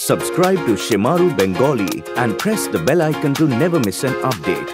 Subscribe to Shimaru Bengali and press the bell icon to never miss an update.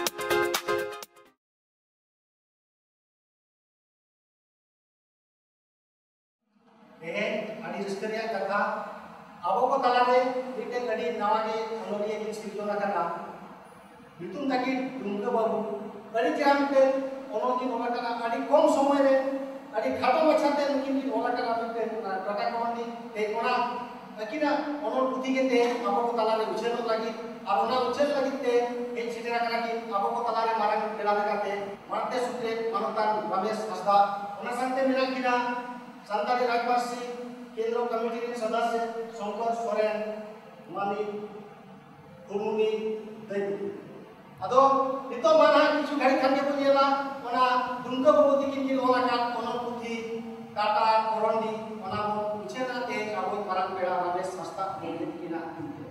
Akina onor puthi ke te abo ko talare uchel lagi arona uchel lagi te ei sitera kana ki abo ko talare marang pela lekate marte sutre manotan ramesh hasda ona sante mena kina santali rajbasi kendro committee rin sadasya shankar soren mani kurmuni devi ado nito mana kichu gari khange punyela ona dunga babu dikin ki ona kan onor puthi tata korondi ona bo uchela te abo marang pela ramesh hasda boleh kina kinte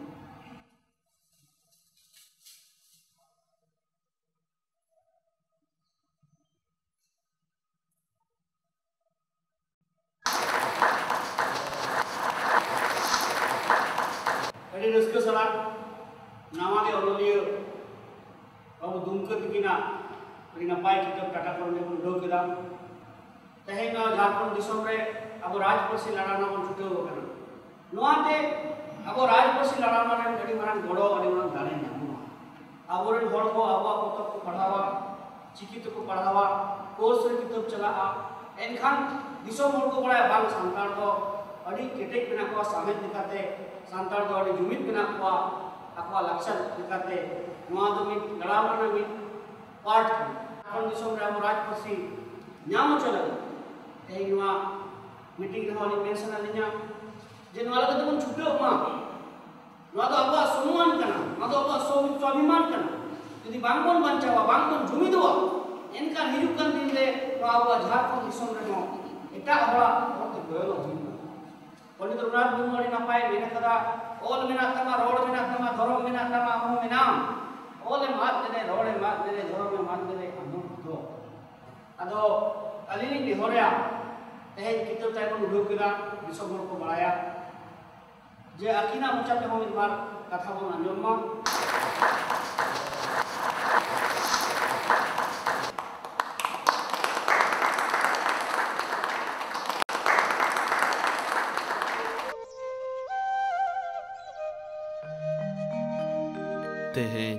Ini rezeki salat nama dia orang Abu Dumka dikina ri napai kita kata korone pun do kira tehena Jharkhand disam re Abu Rajpasi ladana mon chuteo kana noa te Abu Rajpasi ladana re gadi marang godo ani marang dane namu Abu ren hor ko abu potok ko padhawa chikit ko padhawa course re kitab chalaa enkhan disam hor ko bada bang santar ko adi ketek bena ko samet dikate santar do adi jumit bena ko akwa lakshan dikate noa do mit galawana mit part kon disam re Abu Rajpasi nyam chala ei noa meeting re holi mention alinya je noa laga tabon chuteo ma noa do abu सम्मान kana noa do abu स्वाभिमान kana jodi bangkon banchawa bangkon jumi doa enka hirukan din le noa abu Jharkhand disam re no eta hora orte goyelo hinna Pandit Raghunath Murmu adi napai mena kada all mena tama road mena tama dharam mena tama amo menam all mat dene road mat dene dharam mat dene amo do ado alini ni horea teh kitab tai mon uduk kira disam hor ko baraya je akina mucha te hom idmar katha bon anjom ma Teheng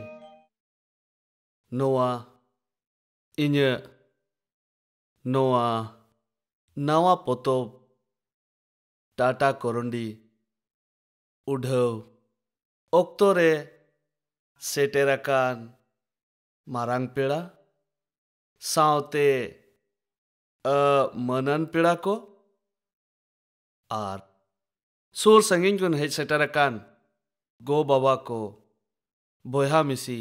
Noa inya Noa nawa potop Tata Korondi udhau oktore seterakan marang peda saute manan peda ko ar sur sangin kun hej seterakan go baba ko boyha misi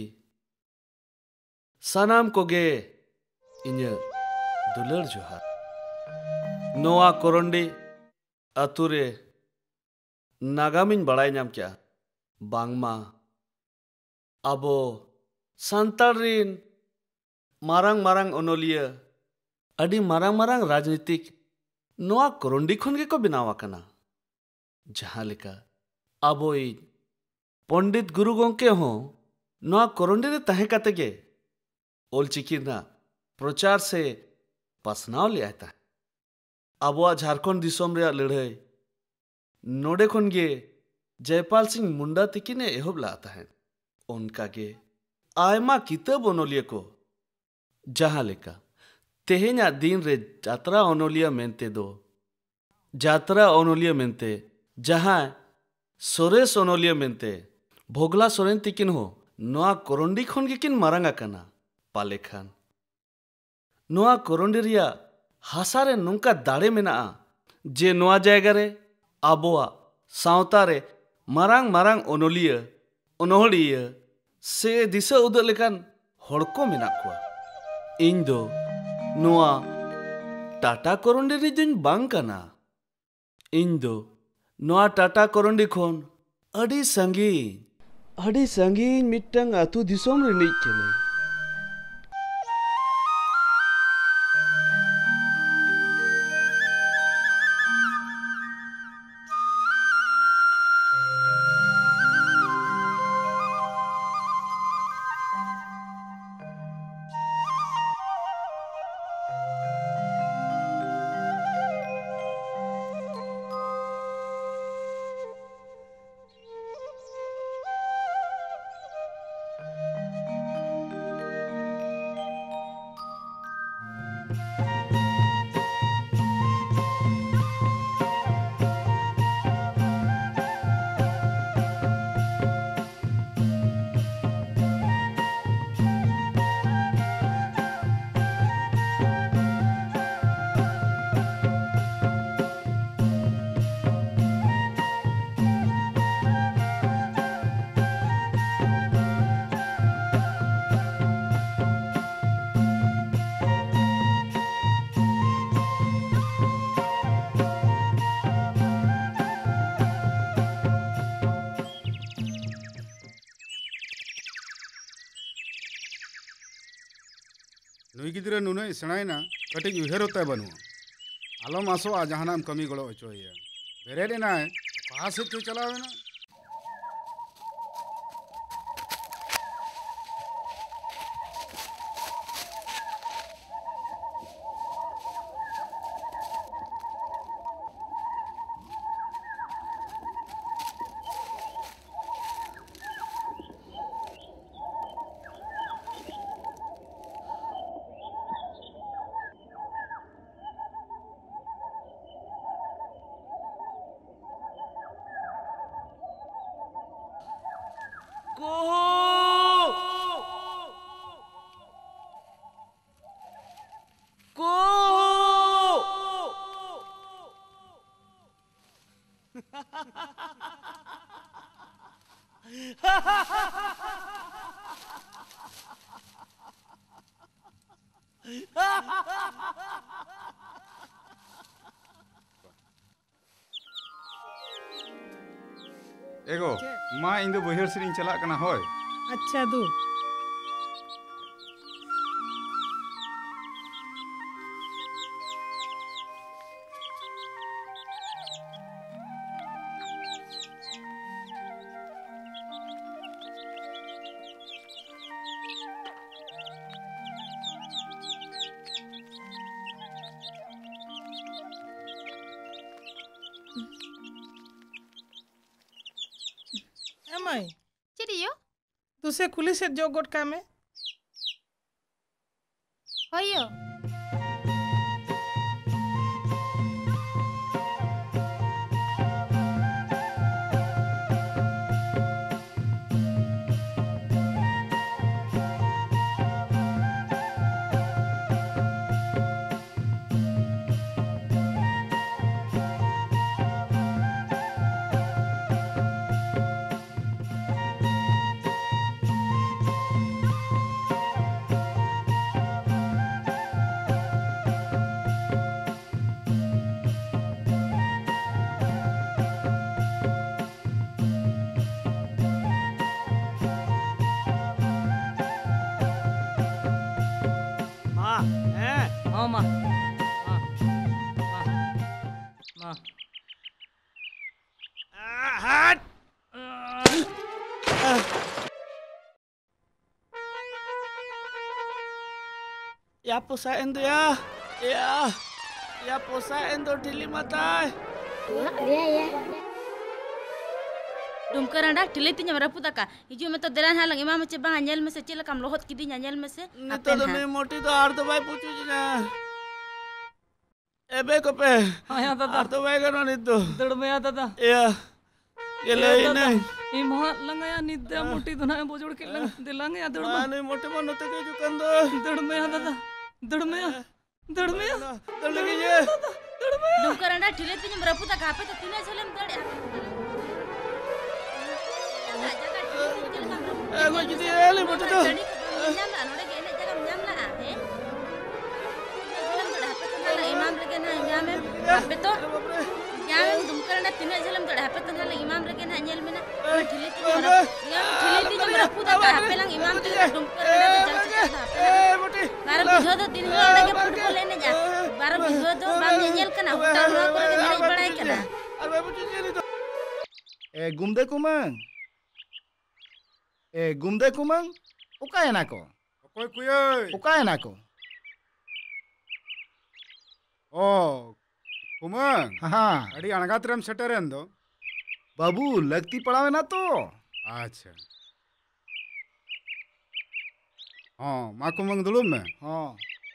sanam koge inya dular johar Noa Korondi ature nagamin barai nyam kya bangma abo santarin marang onolia adi marang rajnitik Noa Korondi khon ge ko binawa kana jaha leka aboi Pandit Guru Gongke ho Noa Korondi re tahe kate ge olchiki na prochar se pasnaw le aita abwa Jharkhand disam rea ladhai नोडे खन गे जयपाल सिंह मुंडा तिकिने एहोब लाता है उनका गे आयमा किताब ओनोलिया को जहां लेका तेहेना दिन रे जात्रा ओनोलिया मेंते दो जात्रा ओनोलिया मेंते जहां सोरेस ओनोलिया मेंते भोगला सोरेन तिकिन हो नोआ कोरोंडी खन गे किन मारांगा कना पाले खान नोआ कोरोंडी रिया हासारे नुंका दाड़े मेना जे नोआ जायगा रे Aboa sautare marang onolia onolia se disa uduk lekan horko menak kuwa ᱤᱧ ᱫᱚ ᱱᱚᱣᱟ ᱴᱟᱴᱟ ᱠᱚᱨᱚᱱᱰᱤ ᱨᱤᱡᱤᱧ ᱵᱟᱝ ᱠᱟᱱᱟ ᱤᱧ ᱫᱚ ᱱᱚᱣᱟ ᱴᱟᱴᱟ ᱠᱚᱨᱚᱱᱰᱤ ᱠᱷᱚᱱ ᱟᱹᱰᱤ ᱥᱟᱺᱜᱤᱧ ᱢᱤᱫᱴᱟᱝ ᱟᱹᱛᱩ ᱫᱤᱥᱚᱢ ᱨᱤᱱᱤᱡ ᱠᱟᱹᱱᱟᱹᱧ नुई गिद्रा नुना सेणायना कटिज उहेर होता बनू आलम आसोआ जहाना कमी गड़ो अचोया बेरे ना कहा से क्यों चलावे ना एगो माँ इन बहर से चला करना होय अच्छा दू Emai, Ciri yo? tu se kulis et jogot kame? Oh yo. Ma. Hat. Ya posain tuh ya. Ya posain tuh dili matai. Ya. Dumkar anda tili tinya meraputa ka. Hiju meto deran halang imam mece bang anyel mese cila kam lohot kidi anyel mese. Nito to me moti to arto bai puchu jina. Ebe ko pe. Aya tata. Arto bai kano nito. Dad me आता था. Ya. Gele ini. इमा लंगाया निद्या मोटी दुना बोजोड़ के lung दिलांगे या दड़ Mane moti mano te ke jukando. दड़ में आता था. दड़ में. Dal lagi je. Dumkar anda tili tinya meraputa ka apa to tina jalan dade. Gua jadi ele moti to. Nyam la node ke ene jaga nyam la he. Jalan dade apa to na imam rege na nyam apa to. Nyam dumkar anda tina jalan dade apa to na imam rege na anyel mena. Tili tinya meraputa ka apa lang imam tu dumkar anda jalan jalan Moti. Baru bisa tuh tin orang lagi football ini aja. Baru bisa tuh bang nyel kena hotel rumah ko lagi naik balai kena. Arba puchu jini to. Gumde kumang. Gumde kumang. Ukaya nako. कोई कुये Ukaya nako. ओ कुमंग हाँ अड़ी अणगात्रम shutter अंदो बाबू लगती पड़ावे ना तो. अच्छा हाँ माँ कुमंग दुलुम में हाँ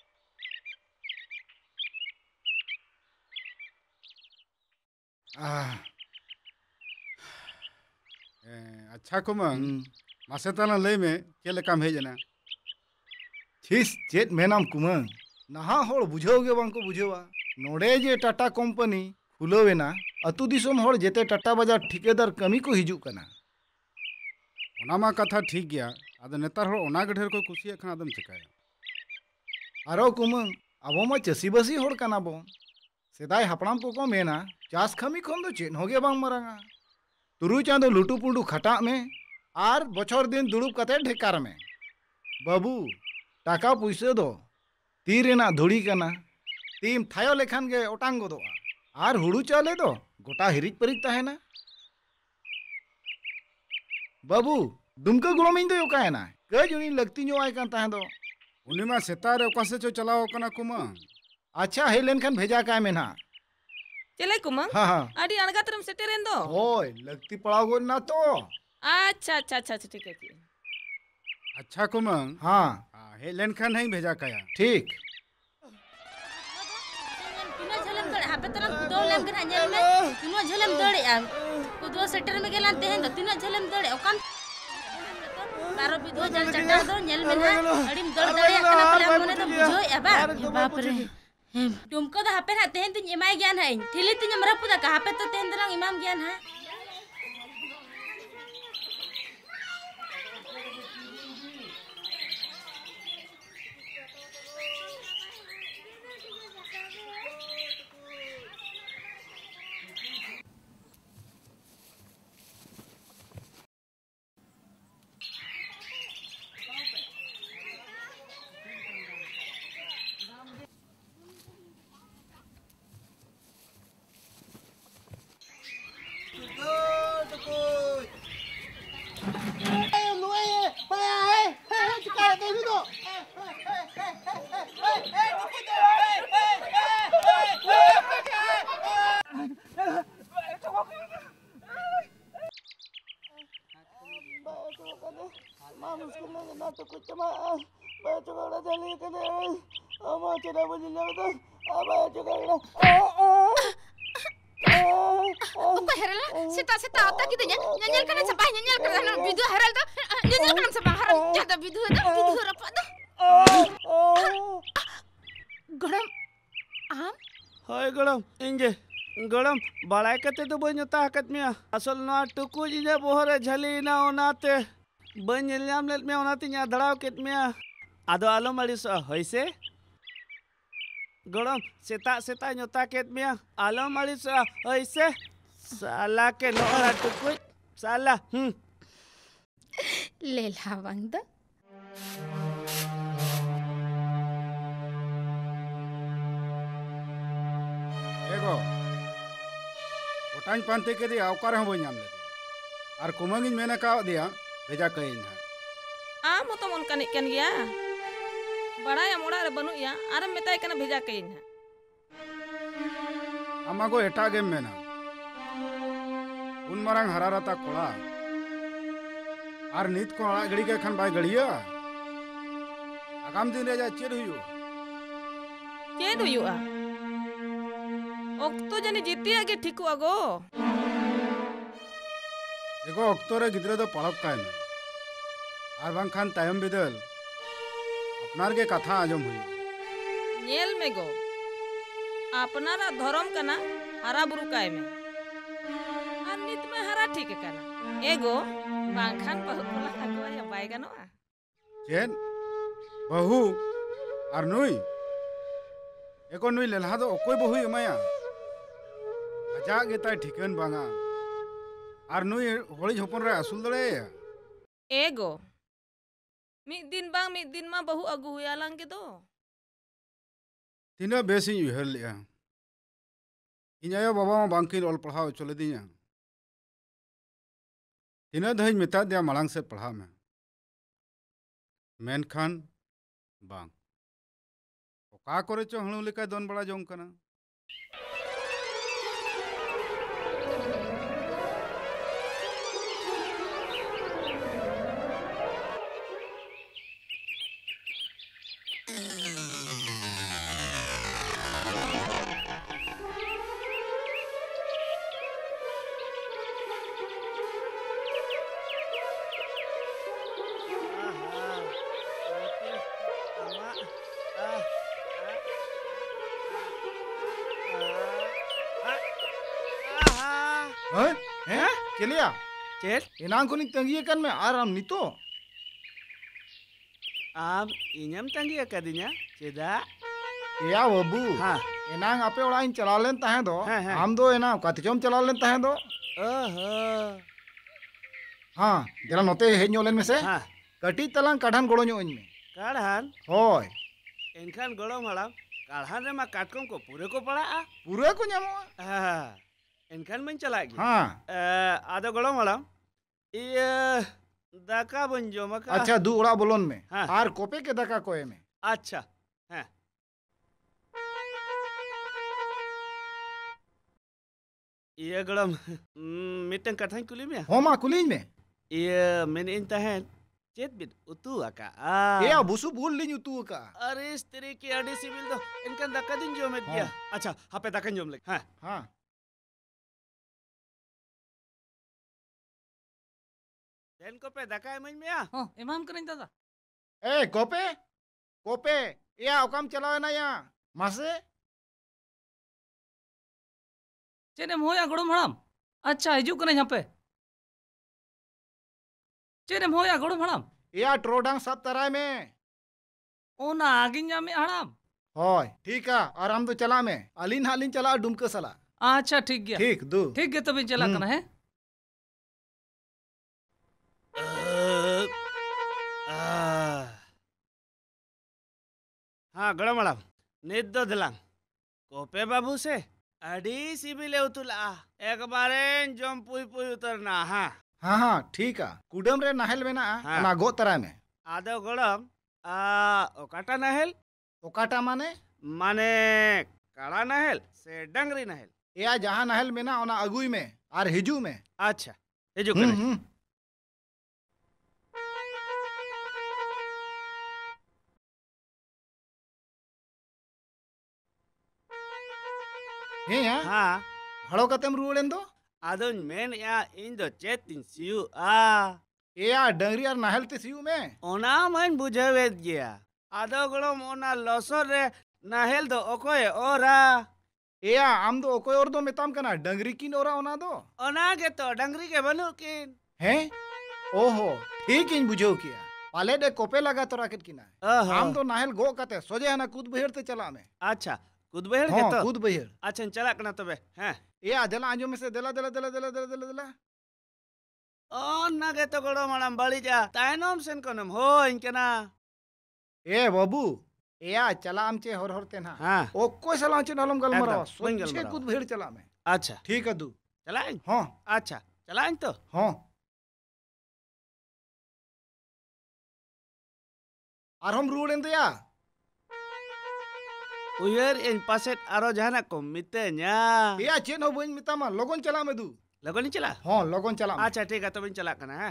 अच्छा कुमंग मासेताना लई में के लेकाम हेजना छिस चेत मेनाम कुमंग नहा होड़ बुझाओगे बांको बुझेवा नोड़े जे टाटा कंपनी खुलोवेना अतु दिसोम होड़ जेते टाटा बाजार ठेकेदार कमी को हिजुक कना. ओना मा कथा ठीक गया आदो नेतार होड़ ओना के ढेर को कुसी एखन आदम चिकाया आरो कुमंग अबो मा चसी बसी होड़ कना बो सेदाय हापड़ाम को मेना चास खमी खन दो चेन होगे बांग मरांगा तुरु चांदो लुटू पुंडू खटाक में आर बछर दिन दुड़ुब कते ढेकार में बाबू टाका पुइसे दो ती रेना धुड़ी कना तीम थायो लेखान गे ओटांग गोदोआ आर हुड़ू चाले दो गोटा हिरिज परिज तहेना बाबू दुमका गुलामिन दो योकायना कज उनी लगती नो आय कान तहे दो उनी मा सेतारे ओका से चो चलाओ कना कुमंग अच्छा हे लेनखान भेजा काय मेना चले कुमंग हाँ हाँ आडी अणगातरम सेटेरेन दो ओय लगती पड़ाव गो ना तो अच्छा अच्छा अच्छा ठीक है अच्छा कुमंग हाँ हे लेनखान नहीं भेजा काया ठीक तीनों झलम दड़ हापे तरम कुदो लेम गना जेल में तीनों झलम दड़े आ कुदो सेटर में गेलान तेहन दो तीनों झलम दड़े ओकान बारो विधो जल चटा दो जेल में ना अड़ीम दड़ दड़े कना पले मने तो बुझो एबा बाप रे तुमको तो हापे ना तेहन तिन एमाय ज्ञान है ठिली तिन मरपुदा का हापे तो तेहन दरंग इमाम ज्ञान है गड़म बड़ाई कते तो बन ताकत में असल ना टुकुज इने बोहरे झली ना ओनाते बन नेलयाम लेत में ओनाते nya दड़ाव केत में आदो आलो मलिस होइसे गड़म सेता सेता न्योता केत में आलो मलिस होइसे साला के नोरा टुकुज साला लेला वंग द एगो ओटांग पांते के दिया ओकार हम बन नाम ले आर कुमंगिन मेना का दिया भेजा कई ना आ मतो मन कने कन गया बड़ा या मोड़ा रे बनु या आर मेताय कना भेजा कई ना अम्मा को एटा गेम मेना उन मरंग हरारता कोड़ा आर नीत को अड़ा गड़ी के खन बाय गड़िया आगाम दिन रे जा चेद हुयुआ ओक्तो जनी जीतिया के ठीक गो एगो ओक्तो रे गिद्रे दो पड़क काय ना आर बांग खान तायम बिदल अपनार के कथा आजम हुई नेल में गो अपनारा धर्म कना हरा बुरु काय में आर नित में हरा ठीक कना एगो बांखान बहु कोला लगवा या बाय गनोआ चेन बहु आर नुई एको नुई लेलहा दो ओकोय बहु एमाया आजा गेताय ठिकन बांगा आर नुई होली झोपन रे असुल दड़े एगो मी दिन मा बहु अगु हुया लांगे दो तीना बेसी उहर लिया इनायो बाबा मा बांकिन ऑल पढ़ाओ चले दिया तीना दही मेता दिया मलांग से पढ़ा में मेनखान बांग ओका करे चो हणु लेका दोन बड़ा जोंग कना चलिया चेल एनांग कोनी तंगिए कन में आराम नितो आम इनम तंगी कदिnya चेदा या बाबू हां एनांग आपे ओड़ाइन चला लेन ताहे दो हाँ, हाँ। आम दो एना कतिचोम चला लेन ताहे दो ओहो हां जरा नोते हेज नो लेन में से हां कटी तलांग काढान गोड़ो नो इन में काढ़ान होय एनखान गड़म हड़ाम काढ़ान रे मा काटकम को पूरे को पड़ा पूरा को ᱧᱟᱢᱚᱜᱼᱟ एनखान मन चला गया हाँ आदो गड़म हड़ाम ये दाका बन जो मका अच्छा दू ओड़ा बोलन में हाँ। आर कोपे के दाका को में अच्छा हाँ ये गड़म मिटन कथाई कुली में हो मा कुलिंग में ये मैंने इन तहन चेत बिद उतु आका ए बुसु बोल लिन उतु का अरे इस तरह की अड़ी सिविल दो इनका दक्का दिन जो में दिया अच्छा हापे दक्कन जो में हाँ हाँ देन को पे दक्का है मन में हो इमाम करें दादा ए कोपे कोपे या ओकाम चलावे ना या मासे चेने मोया गड़म हड़ाम अच्छा हिजू कने यहाँ पे चेने मोया गड़म हड़ाम या ट्रोडांग सब तरह में ओना आगिन जामे हड़ाम होय ठीक है और हम तो चला में अलीन हालिन चला डुमके सला अच्छा ठीक गया ठीक दू ठीक है तभी चला कना है हाँ गड़म हड़ाम निद दो दिलांग कोपे बाबू से अड़ी सिबिले उतुला एक बारे जम पुई पुई उतरना हाँ हाँ हाँ ठीक है कुडम रे नाहल में ना हाँ। ना गो तरह में आदो गड़म ओकाटा नहल ओकाटा माने माने काड़ा नहल से डंगरी नहल या जहाँ नहल में ना ओना अगुई में और हिजू में अच्छा हिजू करे हे या हाँ हड़ो कतेम रुवड़ेन दो आदो मेन या इन दो चेत इन सियु या डंगरी और नाहल ते सियू में ओना मन बुझावेत गया आदो गड़म ओना लसर रे नाहेल दो ओकोय ओरा या आम दो ओकोय और दो मेताम कना डंगरी किन ओरा ओना दो ओना के तो डंगरी के बनु किन हैं ओहो ठीक इन बुझो किया पाले दे कोपे लगा तो राकेट किना आम तो नाहल गो कते सोजे हना कूद बहेर ते चला में अच्छा कूद बहेर के हाँ तो कूद बहेर अच्छा चला कना तबे हैं या जला आंजो में से देला देला देला देला देला देला देला ओना के तो गड़म हड़ाम बड़ी जा तायनम सेन कोनम हो इनकेना ए बाबू या चला आमचे हर हर तेना हाँ ओ कोई सला आमचे नलम गल मरा एकदम, वही गल सोचे मरावा। कूद बहेर चला में अच्छा ठीक है दू चलाएं हाँ अच्छा चलाएं तो हाँ और हम रुवड़ेन दो या उयर इन पासेट आरो जहाना को मितेन्या या चेन हो बइन मितामा लोगन चला में दू लगोनी चला हाँ लोगन चला में। अच्छा ठीक है तो बिन चला कना है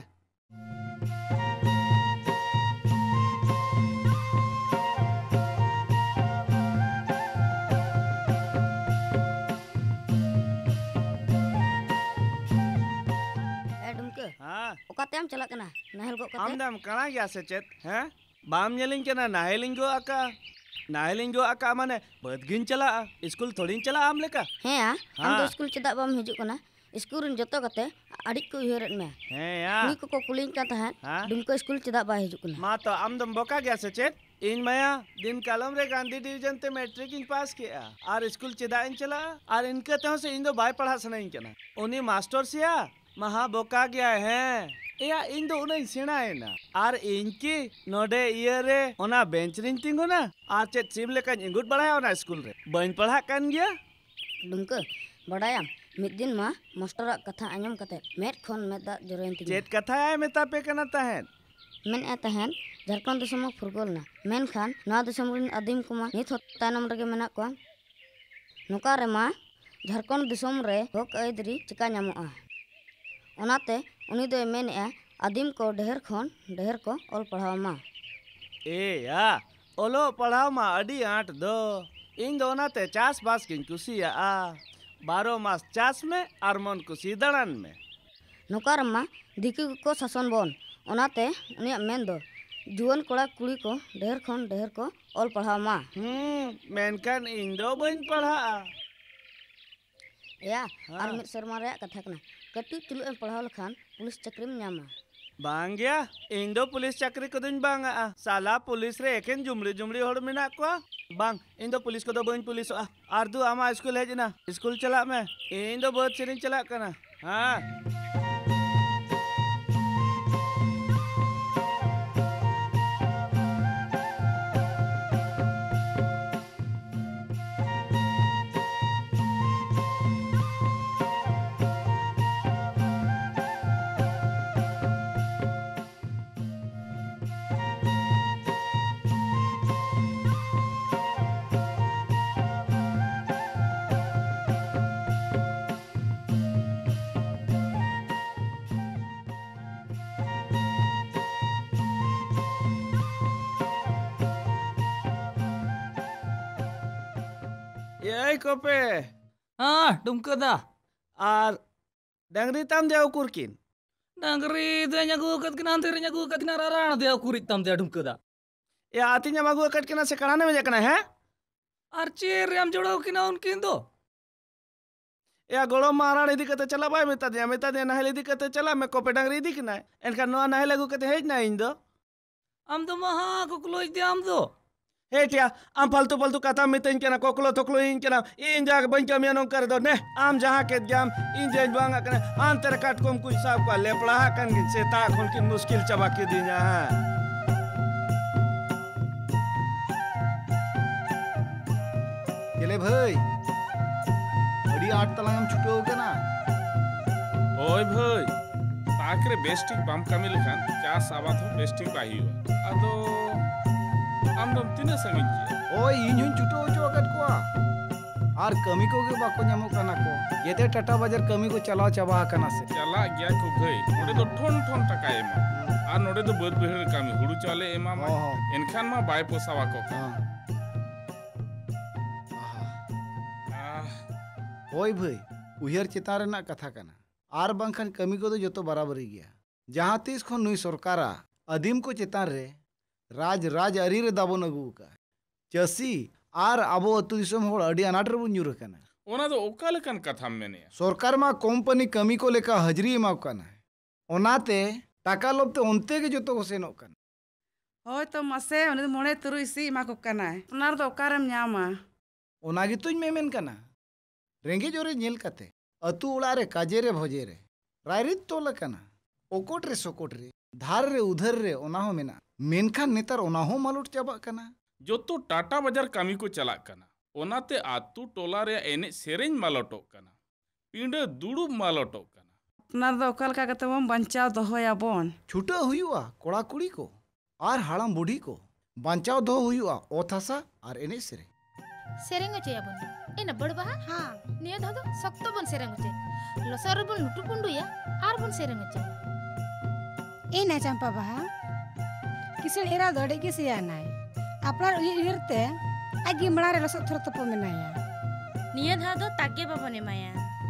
डुमके हाँ ओकाते हम चला कना नाहल गो कते आमदाम कना गया से चेत हैं बाम येलिंग के ना नाहेलिंग गो आका नाहेलिंग गो आका माने बदगिन चला स्कूल थोड़ी चला आम लेका हे आ हम हाँ। तो स्कूल चदा बम हिजु कना स्कूल रन जतो कते अड़ी को उहरत में हैं या कुली को कुलिंग का तहन हाँ। डुमके स्कूल चदा बा हिजु कना मा तो आमदम बोका गया से चेत इन माया दिन कालम रे गांधी डिवीजन ते मैट्रिक इन पास किया और स्कूल चदा इन चला और इनके तो से इन दो बाय पढ़ा सना इन केना उनी मास्टर सिया महा बोका गया है या इन दो उन्हें सेना है ना और इनकी नोडे ये रे ओना बेंच रिंग तिंगो ना आज चेत सिम लेका इंगुट बढ़ाया ओना स्कूल रे बइन पढ़ा कान गया डुमके बड़ायाम मिद दिन मा मास्टर कथा आंजम कते मेट खन मेदा जरेन ति चेत कथा है मेता पे कना तहन मेन ए तहन झारखंड दिसम फुरगोल ना मेन खान नवा दिसम रिन आदिम कुमा नित हो तानम रगे मेना को नुका रे मा झारखंड दिसम रे हक आइदरी चिका ᱧᱟᱢᱚᱜᱼᱟ ओनाते उनी दो मेन ए आदिम को ढेर को ऑल पढ़ाव मा ए या ओलो पढ़ाओ मा अडी आठ दो इन दोना ते चास बास किन कुसिया आ 12 मास चास में और मन कुसी दड़न में नुका रे मा दिकु को शासन बोन ओनाते उनी मेन दो जुवन कोड़ा कुड़ी को ढेर को ऑल पढ़ाव मा मेनकान इन दो बइन पढ़ा या और मिद शर्मा रे कथा कना कटी चुलु एम पढ़ाव लखान पुलिस चक्री में ᱧᱟᱢᱟ बांग गया इन दो पुलिस चाकरी को दिन बांग साला पुलिस रे एकेन जुमड़ी जुमड़ी होड़ मेना को बांग इन दो पुलिस को दो बइन पुलिस आर दू आमा स्कूल है जना स्कूल चला में इन दो बहुत सेरिन चला कना हाँ Yai kope. Dumka dah. Ar dangri tam dia ukurkin. Dangri dia nyagu kat kena antir nyagu kat kena rarana dia ukurit tam dia dumka dah. Ya artinya magu kat kena sekarang में जाकना है? Archer yang jodoh kena unkin tu. या गोड़ो महाराण इदी कते चला bye मेता दिया नहल इदी कते चला मैं कोपे डंगरी इदी किना एनका नोआ नहल लगु कते हेज ना इंदो आम तो महा कोकलो इदी आम तो हेटिया आम फालतू फालतू कथा मितन केना कोकलो तोकलो इन केना इन जाग बंचा मियानो कर दो ने आम जहां के जाम इन जेज बांगा कने आन तेरे काट कोम कुछ साहब का लेपड़ा कन से ता खोल की मुश्किल चबा के दिया चले भाई अड़ी 8 तलांगम छुटो केना ओय भाई ताकरे बेस्टिक बाम कमी लेखान चास आबाद हो बेस्टिक बाही हुआ अदो आम दम तीना संगिन किया ओय इन हुन छुटो ओचो अकत कोआ आर कमी को के बाको ᱧᱟᱢᱚᱜ ᱠᱟᱱᱟ को येते टाटा बाजार कमी को चलाव चाबा कना से चला गया को भाई नोडे दो ठोन ठोन टका एमा आर नोडे दो बद बहर कमी हुडू चले एमा मा एनखान मा बाय पोसावा को ओय भाई उहर चेतान रेना कथा कना आर बांखान कमी को जो बराबरी गया जहाँ तीस खन नुई सरकारा अधीम को चेतान रे राज अरी रे दाबन अगू का चासी आर आबो अतु दिसम होड़ अडी अनाट रे बुन ᱧᱩᱨ कना ओना दो ओका लेकन कथा मेने सरकार मा कंपनी कमी को लेका हजरी एमा कना ओनाते टाका लोबते ओनते के जतो को सेनो कना होय तो मसे उनी मोणे तुरुई सी एमा को कना ओनार दो ओकारम ᱧᱟᱢᱟ ओना गे तुñ मेमेन कना रेंगे जोरे नेल कते अतु उड़ा रे काजे रे भोजे रे रायरित तोल कना ओकोट रे सोकोट रे धार रे उधर रे ओना हो मेना मेनखान नेतार ओना हो मालूट चाबा कना जो तो टाटा बाजार कमी को चला कना ओनाते आतु टोला रे एने सेरेन मालटो कना पिंडे दुड़ुब मालटो कना अपना दो ओकल का कते बम बंचाव दोहोया बोन छुटा हुआ कोड़ा कुड़ी को आर हाड़ाम बुढ़ी को बंचाव दो हुआ ओथासा आर एने सेरे सेरेंग चे याबन एना बड़बा हां निया धादो सख्तो बन सेरेंग चे लसर बन लुटु पुंडुया आर बन सेरेंग चे एना चंपा बहा किसे एरा दड़े के सिया नाय आपनार उहिरते आगी मड़ारे लसत थर तप मेनाया निया धादो तागे बाबने माया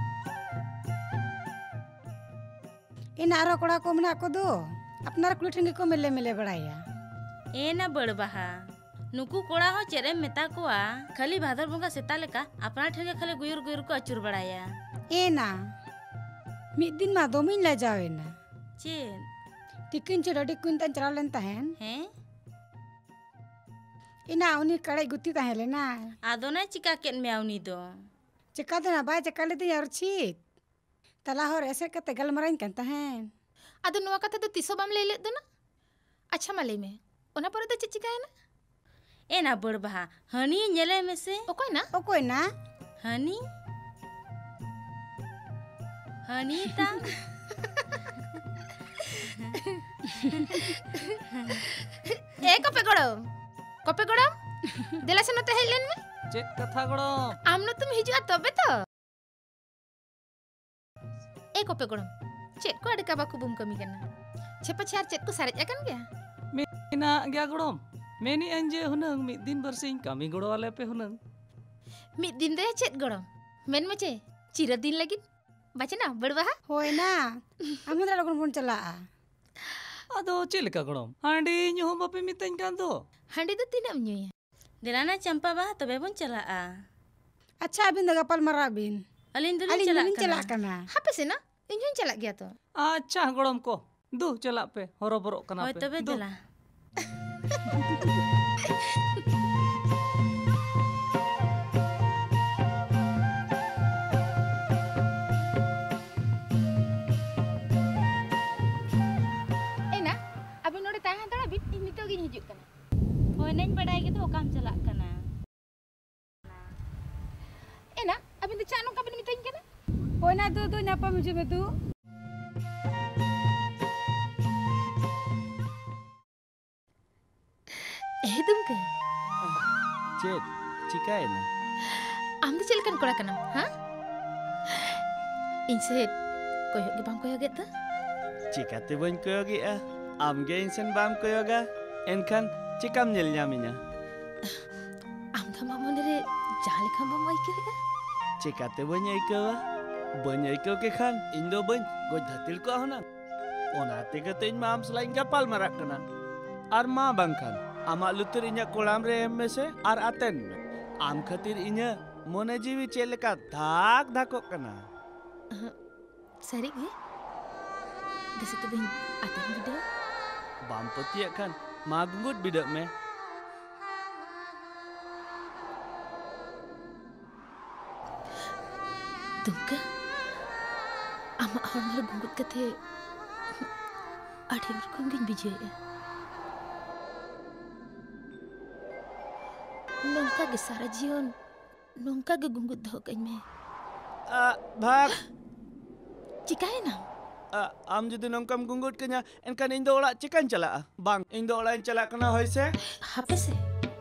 एना आरो कोड़ा को मना को दो अपनार कुली ठंगी को मिले मिले बड़ाया एना बड़बा नुकु कोड़ा हो चेरे मेता कोआ खाली भादर बंगा सेता लेका अपना ठेगे खाली गुयुर गुयुर को अचुर बड़ाया एना मिद दिन मा दोमिन ला जावेना चे तिकिन चे डडी कुन तन चला लेन तहन हैं इना उनी कड़ाई गुत्ती तहन लेना आदो ना चिका केन में उनी दो चिका देना बाय चिका लेते यार छी तला हो ऐसे कते गलमराइन कन तहन आदो नुवा कथा तो तिसो बम ले ले दो ना अच्छा माले में ओना पर तो चिचिका है ना एना बड़बा हनी नेले में से ओकोय ना हनी हनी ता ए कपे गड़ो देला से नते हेलेन में चेक कथा गड़ो आमनो तुम हिजुआ तबे तो ए कपे गड़ो चेक को अडका बाकू बुम कमी करना छेपा छार चेक को सारे जाकन गया मेना गया गड़ो मेनी अंजे हुनंग मिद दिन बरसिंग कमी गड़ो वाले पे हुनंग मिद दिन दे चेक गड़ो मेन मचे चिरा दिन लगी बचना बड़वा होय ना हमदरा लगन फोन चला अदो चिलका गड़ो हांडी न्यू बापे मितन कान दो हांडी तो तिनम न्यूया देलाना चंपा बा तबे बन चला अच्छा अबिन दगा पल मरा बिन अलिन चला कना हापे से ना इन्हुन चला गया तो अच्छा गड़म को दो चला पे हरो बरो कना पे तबे देला एना अबे नोडे ताहां तड़ा बिन नितो गिन हिजुक कना होय नैन बडाय के तो ओकाम चला कना एना अबे तो चानो का बिन मितन कना होय ना दो न्यापा मुझे में तू तुम के चेक चिकाय ना आम तो चलकन कोड़ा कना हां इनसे कोयो के बाम कोयो गेता चिकाते बन कोयो गे आम गे इंसन बाम कोयो गा एनखान चिकाम नेल ᱧᱟᱢᱤᱧᱟ आम तो मामोने रे जहाँ लेखा बम आइकेगा चिकाते बन आइकवा बन आइकव के खान इन दो बन गोज धतिल को हना ओनाते के तेज माम सलाइन का पाल मरक कना आर मां बंखान आमा लुतुर इन्या कोलाम रे में से आर आतेन में आम खातिर इन्या मोने जीवी चेलका धाक धाको कना सरी गे दसे तो बिन आतेन बिदा बाम पतिया खान मागुंगुट बिदक में तुमका आमा हरमर गुंगुट कथे आठी रकम गिन बिजय नौका के सारा जीवन नौका के गुंगुट धो कई में भाग चिकाए ना आम जुदी नौकम गुंगुट कन्या एनकान इन दो ओड़ा चिकन चला बांग इन दो ओड़ा चला कना होय से हापे से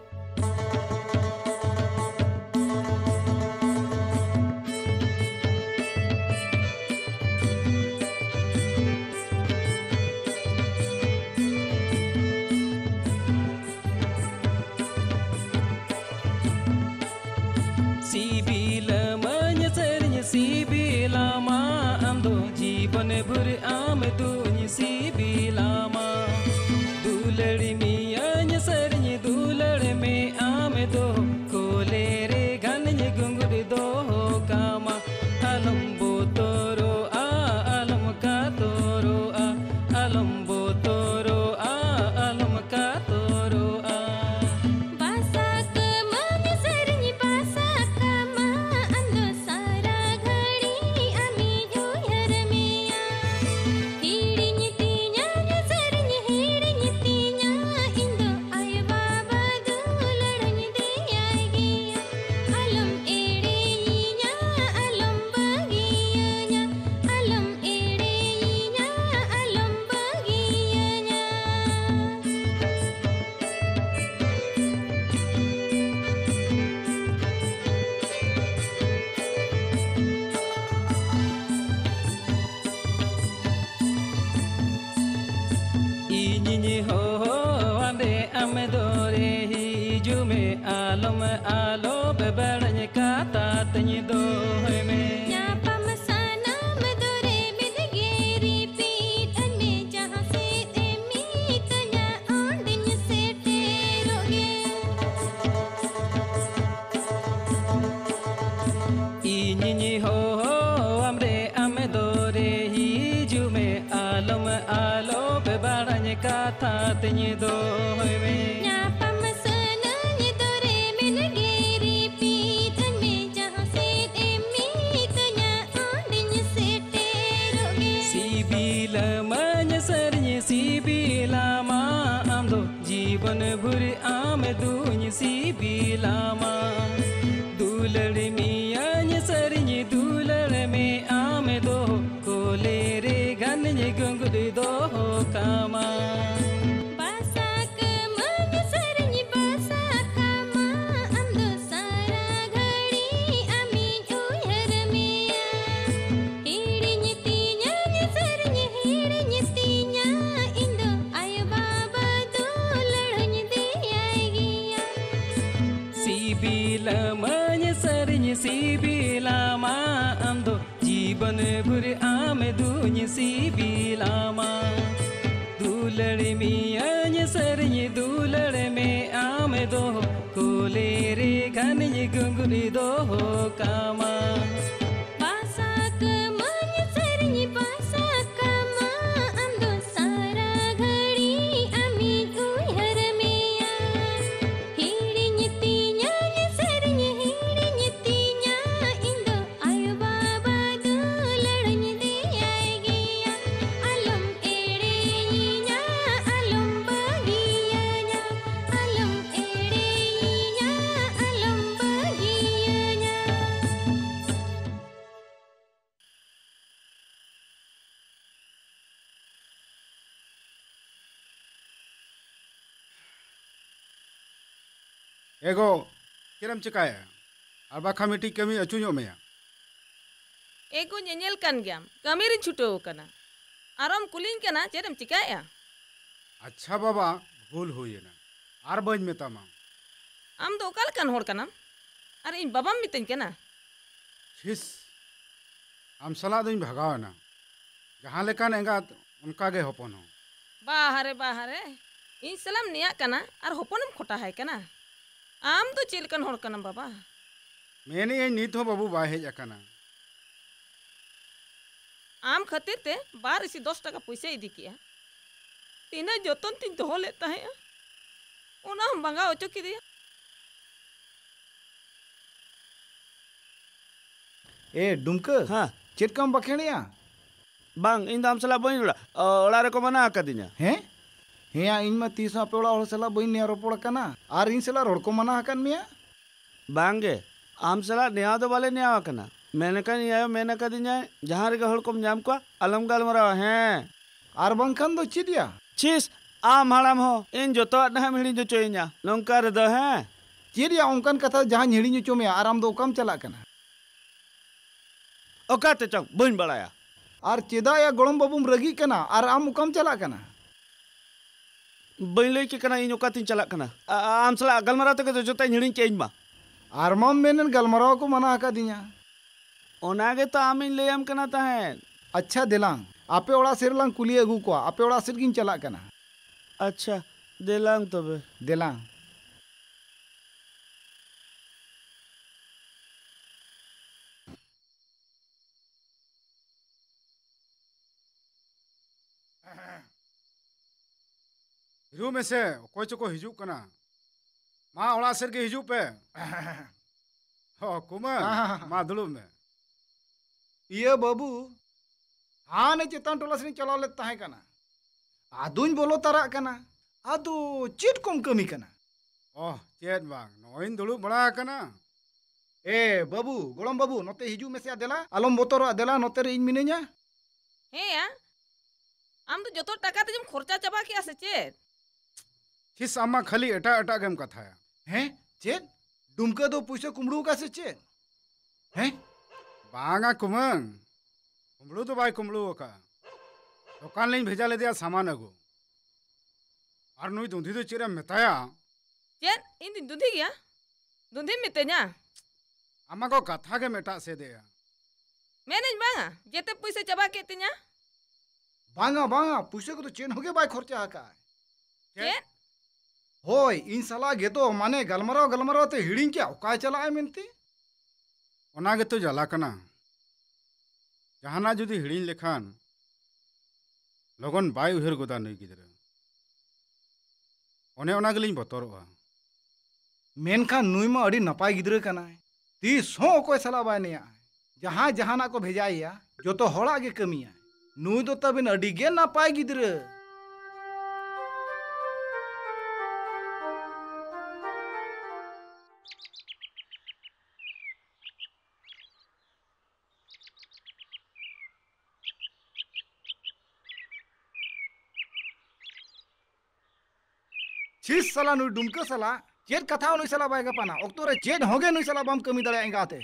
भर आम दूनी सी बिलामा दूलड़ी मियाँ सरनी दूलड़ में आम दो कोले रे घन गुंगुर दो कामा अलम बो तोरो आ अलम का तोरो आ अलम बो तोरो आ अलम का तोरो आ आलम आलो बेबड़न का तातनी दो है में न्यापम सनम दोरे बिद गेरी पीठ में जहाँ से एमीत न्या आंडिन से तेरोगे इन्हीं हो हमरे अम दोरे ही जुमे आलम आलो बेबड़न का तातनी दो है में जीवन भर आम दूनी सी बिलामा दूलड़ मियाँ सरनी दूलड़ में आम दो कोले रे घन गुंगुर दो कामा सी बिलामा अंदो जीवन भर आम दूनी सी बिलामा दूलड़ मियाँ सरनी दूलड़ में आम दो कोले रे घन गुंगुर दो कामा एगो किरम चिकाया और बाखा मिट्टी कमी अचुñो में एगो नेनेल कान गयाम कमी रे छुटो कना आराम कुलिन कना चेरम चिकाया अच्छा बाबा भूल हुई ना आर बज में तमा आम दो काल कान होड़ कना अरे इन बाबाम मितन केना छिस आम सला दुई भगावना जहाँ लेकान एंगात उनका गे हपन हो बाहरे इन सलाम निया कना और हपनम खोटा है कना आम तो चिलकन होड़ कना बाबा मेनी ए नीत हो बाबू बा हेज अकना आम खातिर ते बार इसी 10 टका पैसे इदी किया तीना जतन तीन दोह लेता है उना हम बंगा ओचो की दिया ए डुमका हाँ चेट कम बखेड़िया बांग इन दाम सला बइन ओड़ा रे को मना कदिना हैं हेया इन मा तीस पे ओड़ा हर सला बइन ने रोपड़ कना आर इन सला रोड को मना हकन मिया बांगे आम सला निया दो वाले निया कना मैंने कहा नहीं आयो मैंने कहा दिना जहाँ रे हड़ को जाम को अलम गाल मरा हैं आर बंखन दो चिदिया छिस आम हड़ाम हो इन जो तो ना हिड़ी जो चोइना नोंका रे दो हैं चिदिया उनकन कथा जहाँ हिड़ी चो में आराम दो कम चला कना ओकाते चंग बइन बड़ाया आर चेदा या गोड़म बाबूम रगी कना आर आम कम चला कना बइन लई के कना इन ओकातिन चला कना आम सला गलमरा तक जो जोता हिड़ी के इन मा आर मम मेनन गलमराव को मना हका दिया ओनागे तो आमिन ले आम कना ताहें अच्छा दिलांग आपे ओड़ा सिर लांग कुली अगू को आपे ओड़ा सिर गिन चला कना अच्छा दिलांग तबे दिलांग हिरू में से कोई चो को हिजू कना माँ ओड़ा सिर के हिजू पे हो कुमार माँ दुलुम में ये बाबू हाँ ने चेतन टोला से चला ले ताहे कना आदुन बोलो तारा कना आदु चेट कम कमी कना ओह चेत बांग नोइन दुलुम बड़ा कना ए बाबू गोड़म बाबू नोते हिजू में से देला अलम बोतरो देला नोते रे इन मिने냐 हे या आम तो जतो टका ते जम खर्चा चबा किया से चेत छिस आमा खाली एटा एटा गेम कथा है हैं चेत डुमका दो पुइसे कुमड़ू का से चेत हैं बांगा कुमंग कुमड़ू तो भाई कुमड़ू का दुकान ले भेजा ले दिया सामान अगो और नुई दूधी तो चिरा मेताया चेत इन दिन दूधी गया दूधी मिते냐 आमा को कथा के मेटा से दे मैंने बांगा जेते पैसे चबा के ति냐 बांगा बांगा पुइसे को तो चेन हो गया भाई खर्चा हका चेत होय इन सला गे तो माने गलमराव ते हिड़िंग क्या ओका चला है मिनती ओना गे तो जला कना जहाना जुदी हिड़िंग लेखान लगन बाय उहर गोदा नई गिदरा ओने ओना गेलिंग बतरवा मेनखान नुई मा अड़ी नपाय गिदरा कना तीस हो कोई सला बाय ने जहां जहाना को भेजाइया जो तो होड़ा गे कमिया नुई तो तबिन अड़ी गे नपाय गिदरा छिस सला नुई डुमका सला चेत कथा नुई सला बाय गपाना ओक्तो रे चेत होगे नुई सला बम कमी दड़े एंगाते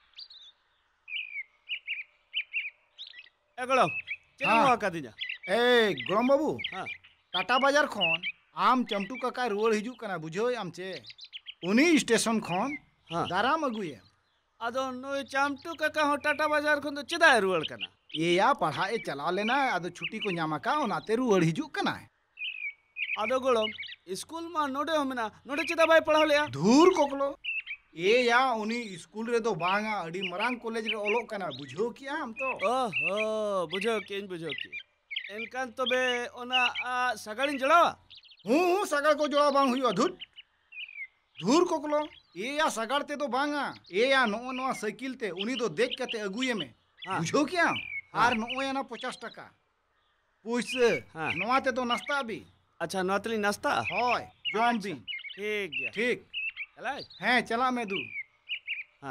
एगलो चेन का दिना ए गोरम बाबू हां टाटा बाजार खन आम चमटू काका रुवर हिजू कना बुझो आम चे उनी स्टेशन खन दाराम अगुए आदो नुई चमटू काका हो टाटा बाजार खन तो चेदा रुवर कना ये या पढ़ाए चला लेना आदो छुट्टी को ᱧᱟᱢ का ओनाते रुवर हिजू कना आदो गोड़म स्कूल मा नोडे हमना नोडे चेदा बाय पढ़ा लिया धूर कोकलो ए या उनी स्कूल रे दो बांगा अडी मरांग कॉलेज रे ओलो कना बुझो किया हम तो ओहो बुझो की एनकान तबे ओना सगाड़िन जड़ावा हूं सगाड़ को जोड़ा बांग हुई धूर धूर कोकलो ए या सगाड़ ते दो बांगा ए या नो नो साइकिल ते उनी दो देख कते अगुए में बुझो किया आर नो या ना 50 टका पुइसे नोआ ते तो नाश्ता भी अच्छा नौतली नाश्ता होय जॉम भी ठीक गया ठीक चला हैं चला मैं दू हाँ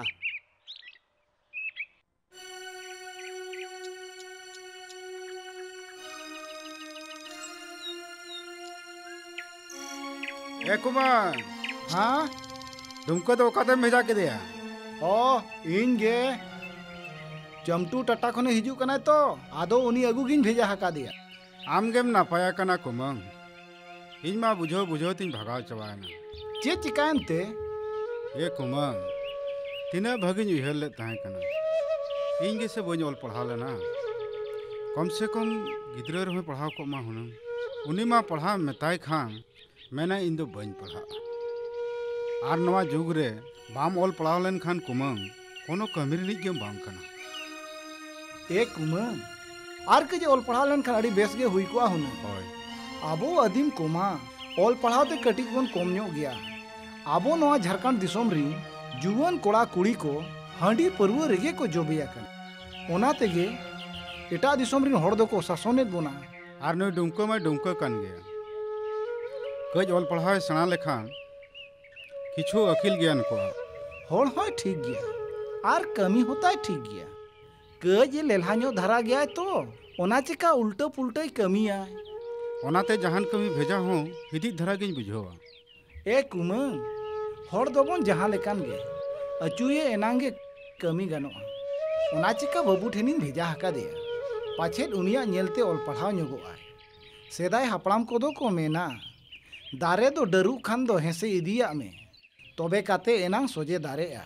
ए कुमार हाँ तुमको तो ओकाते भेजा के दिया ओ इन गे चमटू टट्टा खने हिजू कना तो आदो उनी अगु गिन भेजा हका दिया आम गेम ना पाया कना कुमंग इन मा बुझो तीन भगाव चबाना चे चिकानते ये कुमंग तीना भागिन उहर ले ताहे कना इन गे से बन ऑल पढ़ा लेना कम से कम गिद्रा रहे पढ़ाव को मा हुन उनी मा पढ़ा मेताय खान मेना इन दो बन पढ़ा आर नवा जुग रे बाम ऑल पढ़ाव लेन खान कुमंग कोनो कमी रिनिज गेम बाम कना ए कुमंग आर के जे ऑल पढ़ा लेन खान अड़ी बेस गे हुई को हुन होय आबो अदीम कोमा ऑल पढ़ाव ते कटी कोन कम ᱧᱚᱜ गया आबो नवा झारखंड दिसोम री जुवन कोड़ा कुड़ी को हांडी परवा रेगे को जोबिया कन ओना तेगे एटा दिसोम रिन हड़ दो को शासनेत बोना आर नय डुमको मा डुमको कन गया कज ऑल पढ़ाव सणा लेखान किछु अकिल ज्ञान को हड़ होय ठीक गया आर कमी होता ठीक गया कज ये लेल्हा ᱧᱚᱜ धारा गया तो ओना चिका उल्टा पुल्टा कमिया ओनाते जहान कमी भेजा हो हिदी धरा गिन बुझोवा ए कुमंग हड़ दोबन जहां लेकान गे अचुए एनांगे कमी गानोआ ओना चिका बाबू ठेनिन भेजा हका दे पाछेद उनिया नेलते ऑल पढ़ाव ᱧᱚᱜᱚᱜᱼᱟ सेदाय हापड़ाम कोदो को मेना दारे दो डरू खान दो हेसे इदिया में तोबे काते एनांग सोजे दारेआ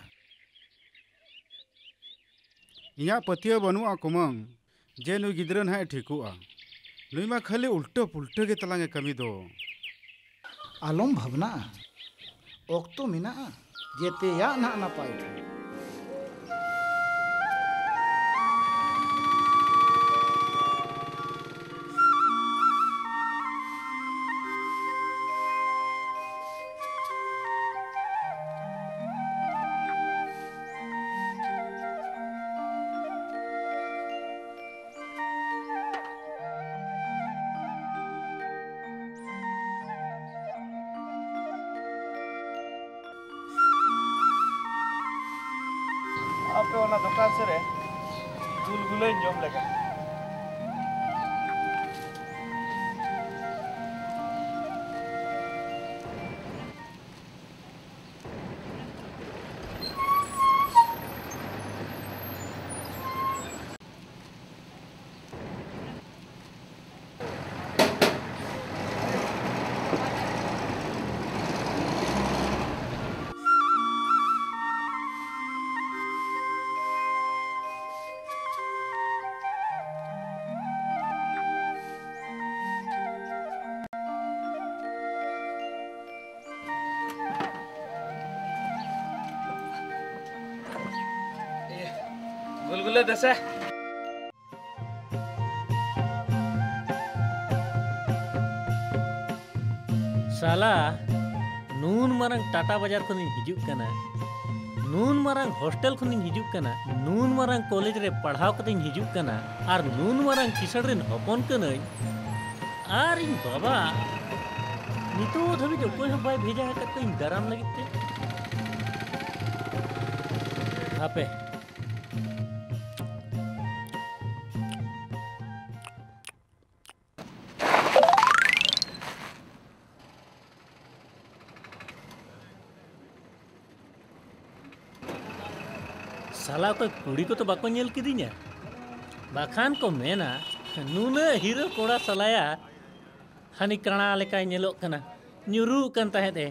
इया पतिया बनुआ कुमंग जे नु गिद्रन है ठिकुआ नुई मा खाली उल्टो पुल्टो गे तलांगे कमी दो आलम भावना ओक्तो मिना जेते या ना नापाय आपे वाला दुकान से रे गुलगुले जम लगा गुलगुले दसे साला नून मारंग टाटा बाजार खन हिजुक कना नून मारंग हॉस्टल खन हिजुक कना नून मारंग कॉलेज रे पढ़ाव कते हिजुक कना आर नून मारंग किसड़ रेन हपन कनई आर इन बाबा नितो धबी जो कोई बाय भेजा है कते गरम लगिते आपे साला कोई कुड़ी को तो बाको नेल किदि냐 बाखान को मेना नूना हीरो कोड़ा सलाया हानि कणा लेका नेलोक कना न्युरू कन ताहेते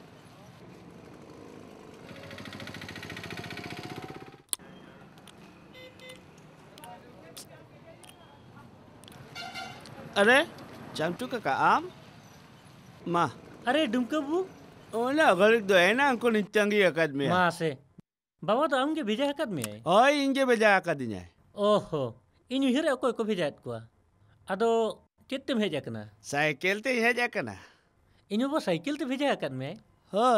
अरे चमचू का आम मा अरे डुमकबू ओला गलिक दो है ना अंको निचंगी अकादमी मा से बाबा तो आमगे भेजा हकत में आई ओय इंगे भेजा हकत दिnya ओहो इन हिरे अकोय को भेजा को अदो चेते भेजा कना साइकिल ते भेजा कना इनो वो साइकिल ते भेजा हकत में आई होय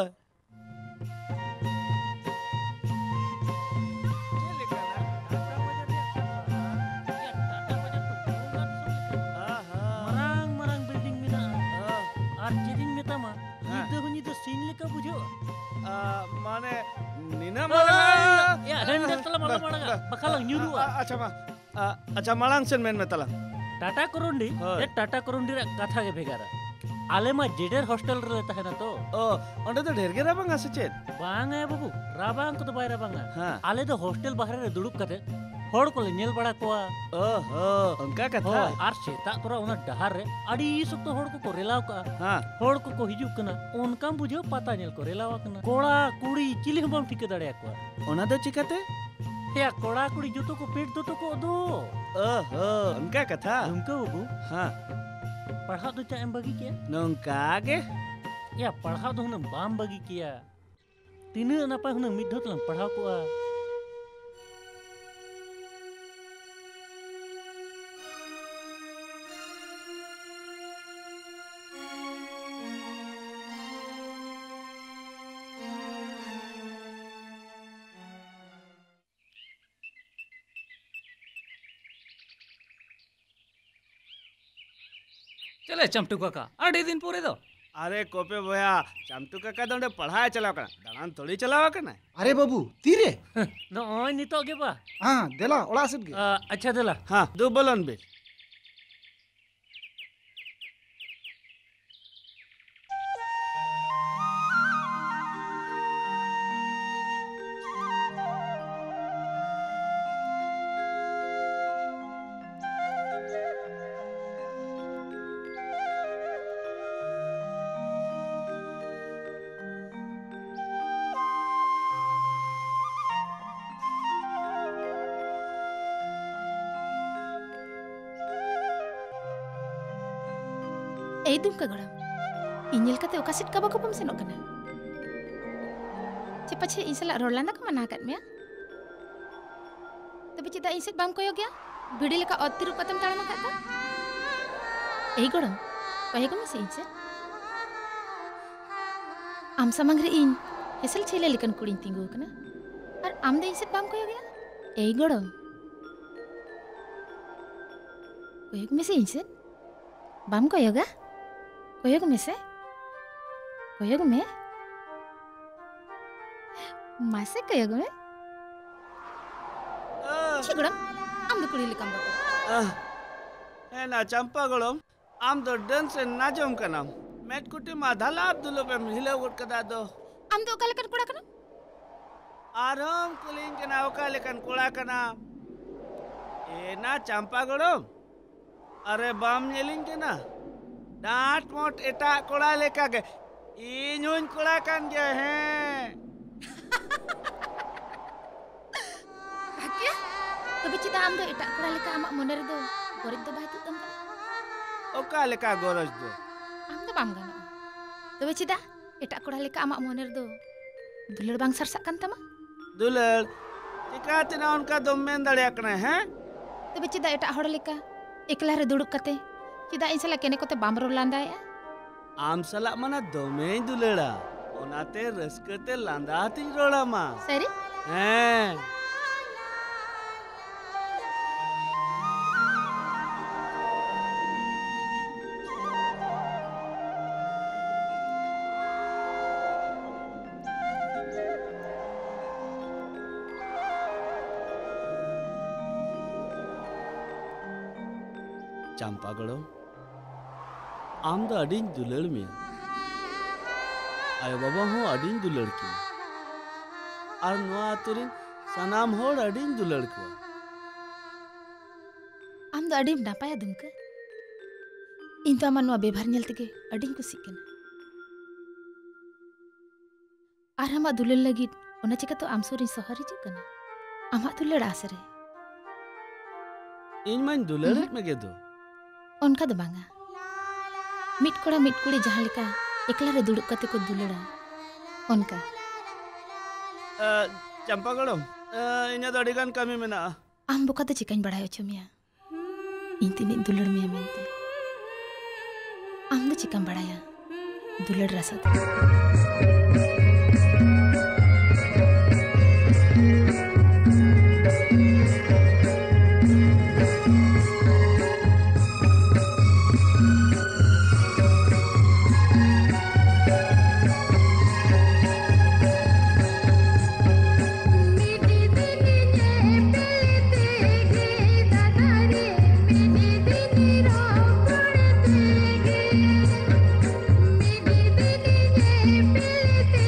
marang marang building mina ar jeding metama itu huni to scene leka bujo माने नीना माला या रेंडर तला माला माला बखाlang nyuru अच्छा मालांग सेन मेन में तला टाटा करोंडी ए टाटा करोंडी रे कथा के भेगारा आले मा जेडर हॉस्टल रे रहता है ना तो ओ ओंडे तो ढेर के राबांग आसे चेत बांग है बाबू राबांग को तो बाय राबांग आले तो हॉस्टल बाहर रे दुड़ुब कते हड़ को ले नेल बड़ा कोआ ओहो उनका कथा आर सेता तोरा उना डहार रे अड़ी सख्त हड़ को रेलाव का हां हड़ को हिजुक कना उनका बुझो पता नेल को रेलाव कना कोड़ा कुड़ी चिली हम ठिके दड़े को ओना दो चिकाते या कोड़ा कुड़ी जतो को पेट दो तो को दो ओहो उनका कथा उनका बाबू हां पढ़ा दो चा एम बगी के नोंका के या पढ़ा दो हुन बाम बगी किया तीन नपाय हुन मिद धत लंग पढ़ा को चले चमटू काका अड़ी दिन पूरे दो अरे कोपे भैया चमटू काका दोंडे पढ़ाए चलाव कना दानान थोड़ी चलाव कना अरे बाबू तीरे न ओय नितो गे बा हां देला ओला सेट गे अच्छा देला हां दो बोलन बे ए दुम का गड़म इनेल कते ओका सिट का बाको पम सेनो कना चे पछे इसला रोलांदा को मना कर मिया तबे चिदा इसे बाम कोयो गया बिडी लेका अति रूप कतम ताळमा काता ए गड़म कहे को से इसे आम समंग रे इन हेसल छेले लेकन कुड़ी तिंगु कना और आम दे इसे बाम कोयो गया ए गड़म कहे को से इसे बाम कोयो गया कोयो में से कोयो में मासे कोयो में छिगड़म आम दो कुड़ी लिकम बता ए ना चंपा गड़म आम दो डांस से नाचम कना मैट कुटी मा धला अब्दुल पे मिले उठ कदा दो आम दो काले कन कुड़ा कना आराम कुलिंग कना ओका लेकन कुड़ा कना ए ना चंपा गड़म अरे बाम नेलिंग कना डांट मोट एटा कोड़ा लेका के इनुन कोड़ा कान गया है क्या तो बिचिदा आम दो एटा कोड़ा लेका आमा मोने रे दो गरीब दो भाई तू तम ओका लेका गरज दो आम दो बाम गाना तो बिचिदा एटा कोड़ा लेका आमा मोने रे दो दुलड़ बांग सरसा कान तमा दुलड़ चिकाते ना उनका दो मेन दड़या कना है तो बिचिदा एटा हड़ लेका एकला रे दुड़ुब कते चिदा इनसला केने कोते बामरो लांदाया आम सला मना दोमे दुलेड़ा ओनाते रसकते लांदाती रोड़ा मा सरी हैं चंपा गड़ो आम दो अडिन दुलड़ में आयो बाबा हो अडिन दुलड़ की और नवा तुरिन सनाम हो अडिन दुलड़ को आम दो अडिम नापाया दुमका इन तो अमन वा बेभार नेलते के अडिन कुसी कना आर हमा दुलड़ लगी ओना चिका तो आम सोरी सहर हिजु कना आमा दुलड़ आसरे इन मन दुलड़ में के दो उनका दो बांगा मिट कोड़ा मिट कुड़ी जहाँ लिका एकला रे दुड़ुब कते को दुलड़ा उनका चंपा गड़म इन्हें तो अड़ीगान कमी में ना आम बुका तो चिकन बढ़ायो चुमिया इन तीन दुलड़ मिया मेनते आम दो चिकन बढ़ाया दुलड़ रसा Baby,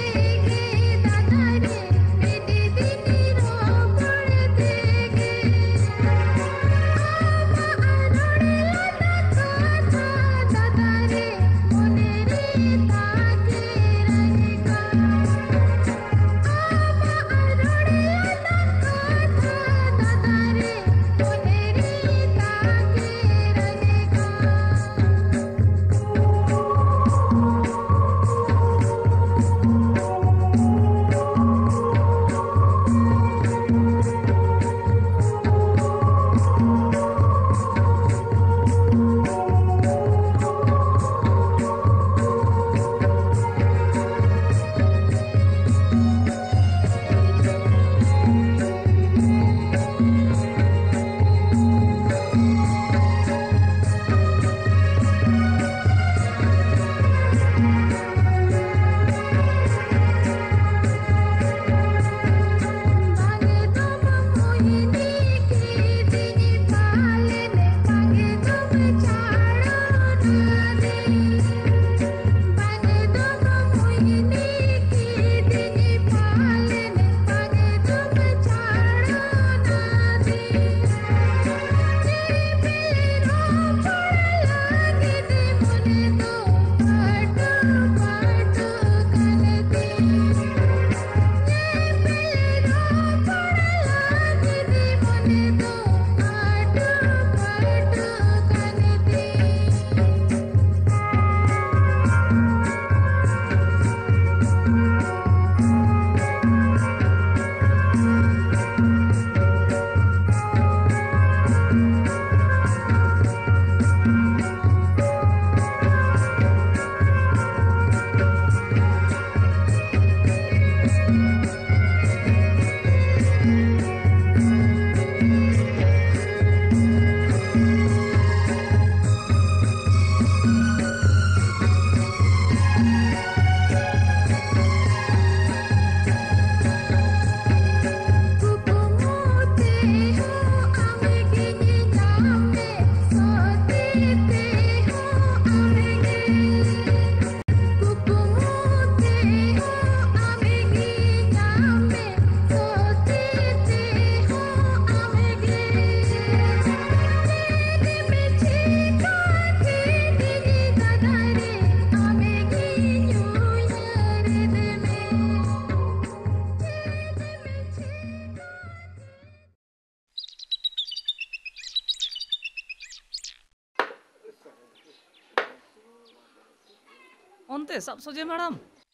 onte sab soje madam.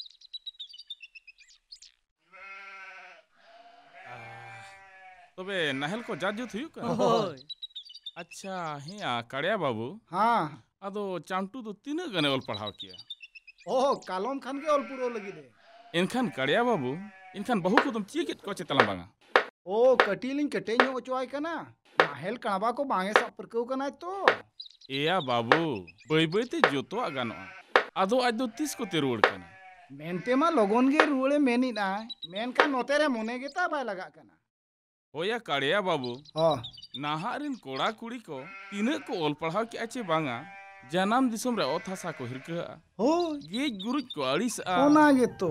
तबे नाहेल को जात जुत हुई का होय अच्छा हिया कड़िया बाबू हाँ अदो चांटू तो तीन गने ओल पढ़ाव किया ओह कालम खान के ऑल पुरो लगी दे इनखान कड़िया बाबू इनखान बहु को तुम चीकित को चेतला बांगा ओ कटीलिंग कटेño ओचवाय कना नाहेल कणबा को बांगे सब परकौ कना तो एया बाबू बई बई ते जोतो गानो अदो आज दो 30 को ते रोड कना मेनते मा लगन गे रुळे मेनी ना मेन का नोते रे मोने गेता बाय लगा कना होया कड़िया बाबू हां नाहारिन कोड़ा कुड़ी को तीन को ओल पढ़ाव के अच्छे बांगा जनाम दिसम रे ओथासा को हिरका हो गे गुरुज को अड़िस आ ओना गे तो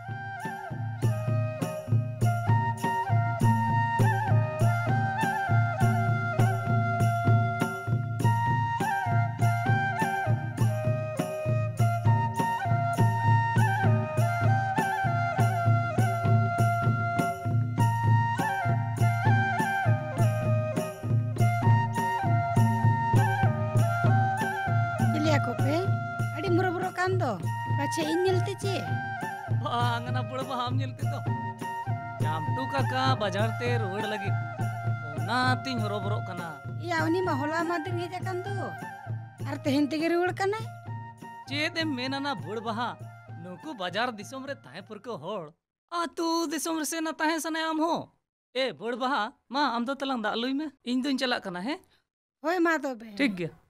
pace inyel te ce angana bड़ baham nyelte to jamtu kaka bajar te road lagi ona ting horo borok kana ya uni ma hola madir ge jakan tu ar tehen te ge ruwad kana चेद मेना बड़ बहा नुकु बाजार दिसोम रे ताहे पुरको होड़ आतु दिसोम रे से ना ताहे सने आम हो ए बड़ बहा मा आम दो तलंग दा लुई में इन दोन चला कना है होय मा तो बे ठीक गया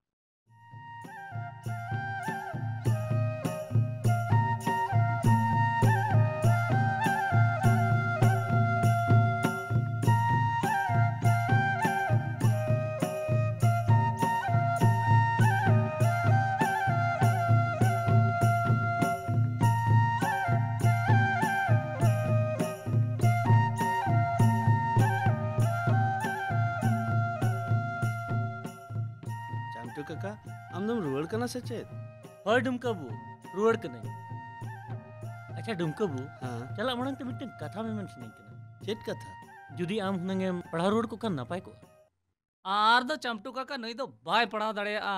काका आमदम रुवड़ कना से चेत होय डुमका बु रुवड़ कना अच्छा डुमका बु हां चला मणंग ते मिटन कथा में मन सुनाई कना चेत कथा जुदी आम हुनंगे पढ़ा रुवड़ को कन नापाय को आर दो चमटू काका नहीं तो बाय पढ़ा दड़े आ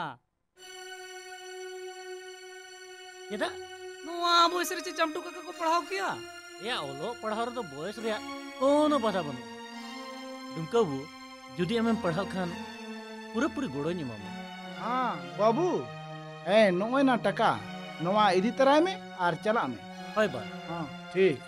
येदा नुआ बोयस रे चमटू काका को पढ़ाओ किया या ओलो पढ़ाओ तो बोयस रे कोनो बाधा बन डुमका बु जुदी आम पढ़ाओ खान पूरा पूरी गोड़ो नि मामा हाँ बाबू ए नोय ना टका नोवा इदी तराय में आर चला में होय बा हां ठीक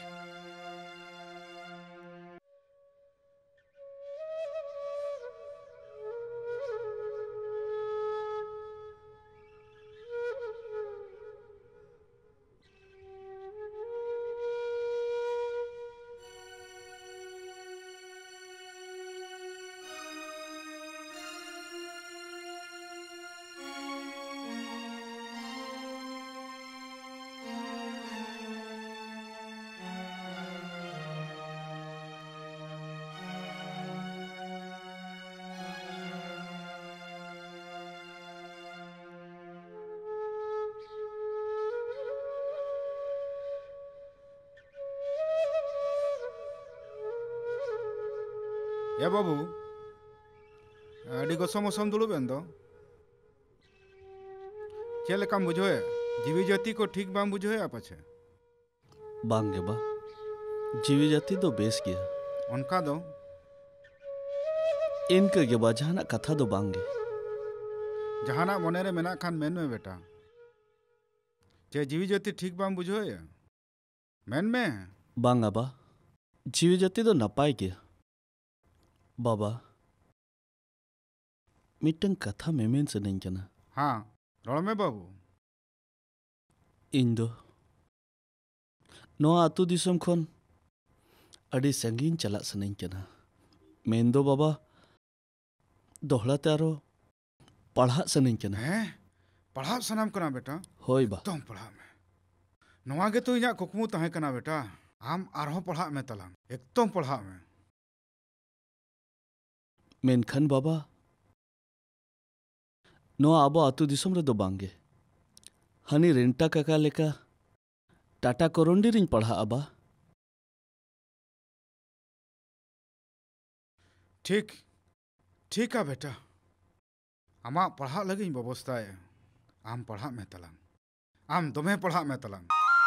या बाबू अड़ी गसम असम दुड़बेन दो चल काम बुझोए जीवी जाति को ठीक बाम बुझोए पाछे बांगे बा जीवी जाति दो बेस गया उनका दो इनके के बा जहाना कथा दो बांगे जहाना मने रे मेना खान मेन में बेटा चे जीवी जाति ठीक बाम बुझोए मेन में बांगा बा जीवी जाति दो नपाय गया बाबा मिटन कथा मेमेन से नहीं कना हाँ रोल में बाबू इन दो नो आतु दिसम खन अड़ी संगीन चला से नहीं कना मेन दो बाबा दोहला तारो पढ़ा से नहीं कना हैं पढ़ा सनाम कना बेटा होय बा तुम पढ़ा में नवा के तो इया कुकमु तहे कना बेटा आम आरहो पढ़ा में तलाम एकदम पढ़ा में मेनखान बाबा नो आबो आतु दिसम रे दो बांगे हनी रेंटा काका लेका टाटा कोरोंडी रिंग पढ़ा अबा ठीक ठीक है बेटा आमा पढ़ा लगी व्यवस्था है आम पढ़ा में तलाम आम दमे पढ़ा में तलांग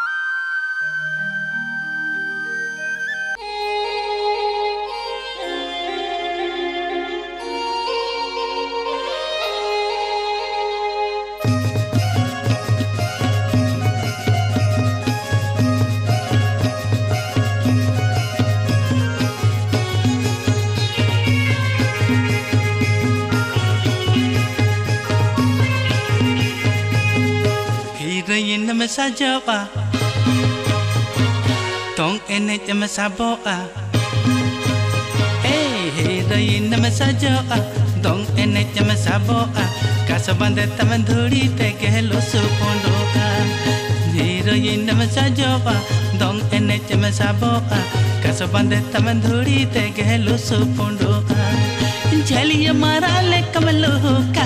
Rain me sajawa tong enet me saboa hey rain me sajawa tong enet me saboa kasabande tamandhuri te gelo supondoa hey rain me sajawa tong enet me saboa kasabande tamandhuri te gelo supondoa jaliya mara le kamalo ka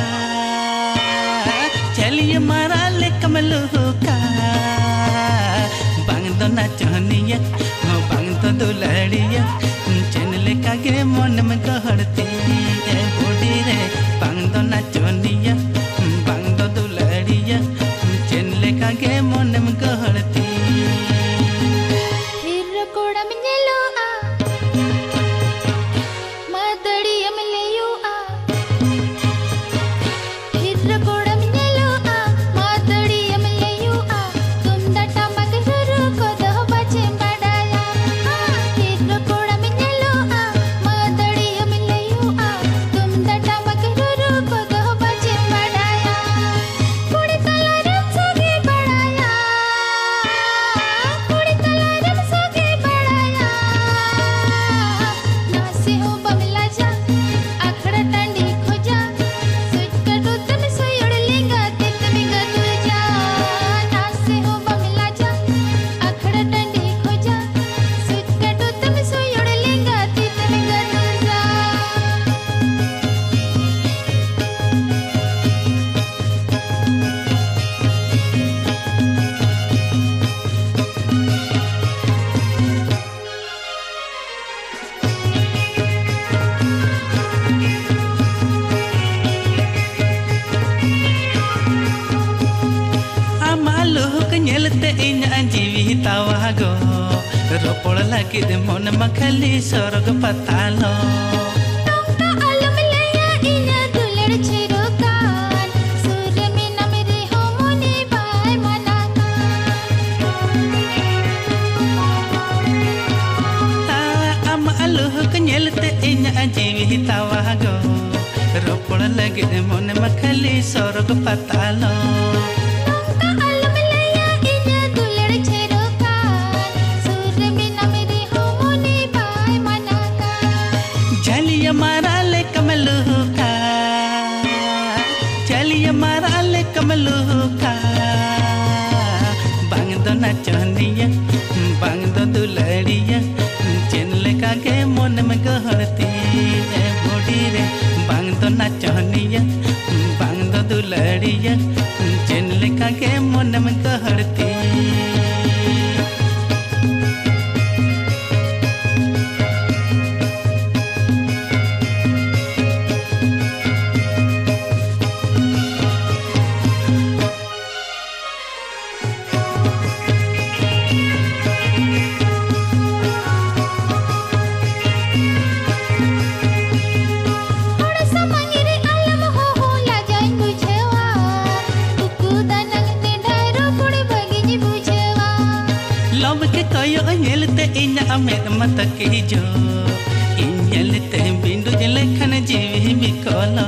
चलिए मारा ले कमलो का बांग दो नाचनिया बांग दो दुलड़िया channel का गे मन में गहड़ती है बूढ़ी रे बांग दो नाचनिया बांग दो दुलड़िया चैनल का गे मन में गहड़ती हिर कोड़ा में लो आ मदड़ी में ले यू आ हिर कोड़ा tawago ropol lagi de mon makhali sorog patalo tongta alam leya ina dular chirokan surya me namre homone bai manaka ta am aluh kanyelte ina jivi tawago ropol lagi de mon makhali sorog patalo कमलुका बांग दो नाचनिया बांग दो दुलड़िया channel का गे मन में गहड़ती है बूढ़ी रे बांग दो नाचनिया बांग दो दुलड़िया चैनल का गे मन में गहड़ती ina med mata kijo inyalite bindu jelekhan jivi bikola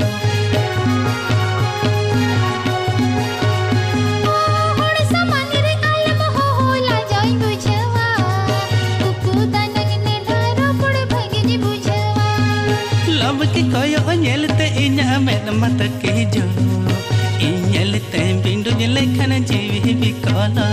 hon samanire alam ho la jai bujhawa kukudanang ne dharo pud bhagi bujhawa love ke koyo nyelte ina med mata kijo inyalite bindu jelekhan jivi bikola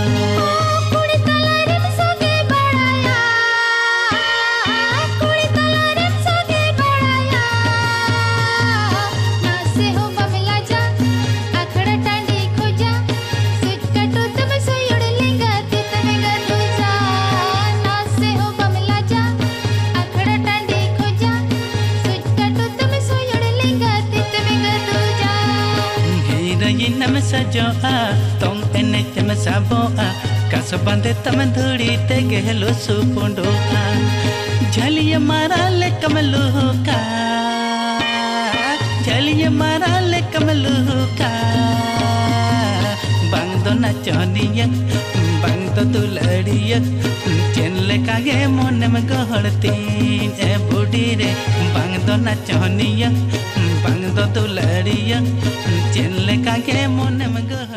heroine में सजोआ तोंग एनेज में साबोआ कास बांधे तम धूड़ी ते गहलो सुपुंडोआ झलिया मारा ले कमलुका झलिया मारा ले कमलुका बांग दो नचनिया बांग दो दुलड़िया चेन लेका गे मोने में गहड़तीन ए बूढ़ी रे बांग दो नचनिया बांग दो दुलड़िया चेन लेका गे मोने में गहड़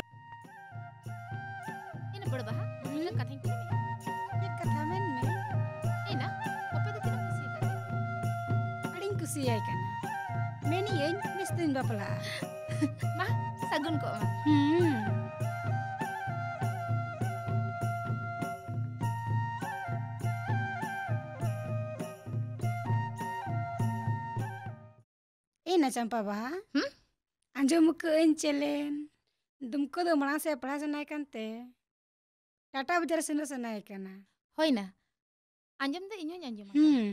इन बड़ बहा इन कथाई पे ये कथा में एना ओपे दो तीन खुशी कर अड़िंग कुसी आई कना मेनी ये मिस्तिन बापला मा सगुन को ना चंपा बहा आंजम को चलेन तुमको दो मणा से पढ़ा सनाय कानते टाटा बाजार सेन सनाय काना होइना आंजम दे इño आंजम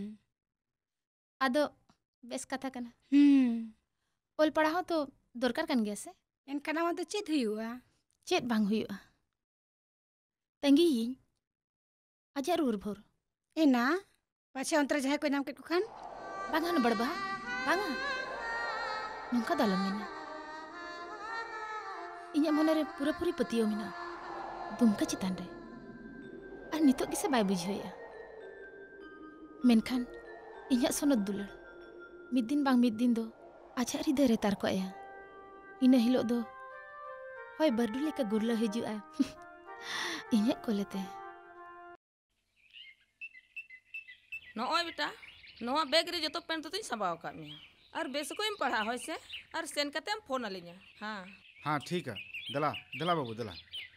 आदो बेस कथा कना ओल पढ़ाओ तो दरकार कान गया से एन कना मा तो चेत हुआ चेत बांग हुआ तंगी आजा रूर भोर एना पाछे अंतर जहां कोई नाम के खान बांगा न बड़बा बांगा नंका दालम मेना इña मने रे पूरा पूरी पतियो मेना दुमका चितान रे और नितो किसे बाय बुझेया मेनखान इña सोनत दुलड़ मिद दिन बांग मिद दिन दो आजा हृदय रे तार को आया इन हिलो दो होय बरडू लेका गुरला हिजुआ इña कोलेते नॉय बेटा नोआ बैग रे जतो पेन तो तुई सबाव का मिया और बेस को इम पढ़ा होय से और सेन कते हम फोन अलिया हां हाँ ठीक है दला दला बाबू दला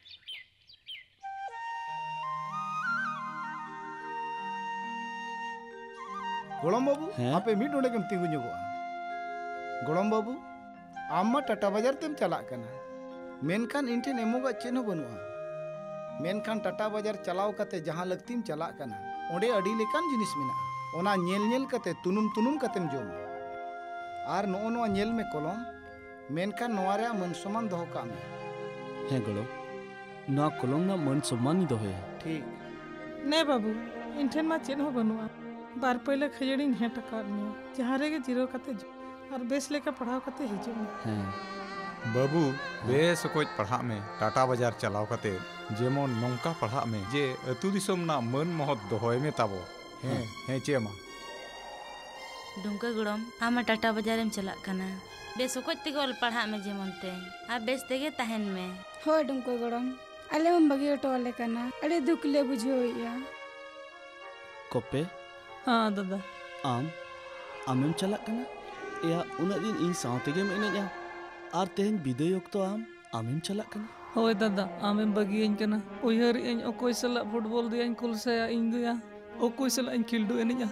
गोलम बाबू आपे मिड ओडे केम तिंगु ᱧᱚᱜᱚᱜᱼᱟ गोलम बाबू आम मा टाटा बाजार तेम चला कना मेनखान इन ठेन एमोगा चेन हो बनुआ मेनखान टाटा बाजार चलाव कते जहां लगतीम चला कना ओंडे अडी लेकान जिनिस मेना ओना नेल नेल कते तुनुम तुनुम कतेम जोमा आर नो नो नेल में कलम मेनखान नोआ रे मन सम्मान दोहो का में हे गोलो ना कलम ना मन सम्मान ही दोहे ठीक ने बाबू इनठेन मा चेन हो बनुआ बार पहले खजड़ी हे टकार में जहां रे के जीरो कते और बेस लेके पढ़ाओ कते हिजु हैं बाबू बेस कोच पढ़ा में टाटा बाजार चलाव कते जेमन नौका पढ़ा में जे अतु दिसम ना मन महत दोहोय में ताबो हैं चेमा डुमका गुड़म आमा टाटा बाजार में चला कना बेस कोच ते गोल पढ़ा में जेमन ते आ बेस तेगे तहन में हो डुमको गड़म अले हम बगी टोले कना अरे दुख ले बुझो या कोपे हां दादा आमेम चला कना या उना दिन इन साथे के में जा आर तेन विदय तो आमेम चला कना होय दादा आमेम बगी इन कना उयहर इन ओकोय सला फुटबॉल दिया इन कुल से इन दिया ओकोय सला इन खिलडो एनिया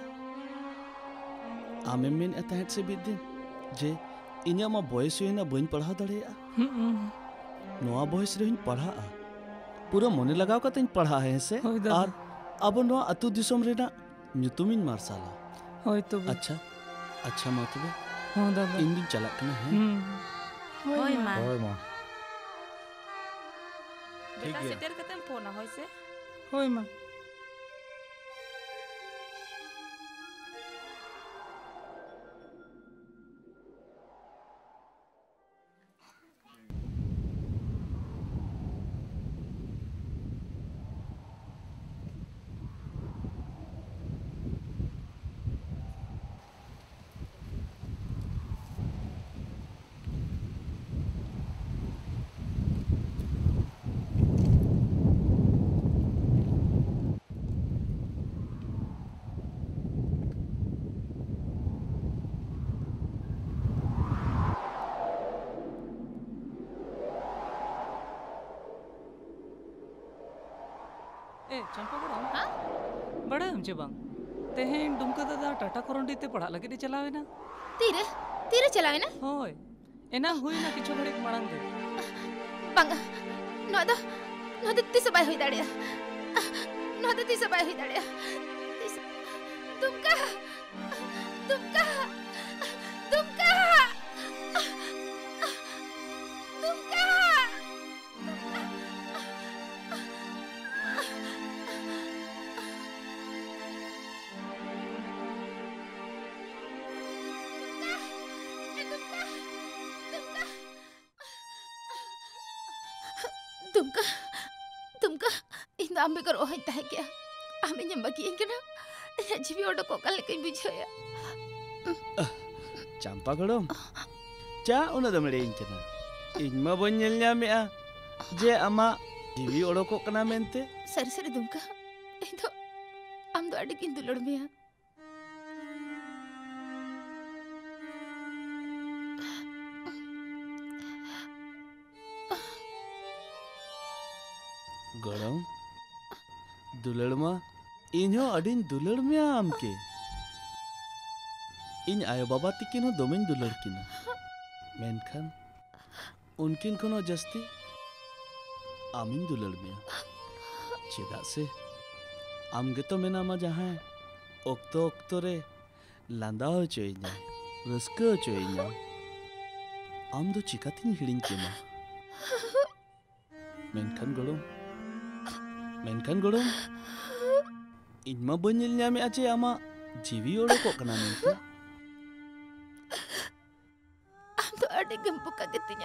आमेम मेन एतहत से बिदिन जे इña मा बॉयस होइना बइन पढ़ा दड़ेया नोआ बॉयस रे पढ़ा पूरा मने लगाव कते पढ़ा है से और अब नोआ अतु दिसम रेना ᱧᱩᱛᱩᱢᱤᱧ ᱢᱟᱨᱥᱟᱞᱟ होय तो अच्छा अच्छा मा तबे हां दादा इन दिन चला कना है होय मां बेटा सेटर कते फोन होय से होय मां ए चंपा बड़ा हां बड़ा हम जे बांग तेहेन डुमका दादा टाटा कोरंडी ते पढ़ा लगे चलावे ना तीरे तीरे चलावे ना होय एना हुई ना किछु घड़ी मांग दे बांगा नो दो तिस बाय होई दाड़िया नो दो तिस बाय होई दाड़िया तुमका तुमका तुमका तुमका तुमका इन आम बेकर ओहन तहे क्या आमे ने बाकी इनकना जीवी ओडो को कल कई बुझाया चंपा गड़म चा उन दमड़े इनकना इनमा बन नेल ᱧᱟᱢᱮᱜᱼᱟ जे आमा जीवी ओडोको कना मेनते सर सर तुमका इन दो आम दो अड़ी किन दुलड़ में गड़म दुलड़ मा इन्हो अडिन दुलड़ में आम के इन आयो बाबा तिकिन हो दोमेन दुलड़ किना मेनखान उनकिन कोनो जस्ती आमिन दुलड़ में चेदा से आम गे तो मेना मा जहां ओक्तो ओक्तो रे लांदा हो चोइना रस्को चोइना आम दो चिकातिन हिड़िन केमा मेनखान गड़म इनमा बनिल ᱧᱟᱢᱮ আছে आमा जीवी ओडोको कना मेनते आम तो अड़ी गंपुका गतिnya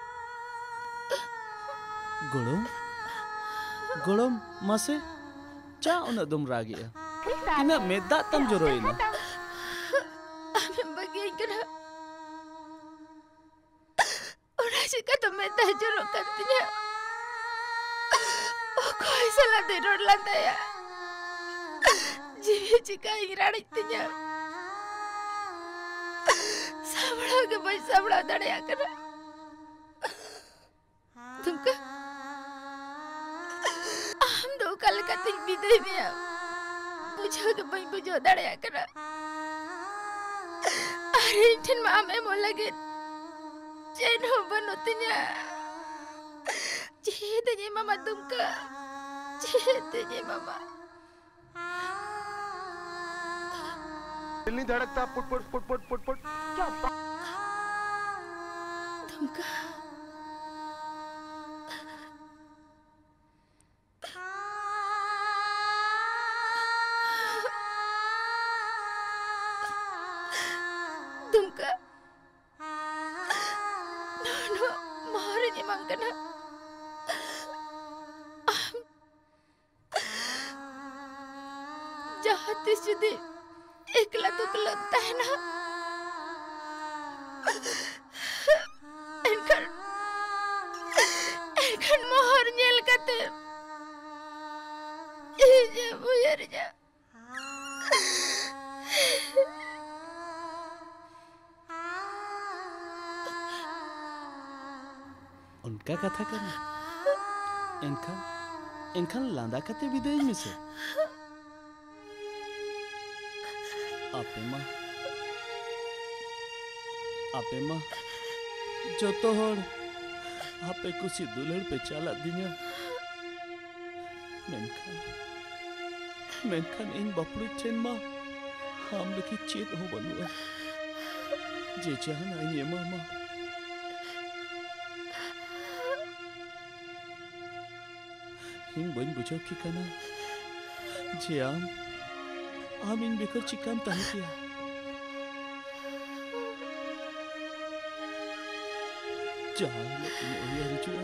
गड़म मासे चा उन दम रागिया इना मेदा तम जरोइना आमे बगी कना ओरा चिका तो मेदा जरो करतिnya कोई सला दे रोड लांदाया जीवी चिका इराड़ितिnya साबड़ा के भाई साबड़ा दड़या करा तुमका हम दो कल का तिल विदे में बुझो के भाई बुझो दड़या करा अरे इंठन मां में मोलगे चैन हो बनोतिnya चेतने मामा तुमका चेतने मामा दिल नहीं धड़कता पुट पुट पुट पुट पुट पुट क्या तुमका तुमका नो मोहरे ने मांगना जाते जुदे एकला दुकला है ना एनखन मोहर नेल कते ये बुयर जा उनका कथा करना इनखान लांदा कते विदेश में से आपे माँ जो तो होड़ आपे कुछ दुलड़ पे चला दिया मेनखान इन बापड़ी चेन माँ हम लकी चेत हो बनुआ जे चाहन आइए मामा हिंग बन बुझो की कना जे आम इन बेकर चिकाम तहे किया जहां इन ओया रिचुआ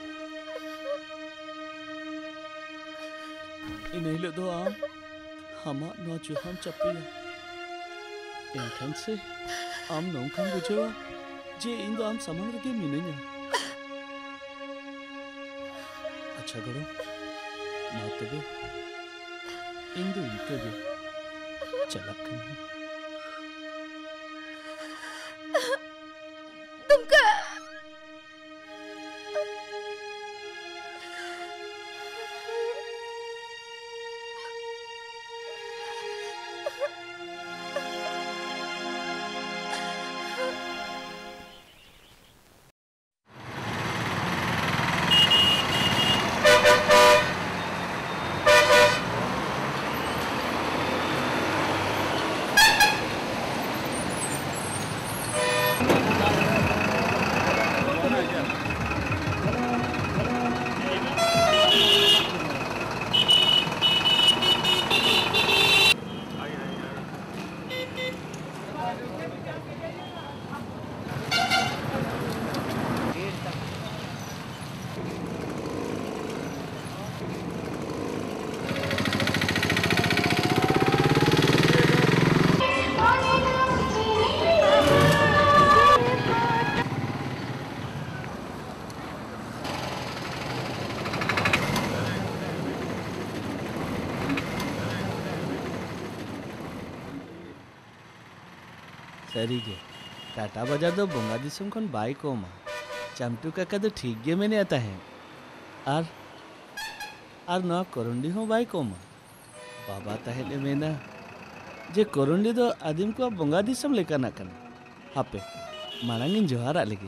इन हिलो दो हमा नो जुहाम चपिया इनखान से आम नौखान बुझेवा जे इन दो आम समंग रगे मिनया अच्छा गड़ो मा तबे इन दो इनके गे चलक तुमका सारी गे टाटा बाजार दो बोंगा दिसम खन बाई कोमा चामटू काका दो ठीक गे मेने आता है आर ना कोरंडी हो बाई कोमा बाबा ताहेले मेना जे कोरंडी दो आदिम को बोंगा दिसम लेका ना कन हापे मारांगिन जोहारा लगे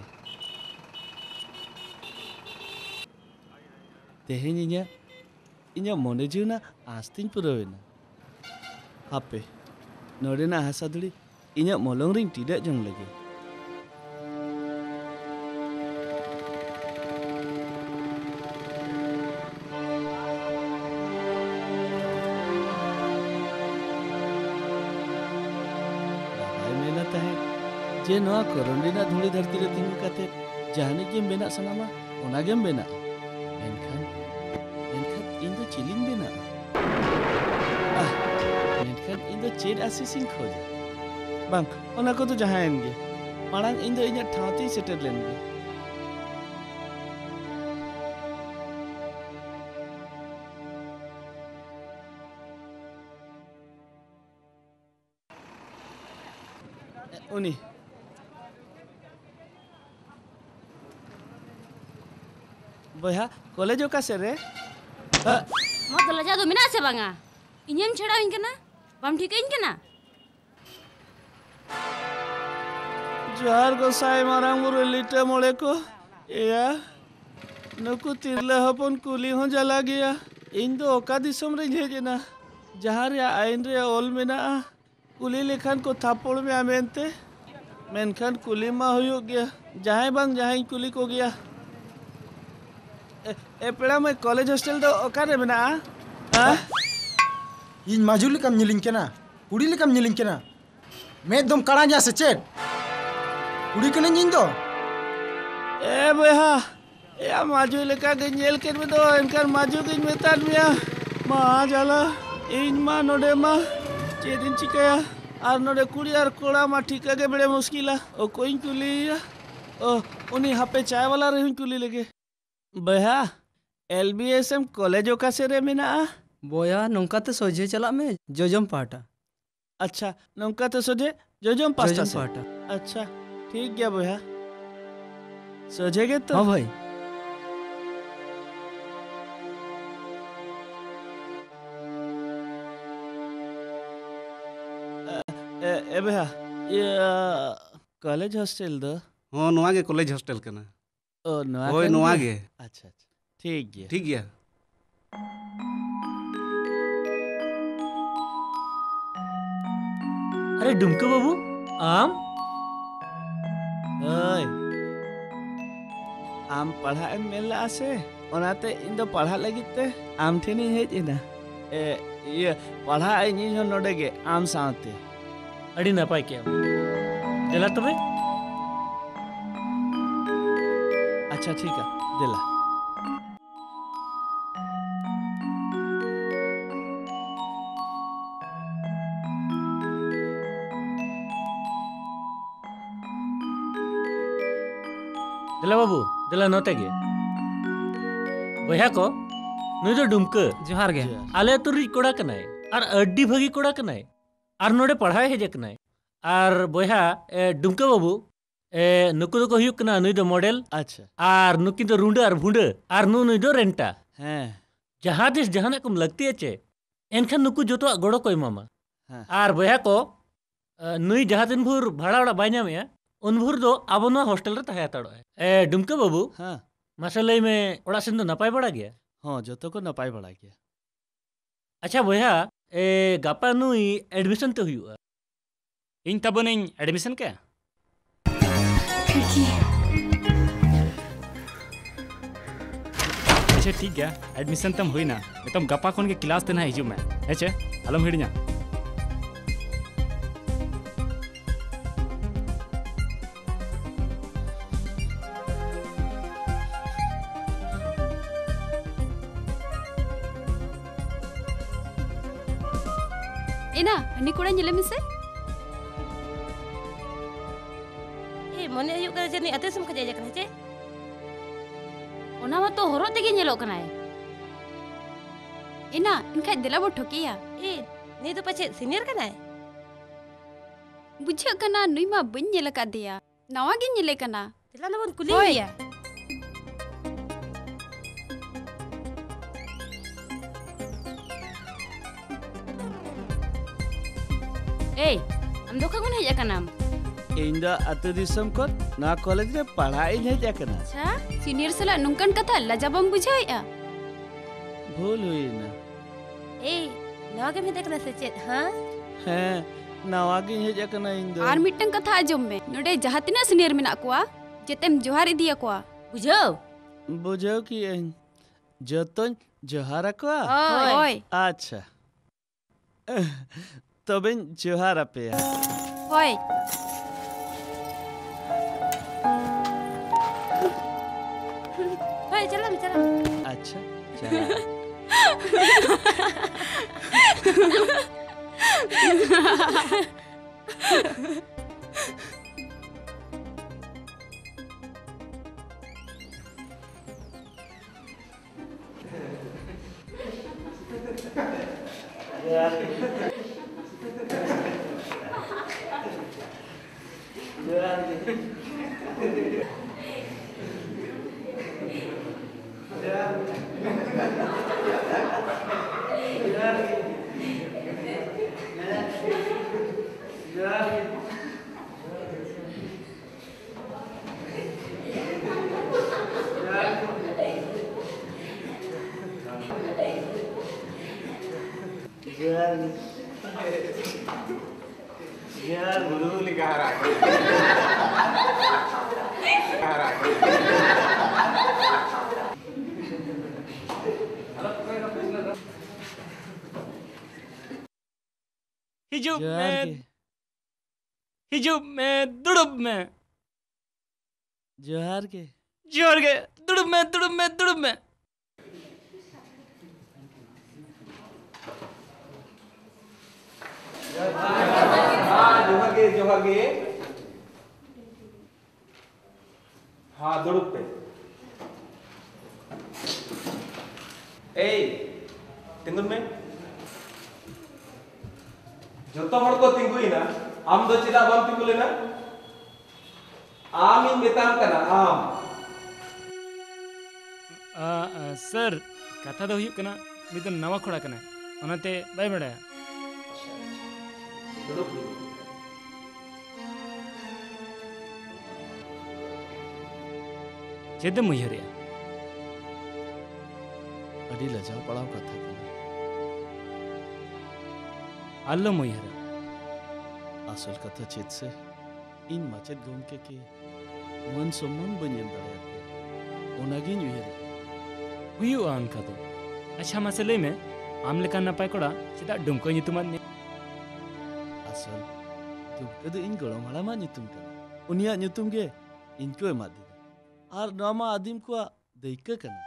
तेहेन इnya मोने जीवना आस्तिन पुरवेना हापे नोडेना हासा दुड़ी इnya मोलोंग रिंग tidak jong lagi बाबाई मेना ताहे जे नोआ कोरोंडीना धूड़ी धरती रे तिंगु काते जहानी गेम बेना सनामा ओना गेम बेना मेनखान इंदो चिलिन बेना मेनखान इंदो चेड आसीसिन खोजा बांग ओना को तो जहां गे मांग इन इन ठावती सेटर लेन गे उनी बया कॉलेज का से रे मत लजा दो मिना से बांगा इᱧᱮᱢ छेड़ाविन कना बम ठीकइन कना जोहार गोसाई मारांग बुरु लिटे मोले को या नुकु तिरले हपन कुली हो जला गया इन दो ओका दिसम रे हेजना जहां रे आइन रे ओल मेना कुली लेखान को थापड़ में आमेनते मेनखान कुली मा हुयो गया जहां बांग जहां कुली को गया ए पेड़ा में कॉलेज हॉस्टल दो ओका रे मेना इन माजुली कम निलिंग केना कुड़ी लेकम निलिंग केना मैं एकदम कड़ा जा से चेट कुड़ी कने इन दो ए बहा या माजू लेका गे नेल केन में दो एनकर माजू गे मेतान मिया मा जाला इन मा नोडे मा चेदिन चिकाया आर नोडे कुड़ी आर कोड़ा मा ठीका गे बड़े मुश्किला ओ कोइन कुलिया ओ उनी हापे चाय वाला रही कुली लेगे बहा एलबीएसएम कॉलेज का से रे मेना बोया नौका तो सोझे चला में जोजम पाटा अच्छा नौका तो सोझे जोजम पाटा जोजम पाटा अच्छा ठीक गया बोया सोझेगे तो हाँ भाई ए बोया ये कॉलेज हॉस्टल दो हाँ नोआ गे कॉलेज हॉस्टल करना ओ नोआ ओए नोआ गे अच्छा अच्छा ठीक गया अरे डुमके बाबू आम ओए आम पढ़ा मेला आसे ओनाते इन दो पढ़ा लगित ते आम ठेनी हेजना ए ये पढ़ा इन हो नोडे गे आम साथे अड़ी नपाय के देला तबे अच्छा ठीक है देला दिला बाबू दिला नोते गे बया को नुई दो डुमके जोहार गे आले तुरी कोड़ा कनाय और अड्डी भगी कोड़ा कनाय और नोडे पढ़ाई हेजे कनाय और बया डुमके बाबू नुकु दो को हुयुक कना नुई दो मॉडल अच्छा और नुकी दो रुंडे और भुंडे और नुई दो रेंटा हैं जहां देश जहां कुम लगती है एनखान नुकु जोतो गड़ो को मामा हाँ। और बया को नुई जहां दिन भूर भाड़ा ओड़ा बाय नामे उन भूर दो अब नोआ हॉस्टल रे तहे ताड़ो ए डुमके बाबू हां मसले में ओड़ा सिन दो नपाय बड़ा गया हां जोतो को नपाय बड़ा गया अच्छा बया गापा नुई एडमिशन तो हुआ इन तबन इन एडमिशन के अच्छा ठीक गया एडमिशन तम हुई ना एकदम गपा खन के क्लास तेना हिजू में हेचे आलम हिड़िया एना हनी कोड़ा नेले मिसे ए मने हुयुक कना जनी अते सम खजे जकना चे ओना मा तो हरो तेगे नेलो कना एना इनखा दिला बो ठोकिया ए नी तो पछे सीनियर कना बुझे कना नुई मा बन नेल का दिया नवा गे नेले कना तिला ना बन कुलिया ए हम दो खगुन हेज कनाम इन द अतु दिसम को ना कॉलेज रे पढ़ाई हेज कना अच्छा सीनियर सला नुंकन कथा लजाबम बुझाइया भूल हुई ना ए नवा के में देखना से चेत हां हैं नवा गे हेज कना इन दो आर मिटन कथा आजम में नोडे जहां तिना सीनियर मेना कोआ जेतेम जोहार इदिया कोआ बुझो कि जतन जोहार कोआ ओय अच्छा तबे जोहार पे होय होय चला अच्छा चला हिजुब में दुड़ुब में जोहार के दुड़ुब में जोहार गे हाँ दुड़ुब पे ए तिंगुन में जोतो हड़ को तिंगुइना आम दो चिदा बम तिंगु लेना आम इन मेताम कना आम सर कथा दो हुयुक कना नितो नवा खोड़ा कना ओनाते बाय बड़ाया चेदम उयहरिया अडी लजाव पड़ाव कथा कना आलो मुयहरा असल कथा चेत से इन माचेत गोमके के मन सम्मान बनियन दाड़े ओनागिन उयहर हुयुआ अनका दो अच्छा मासे लई में आम लेका नपाय कोड़ा चिदा डुमको नितुमान ने असल दुमके दो इन गड़म हाड़ामा नितुम कना उनिया नितुम गे इनको एमा दिदा आर नामा आदिम को दैका कना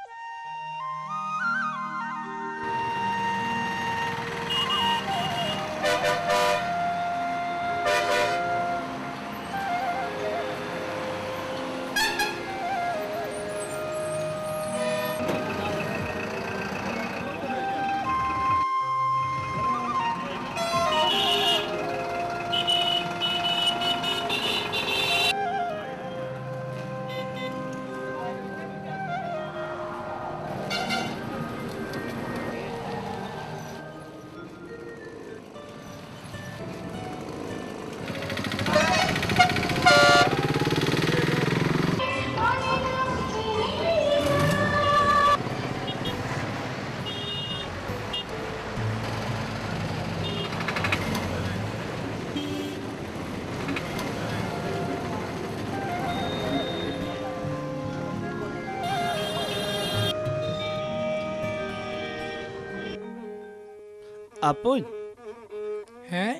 Apoy. हैं?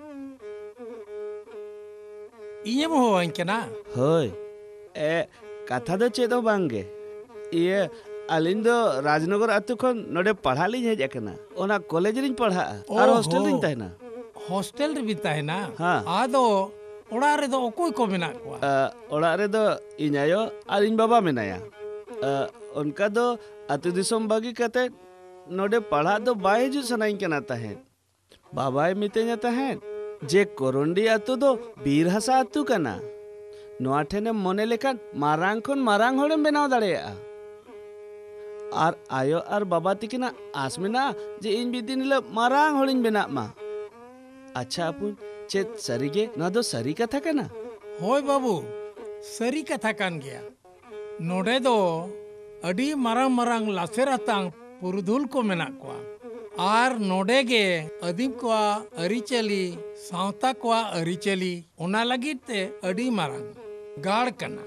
इये मोहन के ना? होय। कथा दो चेदो बांगे। ये अलिंदो राजनगर अतु खन नोडे पढ़ा लिन हेज एकना। ओना कॉलेज रिन पढ़ा और हॉस्टल रिन तहना। हॉस्टल रे भी तहना? हाँ। आदो ओड़ा रे दो ओकोय को मेना कोआ? ओड़ा रे दो इनायो और इन बाबा मेनाया। उनका दो अतु दिसम बागी कहते नोडे पढ़ा दो बाय जो सनाइन के ना तहन। बाबाए मितेnya तहन जे कोरंडी आतु दो बीर हसा आतु कना नोआ ठेने मोने लेखान मारांग खन मारांग होड़ेम बेनाव दाड़ेया आर आयो आर बाबा तिकिना आस मेना जे इन बिदिन हिलो मारांग होड़िन बेना मा अच्छा अपुन चेत सरीगे नोआ दो सरी कथा कना होय बाबू सरी कथा कान गया नोडे दो अडी मारांग मारांग लासेरातांग पुरुधुल को मेना कोआ आर नोडे गे अदीम को अरिचली सावता को अरिचली ओना लगित ते अडी मारांग गाड़ कना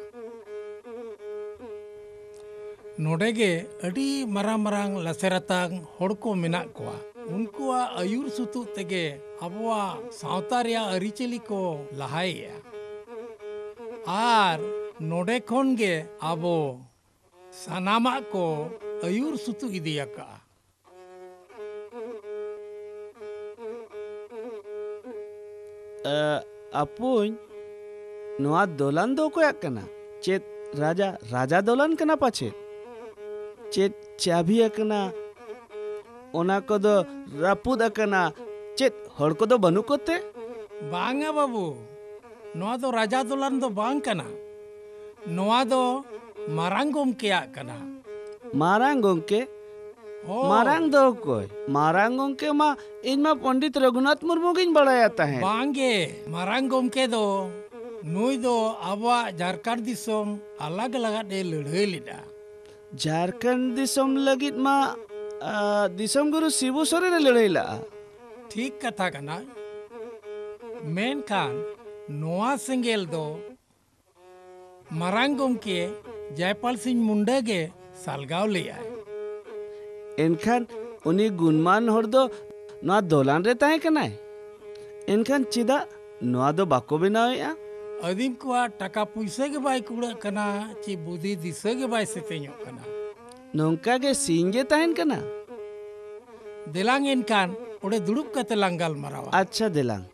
नोडे गे अडी मारांग मारांग लासेरातांग होड़ को मेना कोआ उनको आयुर सुतु तेगे अबवा सावता रिया अरिचली को लहाया आर नोडे खोन गे आबो सानामा को आयुर सुतु इदिया का अपुन नोआ दोलन दो को कना चेत राजा राजा दोलन कना पाछे चेत चाबी अकना ओना को दो रापुद अकना चेत हड़ को दो बनु कोते बांगा बाबू नोआ दो राजा दोलन दो बांग कना नोआ दो मारांगोम के कना मारांगोम के मारांग दो कोई मारांगोम के मा इनमा पंडित रघुनाथ मुर्मू गिन बड़ाया है बांगे मारांगोम के दो नुई दो आबा झारखंड दिसोम अलग अलग दे लड़ाई लिदा झारखंड दिसोम लगित मा दिसोम गुरु शिबू सोरेन लड़ाई ला ठीक कथा कना मेन खान नोआ सेंगेल दो मारांगोम के जयपाल सिंह मुंडा गे सालगाव ले आए एनखान उनी गुणमान हर दो नोआ दोलान रे ताहे कनाय एनखान चिदा नोआ दो बाको बनावेया अदीम को टका पैसा के बाय कुड़ा कना ची बुद्धि दिशा के बाय सेतेño कना नोंका के सिंगे ताहेन कना देलांग एनखान ओडे दुड़ुब कते लांगाल मरावा अच्छा देलांग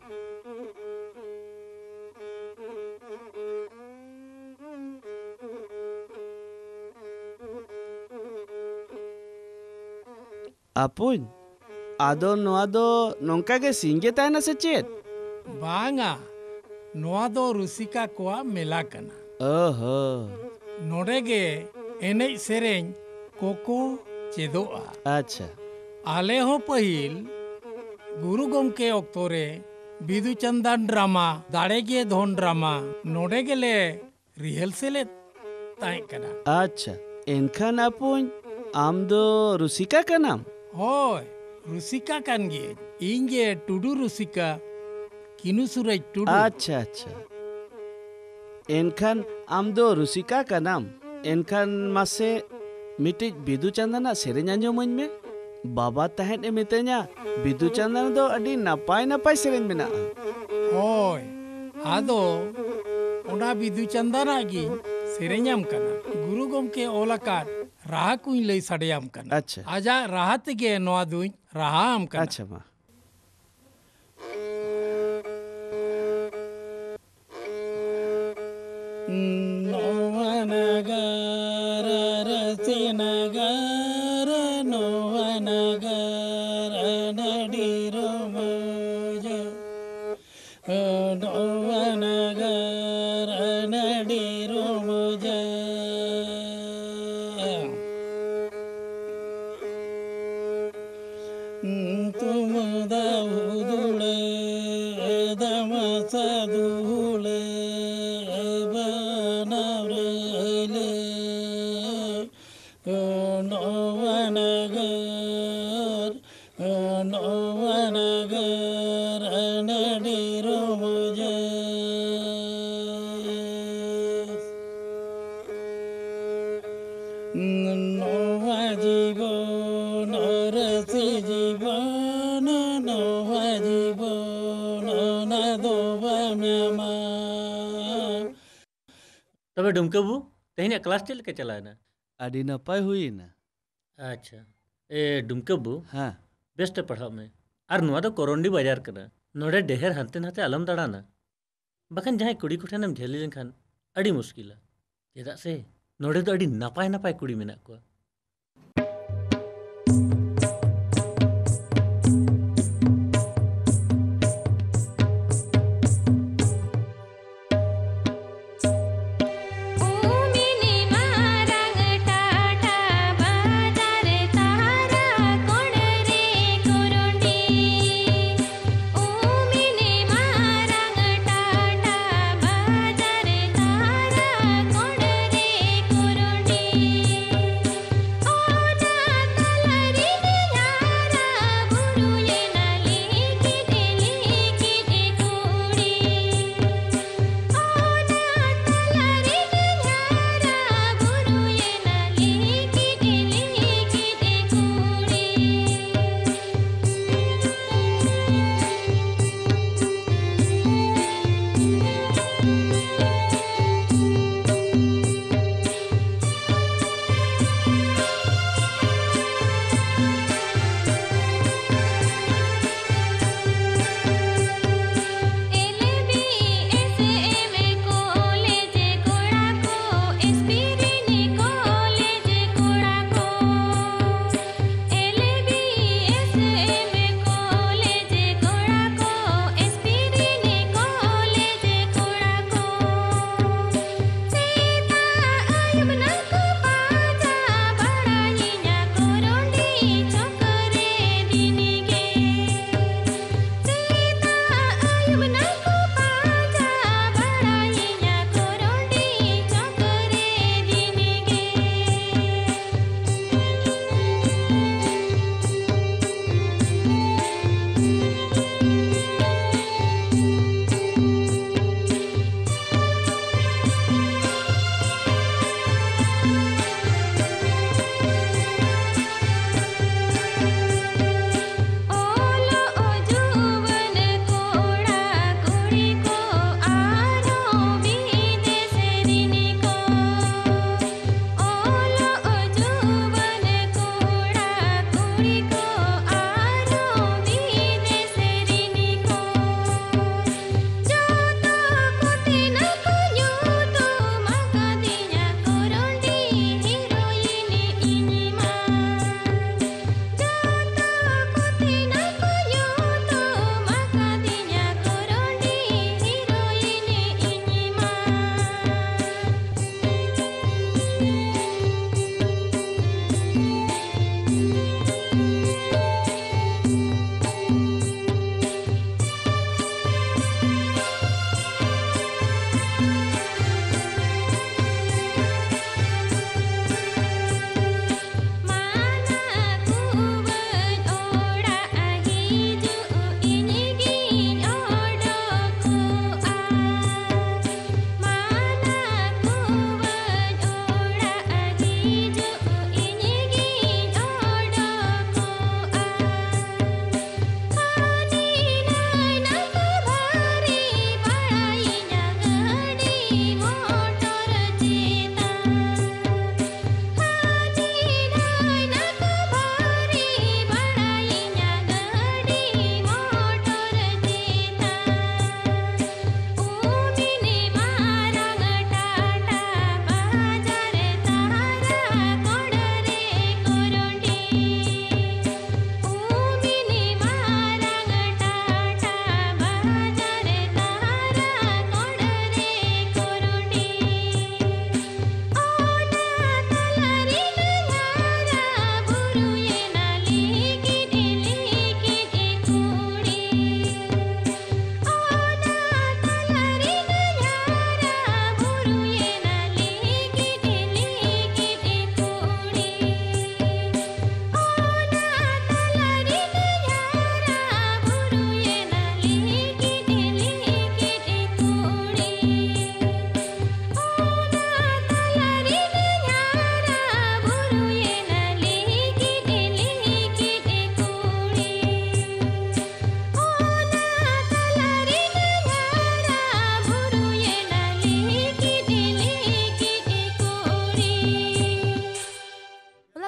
अपुन आदो नोआ दो नोंका के सिंगे ताहे ना से चेत बांगा नोआ दो रुसिका कोआ मेला कना ओहो नोडे गे एने सेरेñ कोको चेदोआ अच्छा आले हो पहिल गुरु गोमके ओक्तोरे बिदु चंदन ड्रामा दाड़े गे धोन ड्रामा नोडे गेले रिहर्सले ताहे कना अच्छा एनखान अपुन आम दो रुसिका का नाम होय रुसिका कान गे इंगे टुडू रुसिका किनु सुरज टुडू अच्छा अच्छा एनखान आम दो रुसिका का नाम एनखान मासे मिटिज बिदु चंदना सेरेñ आंजोमኝ में बाबा तहन ए मितेña बिदु चंदन दो अडी नपाय नपाय सेरेñ मेना होय आदो ओना बिदु चंदना गी सेरेñam कना गुरु गोमके ओलाकात राहा कुई लई साडेयाम कना अच्छा आजा राहा तेगे नोआ दुई राहाम कना अच्छा मा नोवनगर रसिनगर नोवनगर नडीरो मोज नोवनगर नडीरो मोज तुम दाऊदुड़े दम सदुले बनवले नोवनगर नडीरो मुझे नोवा जीवन रसी जीवन नोवा जीवन नदोवा म्यामा तबे डुमकबू तेहने क्लास चल के चला ना अडी नपाय हुई ना अच्छा ए डुमकबू हाँ बेस्ट पढ़ाओ में और नुआ तो कोरोंडी बाजार करा नोड़े ढेर हानते नाते आलम दाड़ाना बखान जहाँ कुड़ी कुठानम झेली लेनखान अड़ी मुश्किला चेदा से नोड़े तो अड़ी नपाय नपाय कुड़ी मेना को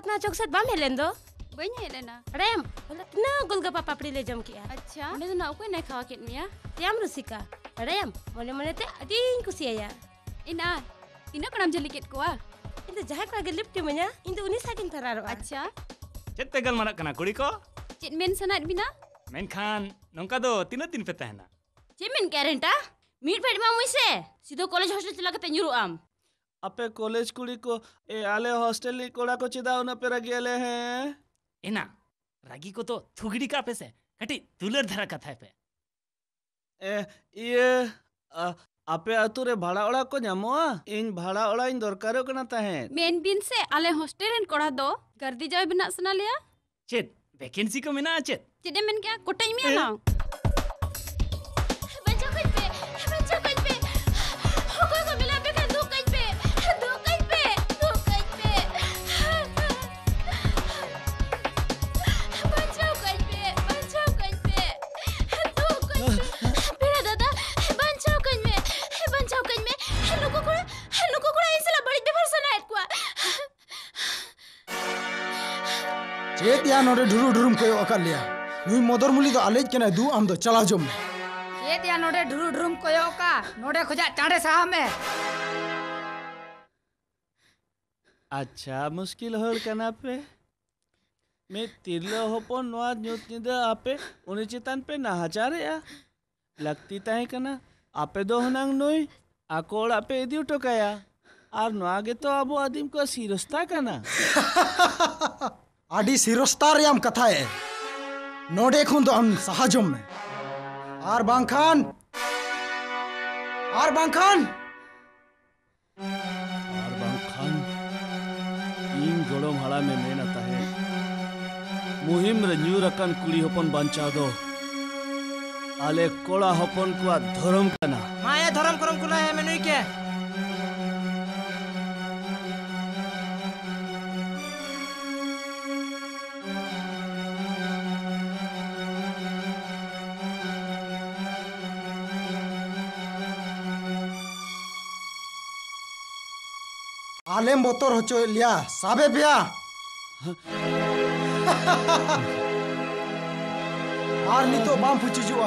रत्ना चौक से बाम हेलेन दो बनी हेलेना रेम होला तना गोलगप्पा पापड़ी ले जम किया अच्छा उन्हें तो ना कोई नहीं खावा कितनिया रेम रुसिका रेम मने मने ते अडी कुसिया इना तीना कणम जली कित कोआ इन तो जहां का लिफ्ट मन्या इन तो उनी साकिन फरारो अच्छा चेत ते गल मानक कना कुड़ी को चेत मेन सनात बिना मेन खान नोंका दो तीना दिन पे तहना चे मेन कैरेंटा मीट फेड मा मुइसे सीधो कॉलेज हॉस्टल चला के तेजुरु आम अपे कॉलेज कुड़ी को ए आले हॉस्टल ली कोड़ा को चिदा उन पे रगियाले हैं एना रागी को तो थुगड़ी का पे से कटी दुलर धरा कथा पे ए ये आपे अतुरे भाड़ा ओड़ा को ᱧᱟᱢᱚᱜᱼᱟ इन भाड़ा ओड़ा इन दरकारो कना ताहे मेन बिन से आले हॉस्टल रेन कोड़ा दो गर्दी जाय बिना सना लिया चेत वैकेंसी को मेना चेत चेदे मेन क्या कोटाई में ना बच्चा कोई पे कोई को मिला पे दो कई पे बच्चा कोई पे मेरा दादा बच्चा कोई में लोगों को ऐसा बड़ी बेफर सनायत को चेत या नोडे ढुरु ढुरुम कोयो अकल लिया नुई मदर मुली दो आलेज केना दू आम दो चला जम चेत या नोडे ढुरु ढुरुम कोयो का नोडे खोजा चांडे साहा में अच्छा मुश्किल होल कना पे मैं तिरलो होपन नोआ न्यूत निदा आपे उनी चितान पे नाहाचारे या लगती ताहे कना आपे दो हनांग नोई आकोड़ आपे इदी उटोकाया आर नोआ गे तो अबो आदिम को सिरस्ता कना आडी सिरस्तार याम कथा है नोडे खुन तो हम सहाजम में आर बांखान इन गोड़म हड़ा में मेना ताहे मुहिम रे न्यूरकन कुड़ी होपन बांचा दो आले कोड़ा होपन को धर्म कना माया धर्म करम कुला है मेनुई के आलेम बोतर होचो लिया साबे पिया आर नितो बाम फुचिजुआ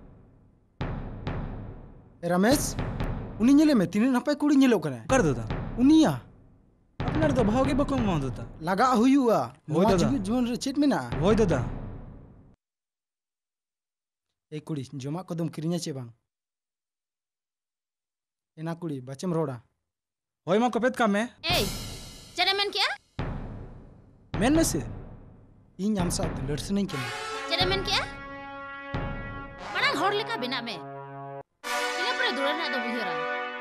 रमेश उनी नेले में तीन नपाय कुड़ी नेलो कना कर दो दा उनिया আপনার তো ভাগে বকম মহদতা लगा हुआ होय दादा। जीवन रे चेत मेना होय दादा ए कुड़ी जमा को दम किरिnya चे बांग एना कुड़ी बचम रोड़ा होय मा कपेत का में ए चले मन क्या मेन में से इन आम सा दुलर से नहीं के चले मन क्या बड़ा घोड़ लेका बिना में इने पर दुलर ना दो बुझरा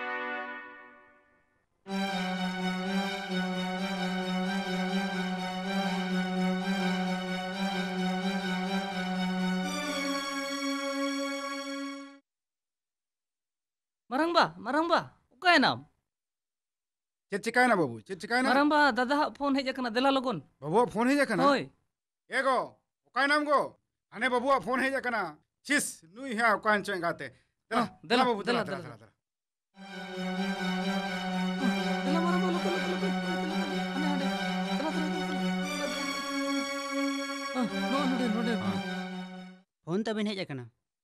Marangba, ukai nam. चेत चिकायना बाबू चेत चिकायना Marangba, dada phone heja kana dela logon. बाबू फोन है जकना Hoy. एगो ओकाय नाम गो अने बाबू फोन है जकना चिस नुई है ओकान चें गाते दला बाबू दला फोन तबिन हेज अकना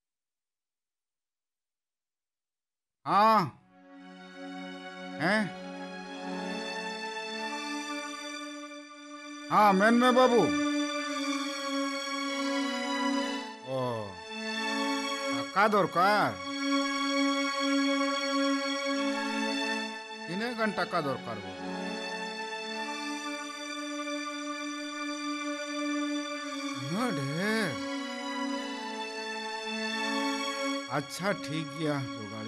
हाँ हैं हाँ मैन में बाबू ओ का दरकार तीन घंटा का दरकार बाबू न ढेर अच्छा ठीक गया जुगाड़ी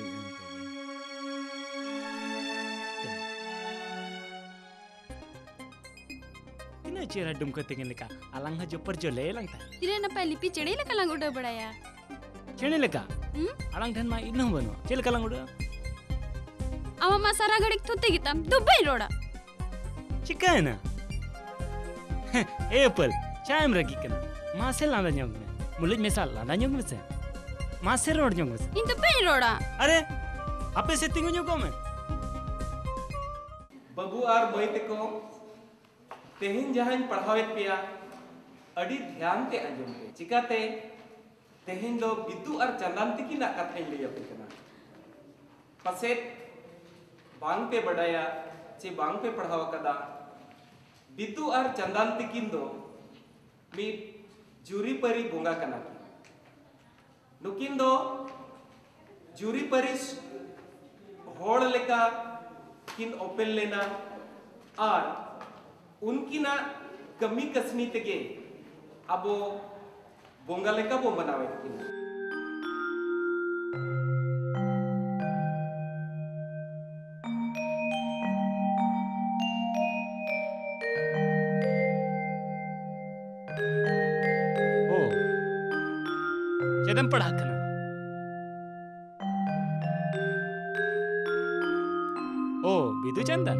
चेहरा डुमको तेंगे लेका अलांग जो पर जो ले लगता तिरे न पहली पी चढ़े लका लंग उड़ा बड़ाया चेने लेका अलांग ठन मा इनो बनो चेल का लंग उड़ा अमा मा सारा घड़ी थुते गितम दुबई रोड़ा चिका है ना एप्पल चायम रगी कना मा से लांदा न्योंग में मुलिज में साल लांदा न्योंग में से मा से रोड न्योंग में इन दुबई रोड़ा अरे आपे से तिंगु न्योंग में बाबू आर बइते को तेहिन जहां पढ़ावेत पिया अड़ी ध्यान ते अंजम पे चिकाते तेहिन दो बिदु और चंदन तिकी ना कथे लिया पे कना पसे बांग पे बडाया चे बांग पे पढ़ावा कदा बिदु और चंदन तिकिन दो मी जूरी परी बोंगा कना नुकिन दो जूरी परिस होड़ लेका किन ओपेल लेना और उनकी ना कमी कसनी तेगे अबो बोंगा लेका बो बनावे किना ओ चेदम पढ़ा कना ओ बिदु चंदन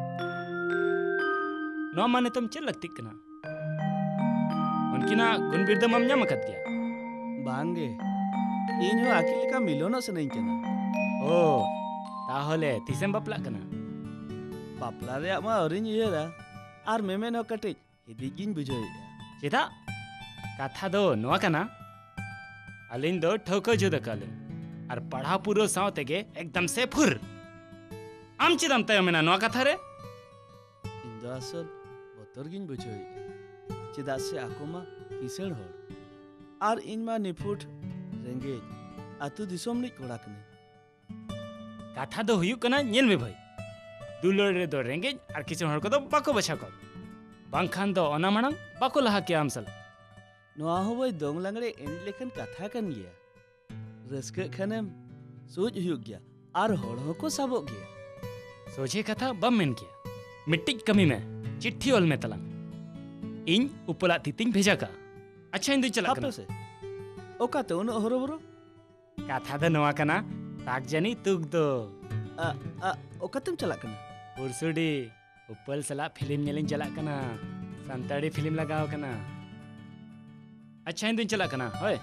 नो माने तुम चल लगती कना उनकी ना गुण बिरदम हम ᱧᱟᱢ ᱟᱠᱟᱫ गया बांगे इन हो आकिल का मिलोना से नहीं केना ओ ताहले तिसेम बापला कना बापला रे मा अरिन येरा आर मेमे न कटे हिदिगिन बुझोय चेदा कथा दो नोआ कना अलिन दो ठोको जुदा काले और पढ़ा पूरो साव तेगे एकदम से फुर आम चिदम तय मेना नोआ कथा रे इंदो असल बोतरगिन बुझोय चेदा से आकोमा किसण होड़ आर इनमा निफुट रेंगे आतु दिसोम नि कोड़ा कने कथा दो हुयु कना नेल में भाई दुलर रे दो रेंगे और किसण होड़ को दो बाको बछा को बांखान दो ओना मानंग बाको लहा के आमसल नोआ हो भाई दोंग लंगड़े एनि लेखन कथा कन गया रस्के खनेम सोच हुयु गया आर होड़ हो को साबो गया सोचे कथा बम मेन किया मिट्टी कमी में चिट्ठी ओल में तलंग इन उपला तितिंग भेजा का अच्छा इंदु चला कना से ओका तो उन हरोबरो कथा द नवा कना ताक जनी तुक दो ओका तुम चला कना पुरसुडी उपल सला फिल्म नेलिन चला कना संताड़ी फिल्म लगाओ कना अच्छा इंदु चला कना होय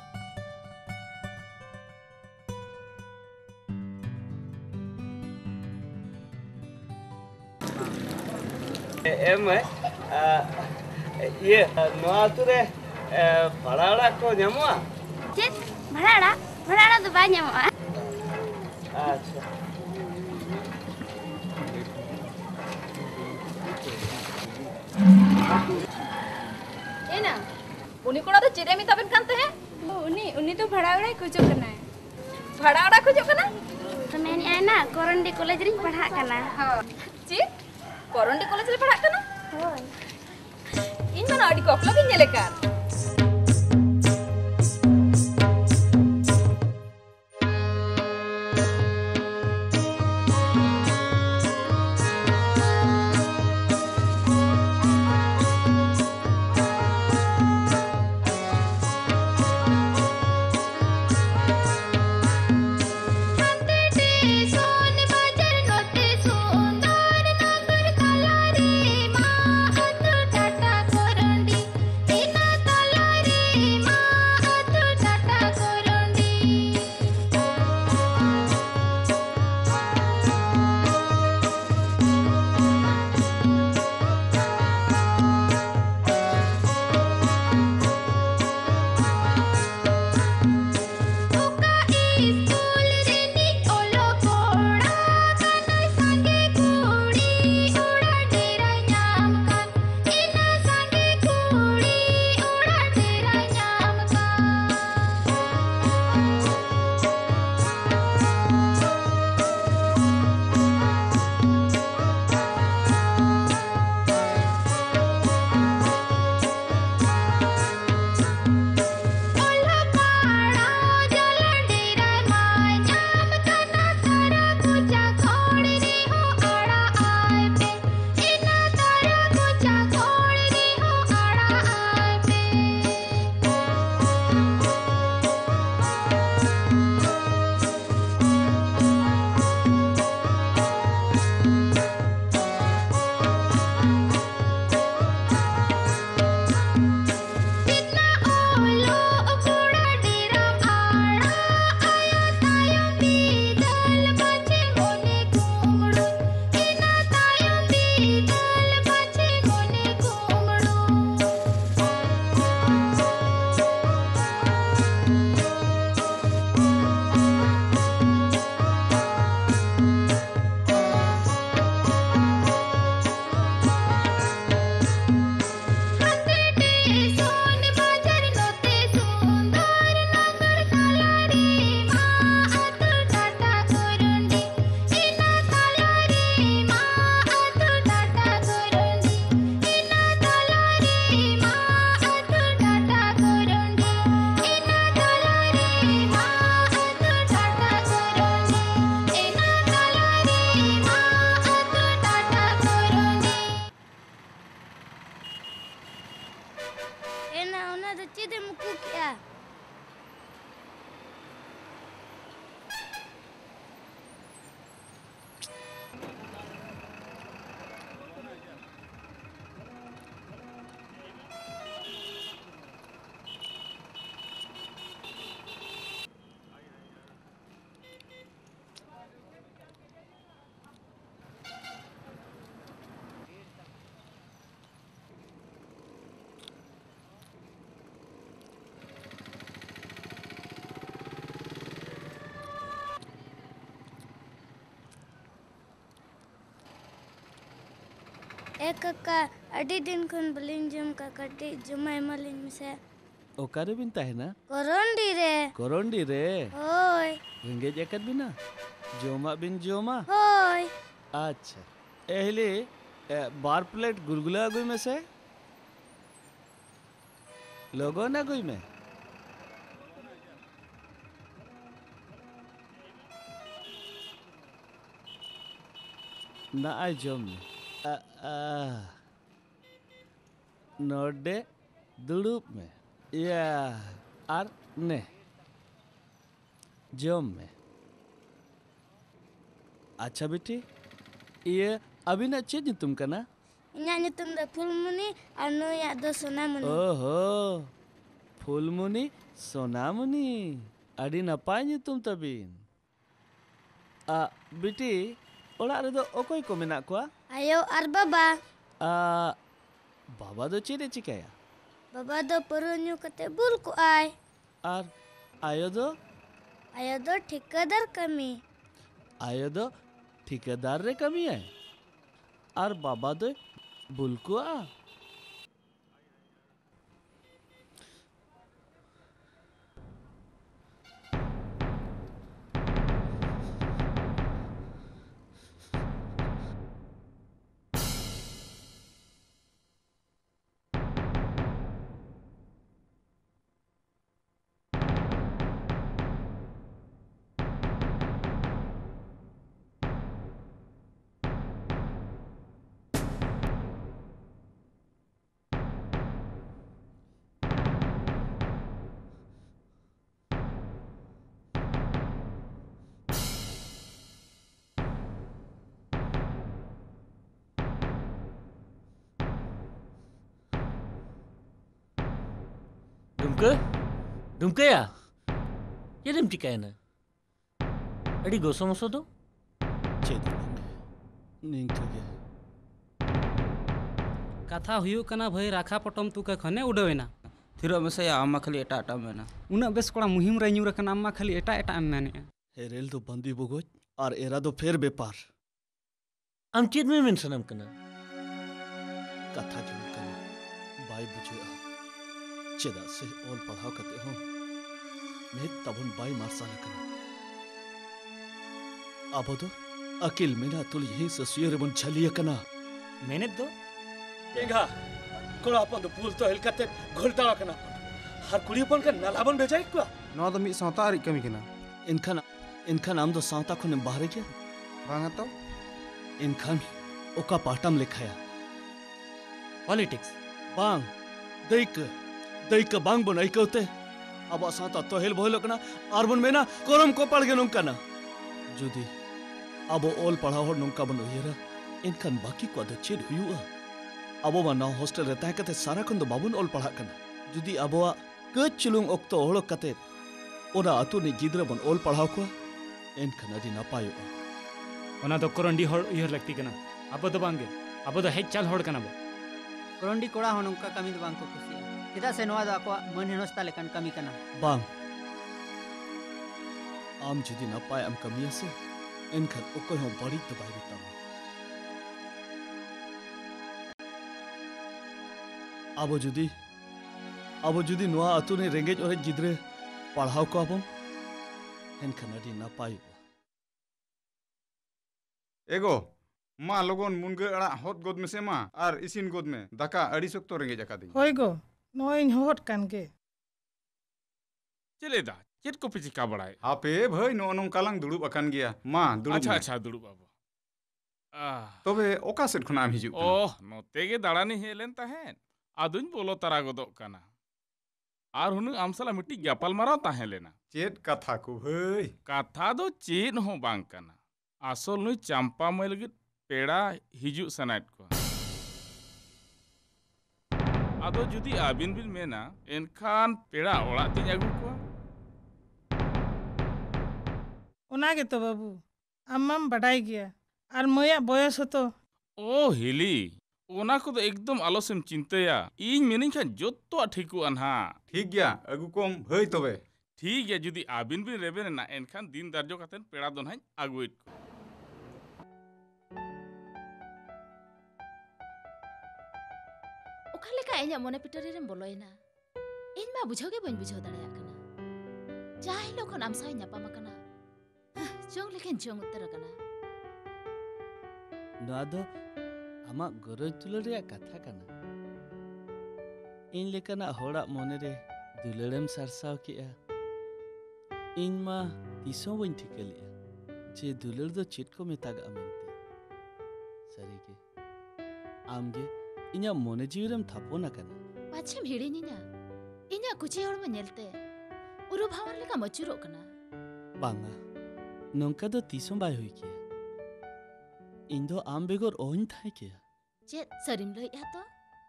एम ये नोआ तुरे भाड़ा को ᱧᱟᱢᱚᱜᱼᱟ चेत भाड़ा दो बा ᱧᱟᱢᱚᱜᱼᱟ अच्छा ᱫᱚ ᱪᱮᱫ ᱮ ᱢᱮᱛᱟᱵᱮᱱ ᱠᱟᱱ ᱛᱟᱦᱮᱸ? उनी तो भाड़ा उड़ाई खोजो कना भाड़ा ओड़ा खोजो कना? तो मैंने आया ना कोरंडी कॉलेज रे पढ़ा कना चेद कोरंडी कॉलेज रे पढ़ा कना? होय इन माना अडी कोकला गिन नेले कान काका अड़ी दिन खन बलिंग जम का कटी जुमाय मलिंग से ओकारे बिन ताहेना कोरोंडी रे होय रेंगे जैकेट बिना जोमा बिन जोमा होय अच्छा एहले 12 प्लेट गुलगुला अगुई में से लोगों ना गुई में ना आई जोम में नोडे दुड़ूप में या आर ने जोम में अच्छा बेटी ये अभी ना चेंज तुम करना इन्हें तुम द फुलमुनी अनु या दो सोनामुनी ओहो फुलमुनी सोनामुनी अड़ी ना पाएंगे तुम तभी बेटी ओड़ा रे दो ओकोई को मेना कोआ आयो आर बाबा बाबा दो चेरे चिकाया बाबा दो परुन्यू कते बुल को आय आर आयो दो ठेकेदार कमी आयो दो ठेकेदार रे कमी है आर बाबा दो बुल को आ दुमका दुमकाया चेदम चिकायना अड़ी गोसमोसो दो चेद निंगे कथा हुयु कना भाई राखा पटम तू के खने उडवेना थिरो मसया आमा खाली एटा एटा मेना उना बेस कोड़ा मुहिम रे न्यूर कना आमा खाली एटा एटा मेने हेरेल तो बंदी बगोज और एरा तो फेर बेपार आम चेद में मेंशनम कना कथा जुल कना बाई बुझे चेदा से ओल पढ़ाव करते हो मैं तबन बाई मारसाला कना अब तो अकिल मेना तुल यही ससुयर बन छलिया कना मैंने तो केगा कोड़ा अपन तो पुल तो हेलकते घोलता कना हर कुड़ी अपन का नलाबन बेजाई को नवा तो मी सावता आरी कमी कना इनखान आम तो सावता खुने बाहर क्या बांगा तो इनखान ओका पाटम लिखाया पॉलिटिक्स बांग दैक बांग बनाई कोते अब सावता तो हेल बोलो कना आरबन में ना कोरम को पड़ गए कना जुदी अब ओल पढ़ा हो नंका बन येरा इनखान बाकी को तो चेद हुआ अब ना हॉस्टल रहता है कते सारा खन तो बाबुन ओल पढ़ा कना जुदी अब कच चुलुंग ओक्तो ओलो कते ओना अतु नि गिद्रा बन ओल पढ़ाव को इनखान अडी नापायो ओना तो करंडी हर उयर लगती कना अब तो बांगे अब तो हेज चाल हर कना बो करंडी कोड़ा हो नंका कमी दो बांग को खुशी चेदा से नवा दो आको मन हेनस्ता लेकन कमी कना बांग आम जुदी नापाय आम कमिया से इनखान ओको हो बड़ी तो बाई बिता अब जुदी नवा अतु ने रेंगेज और गिद्रे पढ़ाव को अब इनखान अडी नापाय एगो माँ लोगन मुनगे अड़ा हot गोद में से माँ और इसिन गोद में दाका अड़ी सक तो रेंगे जका दी होय गो नोइन हट कान के चले दा चेत को पिचिका बड़ाए आपे भाई नो नो कालांग दुड़ुब अकान गया माँ दुड़ुब अच्छा दुड़ुब बाबू तबे ओका सेट खना आम हिजु ओह नोते गे दाड़ानी हेलेन ताहेन आदुन बोलो तारा गोदोक काना आर हुनु आमसला मिट्टी गपाल माराव ताहे लेना चेत कथा को भाई कथा दो चेत हो बांग काना आसल नुई चंपा मई लगित पेड़ा हिजु सनाइत को आदो जुदी आबिन बिन मेना एनखान पेड़ा ओड़ा तिन आगु को ओना गे तो बाबू आम्माम बडाई गया और मोया बयस तो ओ हिली ओना को तो एकदम आलोसेम चिंताया इन मेनिन खान जोत्तो ठीकु अनहा ठीक गया अगु कोम भाई तबे ठीक है जुदी आबिन बिन रेबेन ना एनखान दिन दर्जो कातेन पेड़ा दोन हाई आगुइट को ओखा लेका इᱧᱟᱜ ᱢᱚᱱᱮ ᱯᱤᱴᱟᱹᱨᱤ ᱨᱮᱢ ᱵᱚᱞᱚᱭᱮᱱᱟ ᱤᱧ ᱢᱟ ᱵᱩᱡᱷᱟᱹᱣ ᱜᱮ ᱵᱟᱹᱧ ᱵᱩᱡᱷᱟᱹᱣ ᱫᱟᱲᱮᱭᱟᱜ ᱠᱟᱱᱟ ᱡᱟ ᱦᱤᱞᱳᱜ ᱠᱷᱚᱱ ᱟᱢ ᱥᱟᱶ ᱧᱟᱯᱟᱢ ᱟᱠᱟᱱᱟ ᱡᱚᱝ ᱞᱮᱠᱷᱟᱱ ᱡᱚᱝ ᱩᱛᱟᱹᱨ ᱟᱠᱟᱱᱟ नवा दो आमा गरज दुलर रे कथा कना इन लेकना होड़ा मोने रे दुलरम सरसाव किया इन मा तिसो बन ठिकलिया जे दुलर दो चेत को मेतागा मेनते सरी के आमगे इnya मोने जीवरम थापोना कना पाछेम हिड़िनिना इnya कुचे हड़ में नेलते उरु भावन लेका मचुरो कना बांगा नंका दो तिसो बाय होई किया इन दो आम बेगोर ओइन थाई किया चेत सरिम लइया तो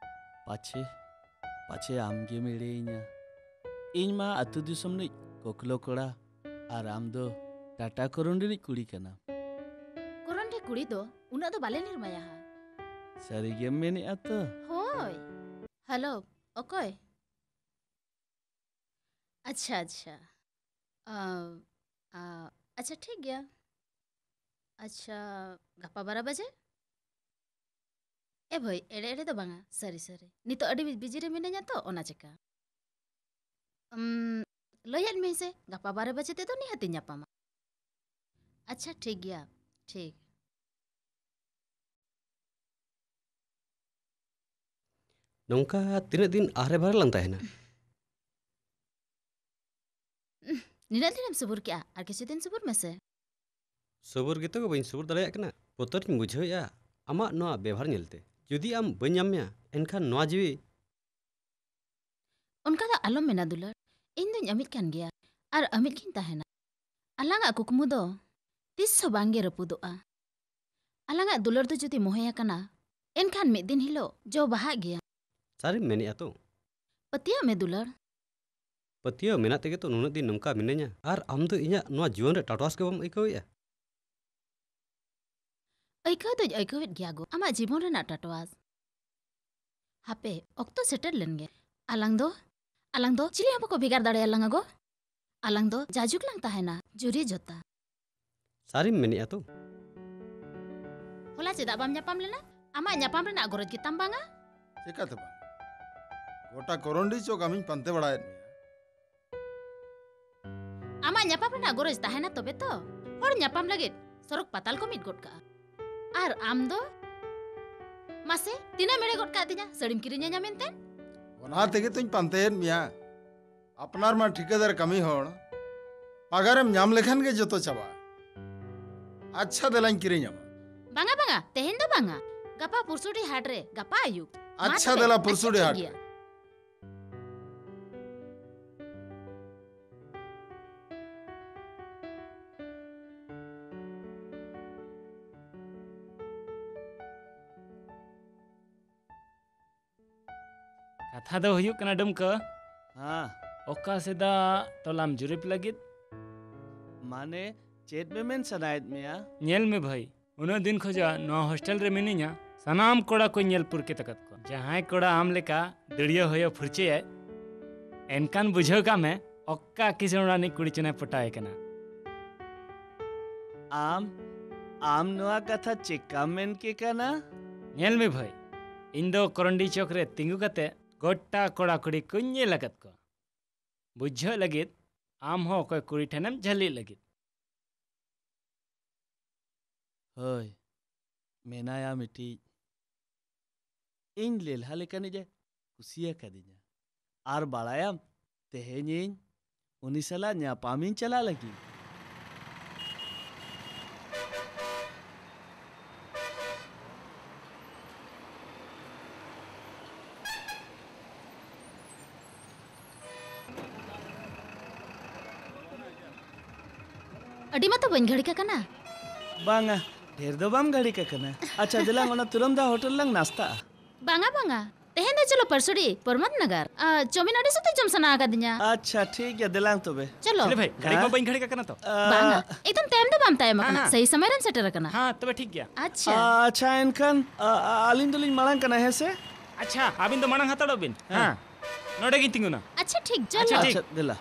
पाछे आमगे मेड़े इन मा अतु दिसम ने कोकलो कोड़ा और आम दो टाटा कोरंडी ने कुड़ी कना कोरंडी कुड़ी दो उना दो बाले निर्माया हा सरी गेम में ने आतो होय हेलो ओकोय अच्छा अच्छा ठीक गया अच्छा गप्पा 12 बजे ए भाई एड़े एड़े तो बांगा सरी नितो अड़ी बिजी रे मिनाया तो ओना चेका लयान में से गप्पा 12 बजे ते तो निहाती ᱧᱟᱯᱟᱢᱟ अच्छा ठीक गया ठीक नौका तीन दिन आहरे भर लंग तहना निना दिन सबुर क्या और किसी दिन सबुर में से सबुर गे तो बइन सबुर दाड़ेया कना पोतर बुझाया आमा नोआ व्यवहार नेलते जुदी आम बइन ᱧᱟᱢᱮᱭᱟ एनखान नोआ जीवी उनका दा आलम मेना दुलर इन दुñ अमित कान गया और अमित किन ताहेना आलांगा कुकमु दो तिस हो बांगे रपुदोआ आलांगा दुलर दो जुदी मोहया कना एनखान मिद दिन हिलो जो बहा गया सारी मेनिया तो पतिया में दुलर पतिया मेना तेगे तो नुना दिन नौका मिनैया और आम दो इᱧᱟ नोआ जीवन रे टाटवास के बम आइकौया आइकौ तो आइकौवेद गया गो आमा जीवन रे टाटवास हापे ऑक्तो सेटल लेनगे आलांग दो चिली हम को भेगार दाड़े आलांग गो आलांग दो जाजुक लांग ताहेना जुरी जोता सारी मेनिया तो होला चेदा बाम ᱧᱟᱯᱟᱢ लेना आमा ᱧᱟᱯᱟᱢ रे ना गरज गिताम बांगा चिकाते बा गोटा कोरोंडी चो गामिन पंते बड़ायत में आमा ᱧᱟᱯᱟᱢ रे ना गरज ताहेना तबे तो और ᱧᱟᱯᱟᱢ लगे सरक पाताल को मिट गोट का आर आम दो मासे तिना मेरे गोट का तिना सड़िम किरिnya ᱧᱟᱢᱮᱱᱛᱮ वना तेगे तुम पंतेन मिया अपनार मा ठिकादार कमी होड़ पगारम ᱧᱟᱢ लेखन के जतो चाबा अच्छा देलाइन किरिnya बांगा तेहेन दो बांगा गपा पुरसुडी हाट रे गपा आयु अच्छा देला पुरसुडी हाट कथा दो हुयुक कना डुमका हाँ ओका सेदा तोलाम जुरिप लगित माने चेत में मेन सनायत मिया नेल में भाई उन दिन खोजा नो हॉस्टल रे मिनिया सनाम कोड़ा को नेल पुर के तकत को जहां कोड़ा आम लेका दड़िया होयो फुरचे एनकान बुझो का मैं ओक्का किसरानी कुड़ी चने पटाए कना आम नोआ कथा चिक्का मेन के कना नेल में भाई इंदो कोरंडी चौक रे तिंगु कते गोटा कोड़ा कुड़ी कुन्ये लगत को बुझो लगित आम हो कोई कुड़ी ठनम झली लगित होय मेनाया मिटी इन लेलहा लेकानी जे कुसिया कदिnya आर बाड़ायाम तेहेनिन उनी सला ᱧᱟᱯᱟᱢᱤᱧ चला लगी अडी मत बन घड़ी का कना बांगा ढेर दो बाम घड़ी का कना अच्छा दिलांग ओना तुरमदा होटल लंग नाश्ता बांगा तेहेन दो चलो परसुडी परमत नगर चौमिन अडी सते जम सना का दिnya अच्छा ठीक है दिलांग तबे चलो भाई घड़ी में बन घड़ी का कना तो बांगा एकदम टाइम दो बाम तायम कना सही समय रन सेटर कना हां तबे ठीक गया अच्छा इनकन आलिन दुलिन मांग कना है से अच्छा आबिन तो मांग हतड़ो बिन हां नोडे गी तिंगुना अच्छा ठीक चलो अच्छा दिला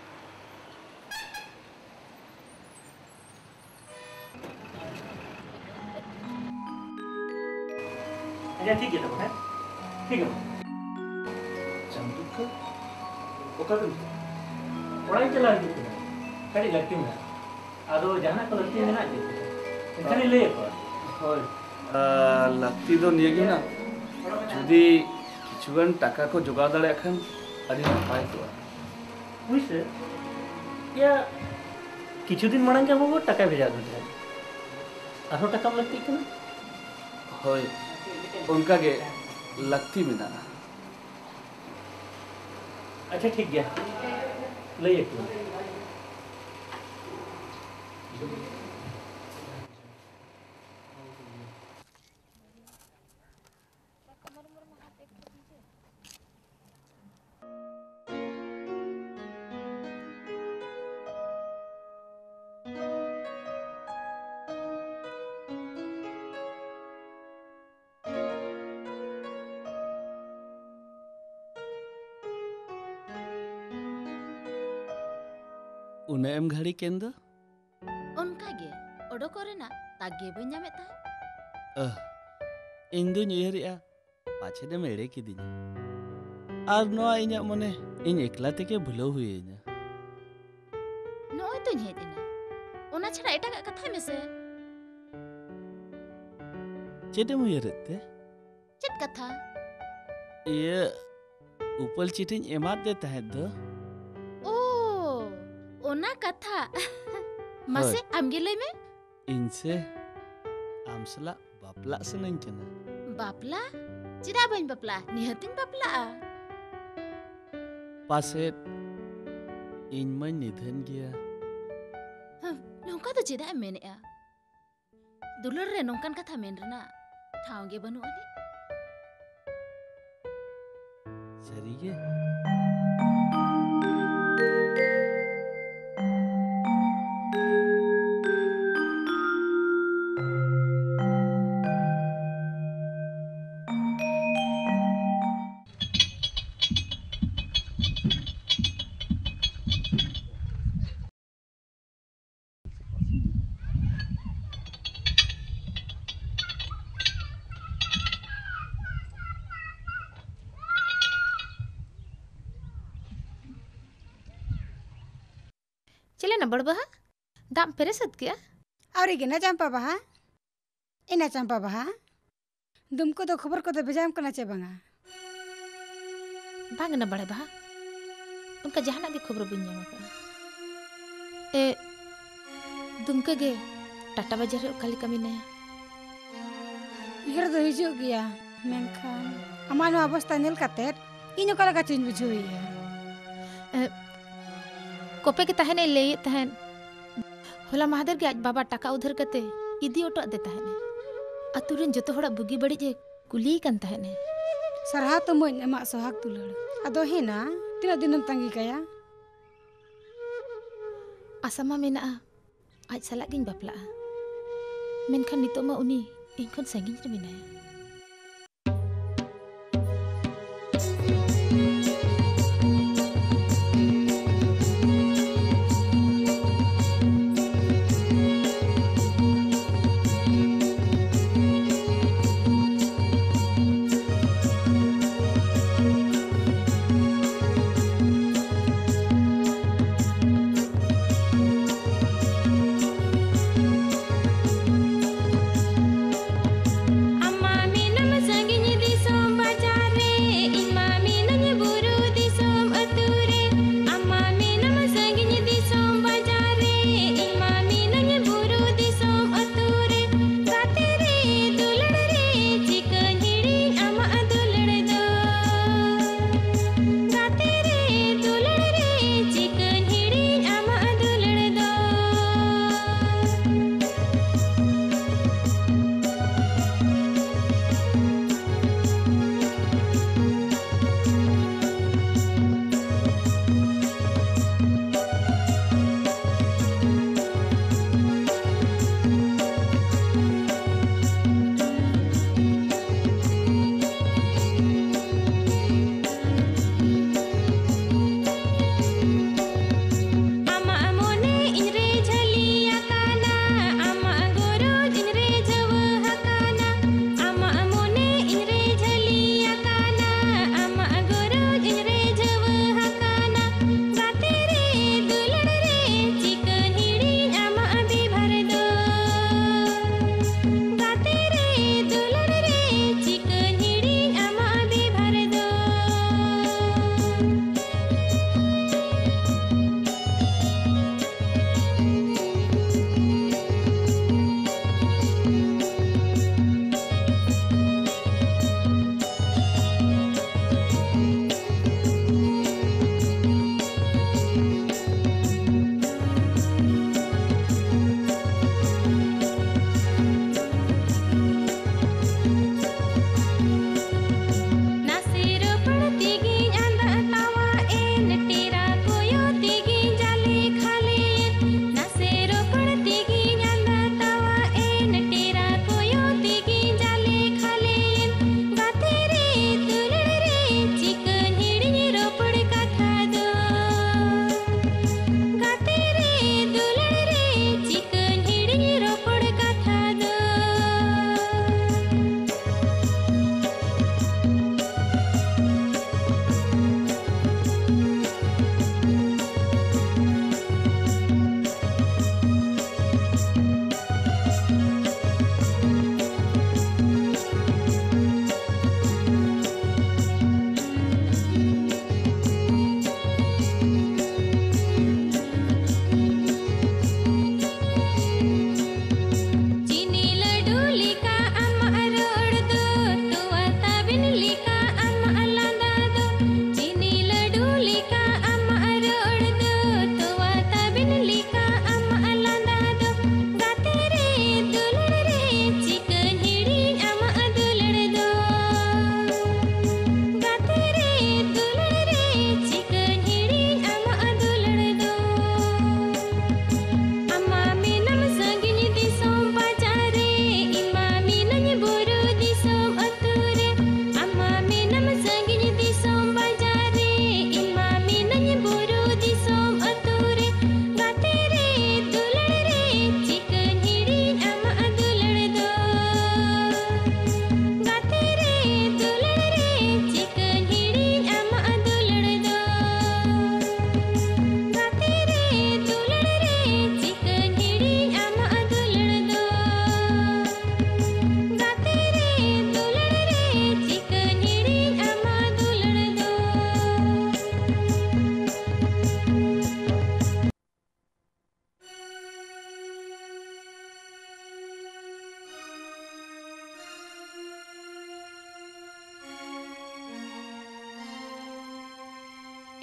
ठीक है तो है ठीक है चंदू को ओकर ओड़ाई चला दी कड़ी लगती है आदो जाना को लगती है ना जी इतने ले होय लगती दो नियगी ना जुदी किछुगन टाका को जुगाड़ दाड़े खान अड़ी नपाय तो उइसे या किछु दिन मांग के हमको टाका भेजा दो आरो टाका लगती है होय उनका के लगती में ना अच्छा ठीक गया ले एक उन्हें एम घड़ी केंद्र उनका गे ओडो करे ना तागे बन जामे ता इन दो ᱧᱩᱭᱦᱟᱹᱨᱤᱜᱼᱟ पाछे दे मेरे की दिन आर नोआ इᱧᱟ मने इन एकला तेके भुलाव हुईना नोय तो हे दिना ओना छड़ा एटा का कथा में से चेदम उयरते चेत कथा ये उपल चिटिन एमात दे तहे दो ओना कथा मासे आमगे लय में इनसे आमसला बापला सनन कना बापला चिदा बन बापला निहतिन बापला पासे इन मन निधन गया नौका तो चिदा मेनेआ दुलर रे नौकान कथा मेन रना ठावगे बनु अनि सरीगे चले ना बड़ बहा दाम पेरे सद किया और ना चंपा बहा इना चंपा बहा दुमको तो खबर को तो भेजाम करना चे बंगा बांग ना बड़े बहा उनका जहाना के खबर बन जामा का ए दुमके गे टाटा बाजार रे खाली कमी नया इगर तो हिजो गया मेनखान अमानो अवस्था नेल काते इन ओकरा का चीज बुझोइया कोपे के तहने ले तहन होला महादेव के आज बाबा टाका उधर कते इदी ओटो दे तहने अतुरन जतो होड़ा बुगी बड़ी जे कुली कन तहने सरहा तो मोन एमा सोहाग तुलड़ अदो हेना तीना दिनम तंगी कया आसामा मेना आज साला गिन बापला मेनखान नितो मा उनी इनखन संगिन रे मेनाया अम्मा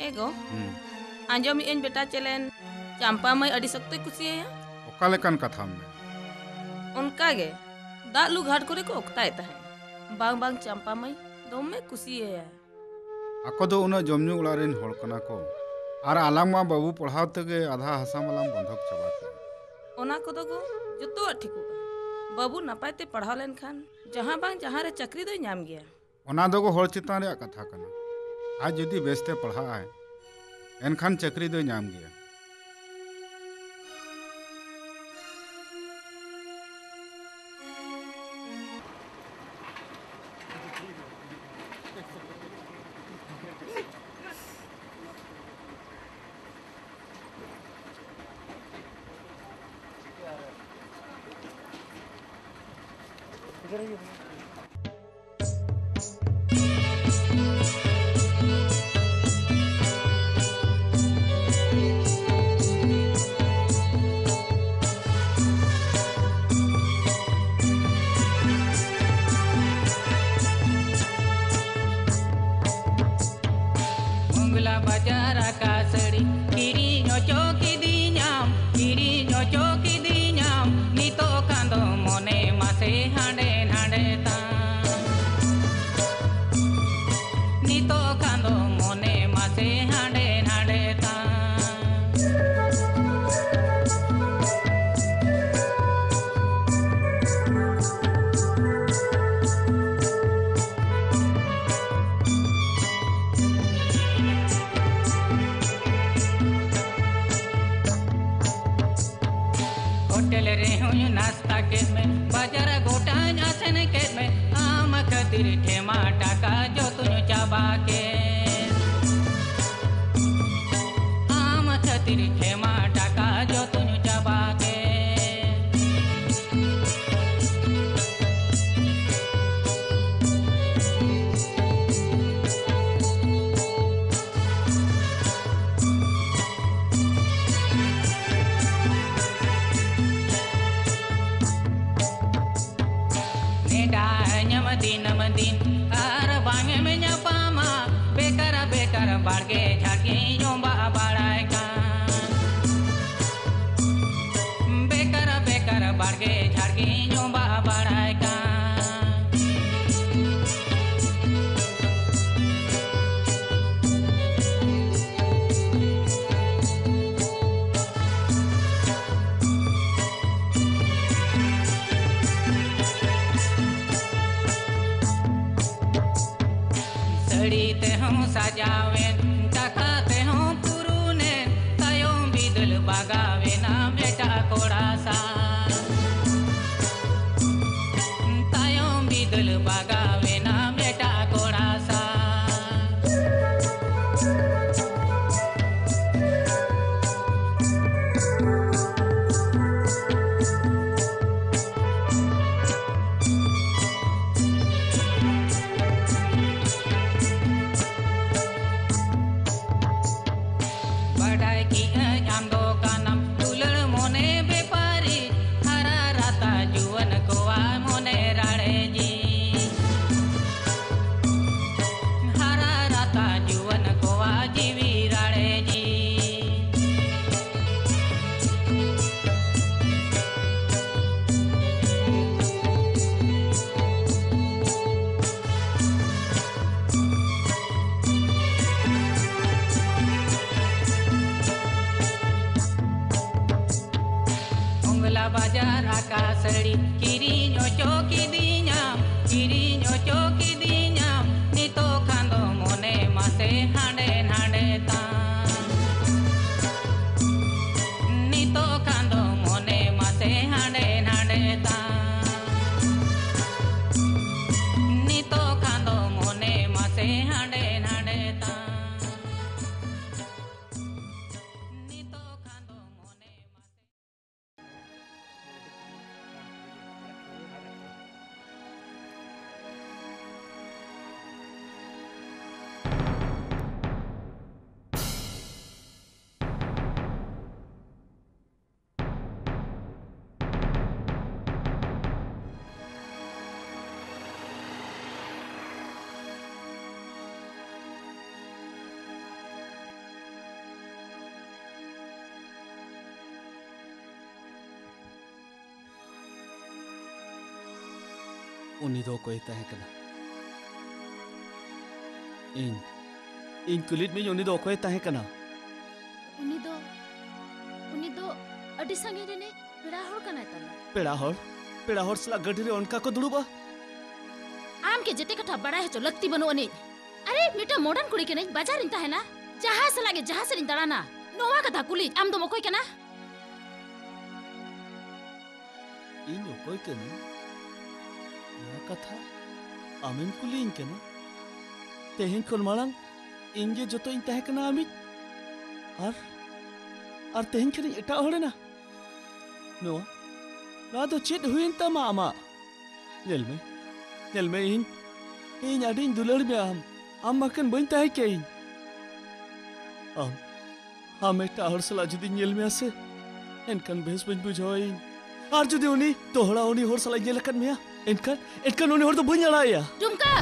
एगो आंजो मी इन बेटा चलेन चंपा मई अड़ी सकते कुसिया ओका लेकन कथा में उनका गे दालू घाट करे को ओक्ताय तहे बांग बांग चंपा मई दोम में कुसिया आको दो उना जमनु उलारिन होड़ कना को आर आलांग मा बाबू पढ़ाव तगे आधा हसा मलाम बंधक चबाते ओना को दो जतो ठिकु बाबू नपायते पढ़ाव लेन खान जहां बांग जहां रे चक्री दो नाम गया ओना दो होड़ चितान रे कथा कना आज जदी बेस्ते पढ़ा है एनखान चक्री दो नाम गया बढ़ाई की आम दो का नाम दुलड़ उनी दो कोई तहे कना इन कुलित में उनी दो कोई तहे कना उनी दो अडी संगे रे ने पेड़ा होड़ कना तला पेड़ा होड़ सला गड्डी रे उनका को दुड़ुबा आम के जते कथा बड़ा है जो लगती बनो अने अरे मिटा मॉडर्न कुड़ी के नहीं बाजार इंता है ना जहां से लागे जहां से इंतराना नोवा कथा कुली आम दो मकोई कना इन कोई के नहीं नोवा कथा आमिन कुली इन के ना तेहिन कोन मालांग इंगे जो तो इन तहे कना आमिन और तेहिन के नहीं एटा होड़े ना नोवा ना तो चेत हुई इंता मामा नेल में इन आडिन दुलड़ में आम मकन बन तहे के इन हम एटा हर सला जुदी नेल में आसे एनकन बेस बन बुझोई और जुदी उनी तोहड़ा उनी हर सला नेल कन में एनकन उनी हर तो बन लड़ाया टुमका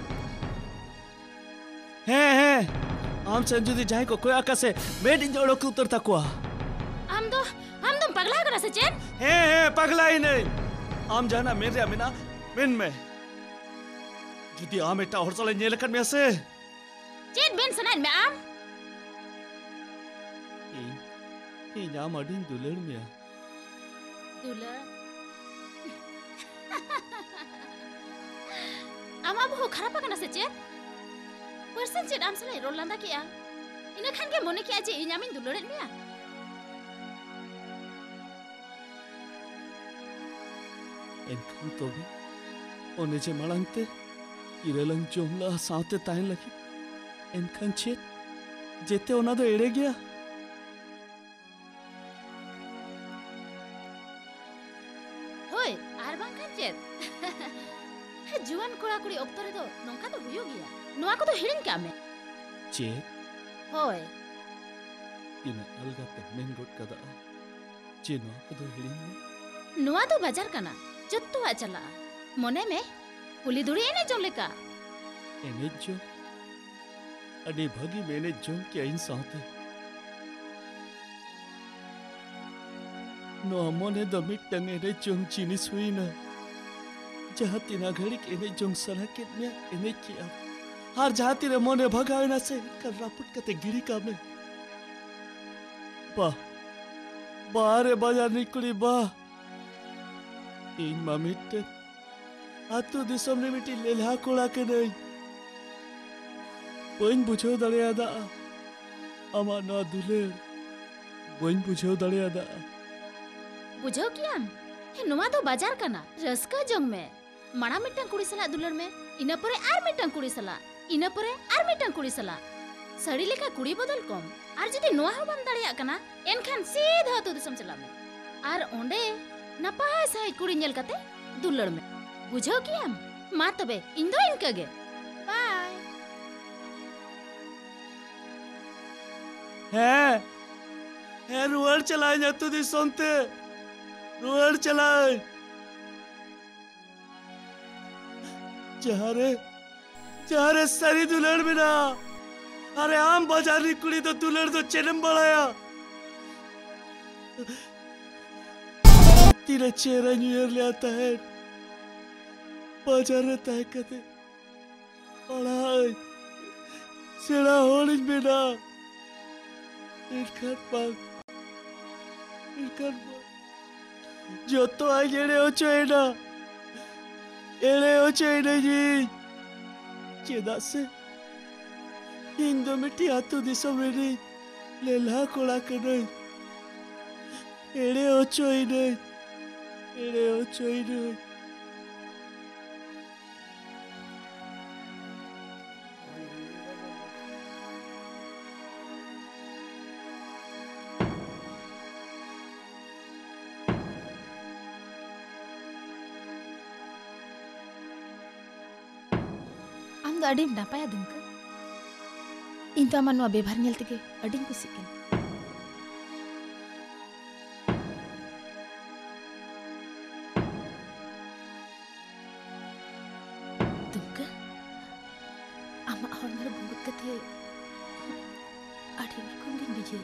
है आम से जुदी जाए को कोई आका से बेड इन जोड़ो के उतर तकवा हम तो पगला करा से चेन है पगला ही नहीं आम जाना मेरे अमीना बिन में जुदी आम एटा हर सला नेल कन में आसे चेन बिन सनाइन में आम इन आम आडिन दुलड़ में दुलड़ आमा बहु खराब कना से चेन पर्सन चेन आम सलाई रोल लंदा किया इना खान के मोने किया जे इनामिन दुलड़ में एनखान तो भी ओने जे मळंगते इरेलंग जोमला साथे ताइन लगी एनखान चेत जेते ओना दो एड़े गया होय आर बांखान चेत जुवान कोड़ा कुड़ी ऑक्तो रे दो नोंका तो हुयो गया नोआ को तो हिड़िन का में चेत होय इना अलगा ते मेन रोड कदा जे नोआ को तो हिड़िन में नोआ तो बाजार कना जत्तो आ चला मोने में कुली दुड़ी एने जो लेका एने जो अडी भगी मेने जो के इन साथे नो मोने दो मिटंग एने जो चीनी सुई ना जहाँ तीना घड़ी के एने जो सला के में एने किया हर जहाँ तीरे मोने भगावे ना से कर रापुट कते गिरी का में बारे बाजार निकली बा इन मामिट आतु दिसम ने मिटी लेला कोड़ा के नहीं बन बुझो दड़ियादा अमा ना दुले बन बुझो दड़ियादा बुझो कियाम हे नुमा तो बाजार कना रसका जंग में मणा मिटंग कुड़ी सला दुलर में इना परे आर मिटंग कुड़ी सला इना परे आर मिटंग कुड़ी सला सड़ी लेका कुड़ी बदल कम आर जदी नोआ हो बन दड़िया कना एनखान सीधा तो दिसम चला में आर ओंडे नपाय साई कुड़ी नेल कते दुलड़ में बुझो कियाम मा तबे इन दो इनका गे बाय है रुआर चलाए जा तू दी सोनते रुआर चलाए चारे सारी दुलड़ बिना अरे आम बाजारी कुड़ी तो दुलड़ तो चेनम बढ़ाया तेरा चेहरा न्यूयर ले आता है बाजार रहता है कते पढ़ाई सेड़ा होलिज बिना इनका जो तो आई एड़े हो चेना जी चेदा से इंदो मिट्टी आतु दिसम रे लेला कोड़ा के नहीं एड़े हो नहीं आम दो अडी नापाया दुमका इन तो आमा नोआ बेभार नेल तके अडी कुसी के दुमका आमा और मेरे बुंगत कथे अडी और कौन दिन बिजे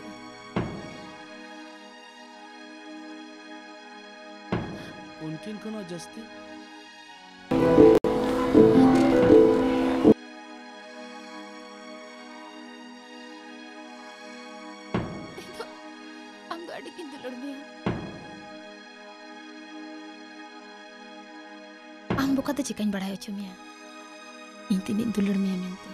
उनकिन कोनो जस्ती कते चिकाइन बढ़ाई होचो मिया इन तिनी दुलड़ मिया मेनते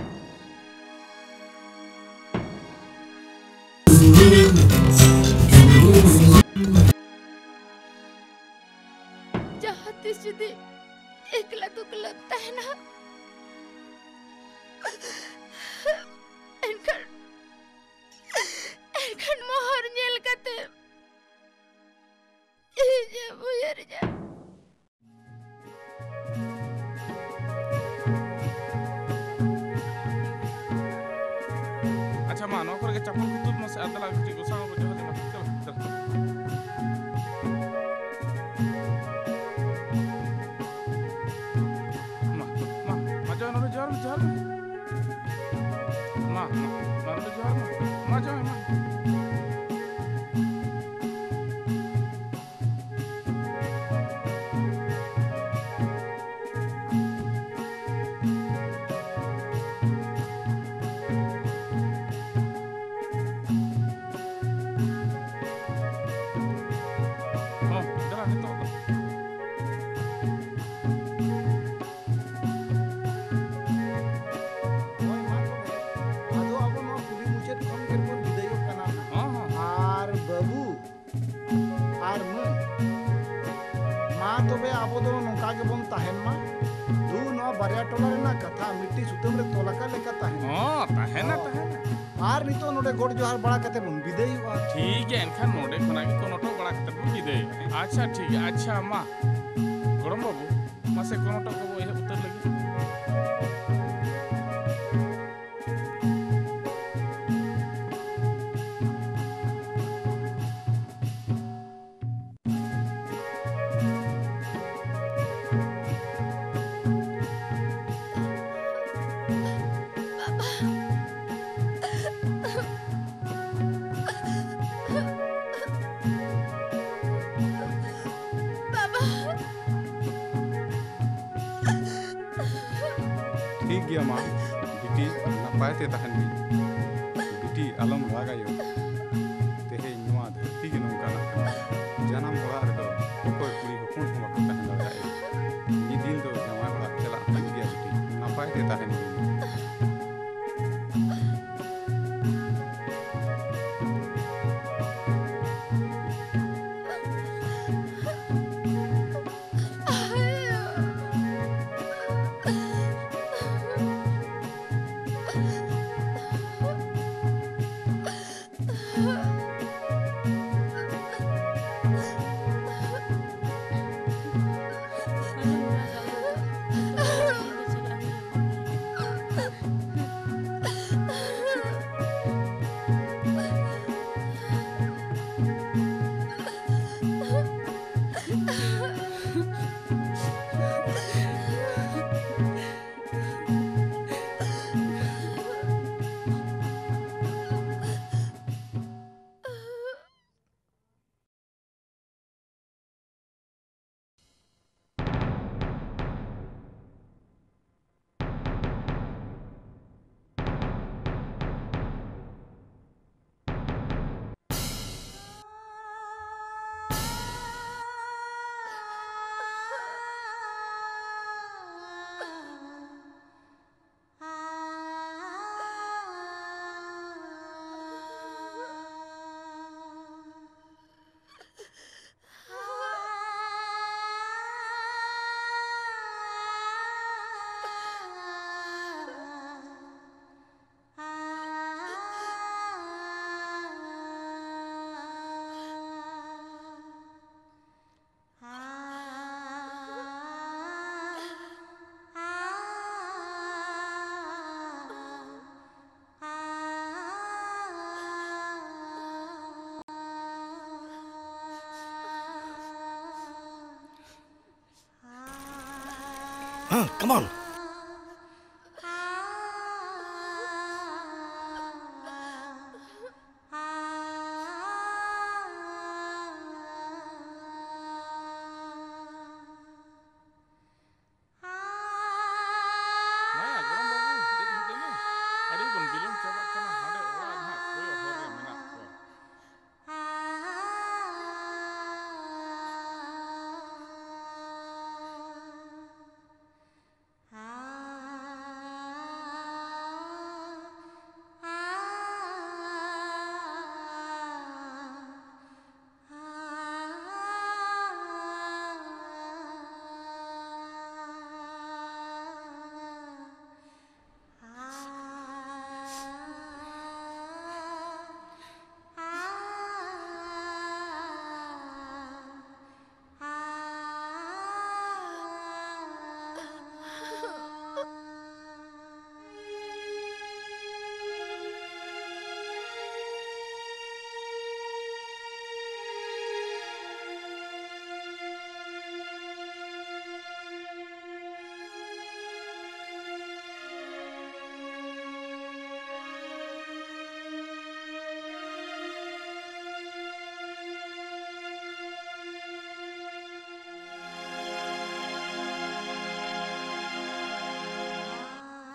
जहाँ तिस जुदी एकला दुकला तहना एनखन मोहर नेल कते इजे बुयर जा अच्छा मा नो करे चप्पल कुतुब मसे अदला की गोसा को जह देना चल चल मा जाओ नो जार मा नो जार मा जाओ मा गोड़ जोहार बड़ा कते बन विदय हुआ ठीक है एनखान नोडे खना की कोनोटो बड़ा कते बन विदय अच्छा ठीक है अच्छा मा गरम बाबू मासे कोनोटो को ये उत्तर लगी ते तहन बिटी आलम रागायो तेहे नुआ धरती के नौका ना जन्म बड़ा रे कोई कुड़ी हपन हम को तहन दाए ये दिन तो जमा बड़ा चला तन गया बिटी नपाय ते तहन Huh, come on.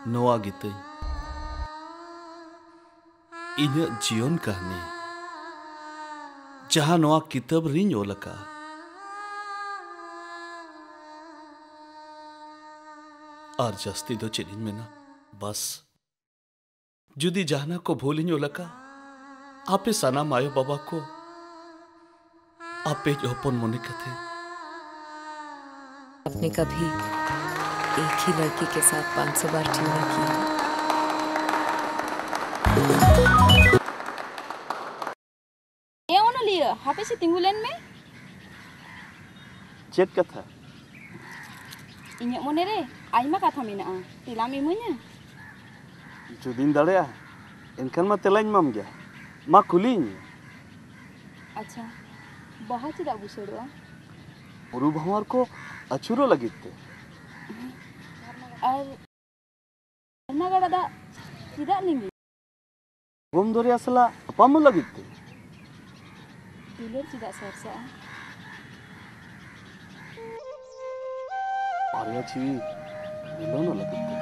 नोआ गीते इन्हें जीवन कहानी जहां नोआ किताब रिंग ओलका और जस्ती दो चेनिन में ना बस जुदी जाना को भूलिन ओलका आपे सना मायो बाबा को आपे जोपन मोने कथे आपने कभी एक ही लड़की के साथ 500 बार ट्यून किया। ये ओनो लिया हापे से तिंगुलेन में चेत कथा इन्हें मोने रे आइमा कथा मेना तिलाम इमुnya जुदीन दड़ेया इनकन मा तेलाइन माम गया मा कुलिन अच्छा बहुत चीज़ बुसड़वा पुरु भंवर को अचुरो लगिते और नगड़ा दा tidak nih Bom dori asala apa mau lagi tu? Dulu tidak sersa. Arya ciwi, belum lagi tu.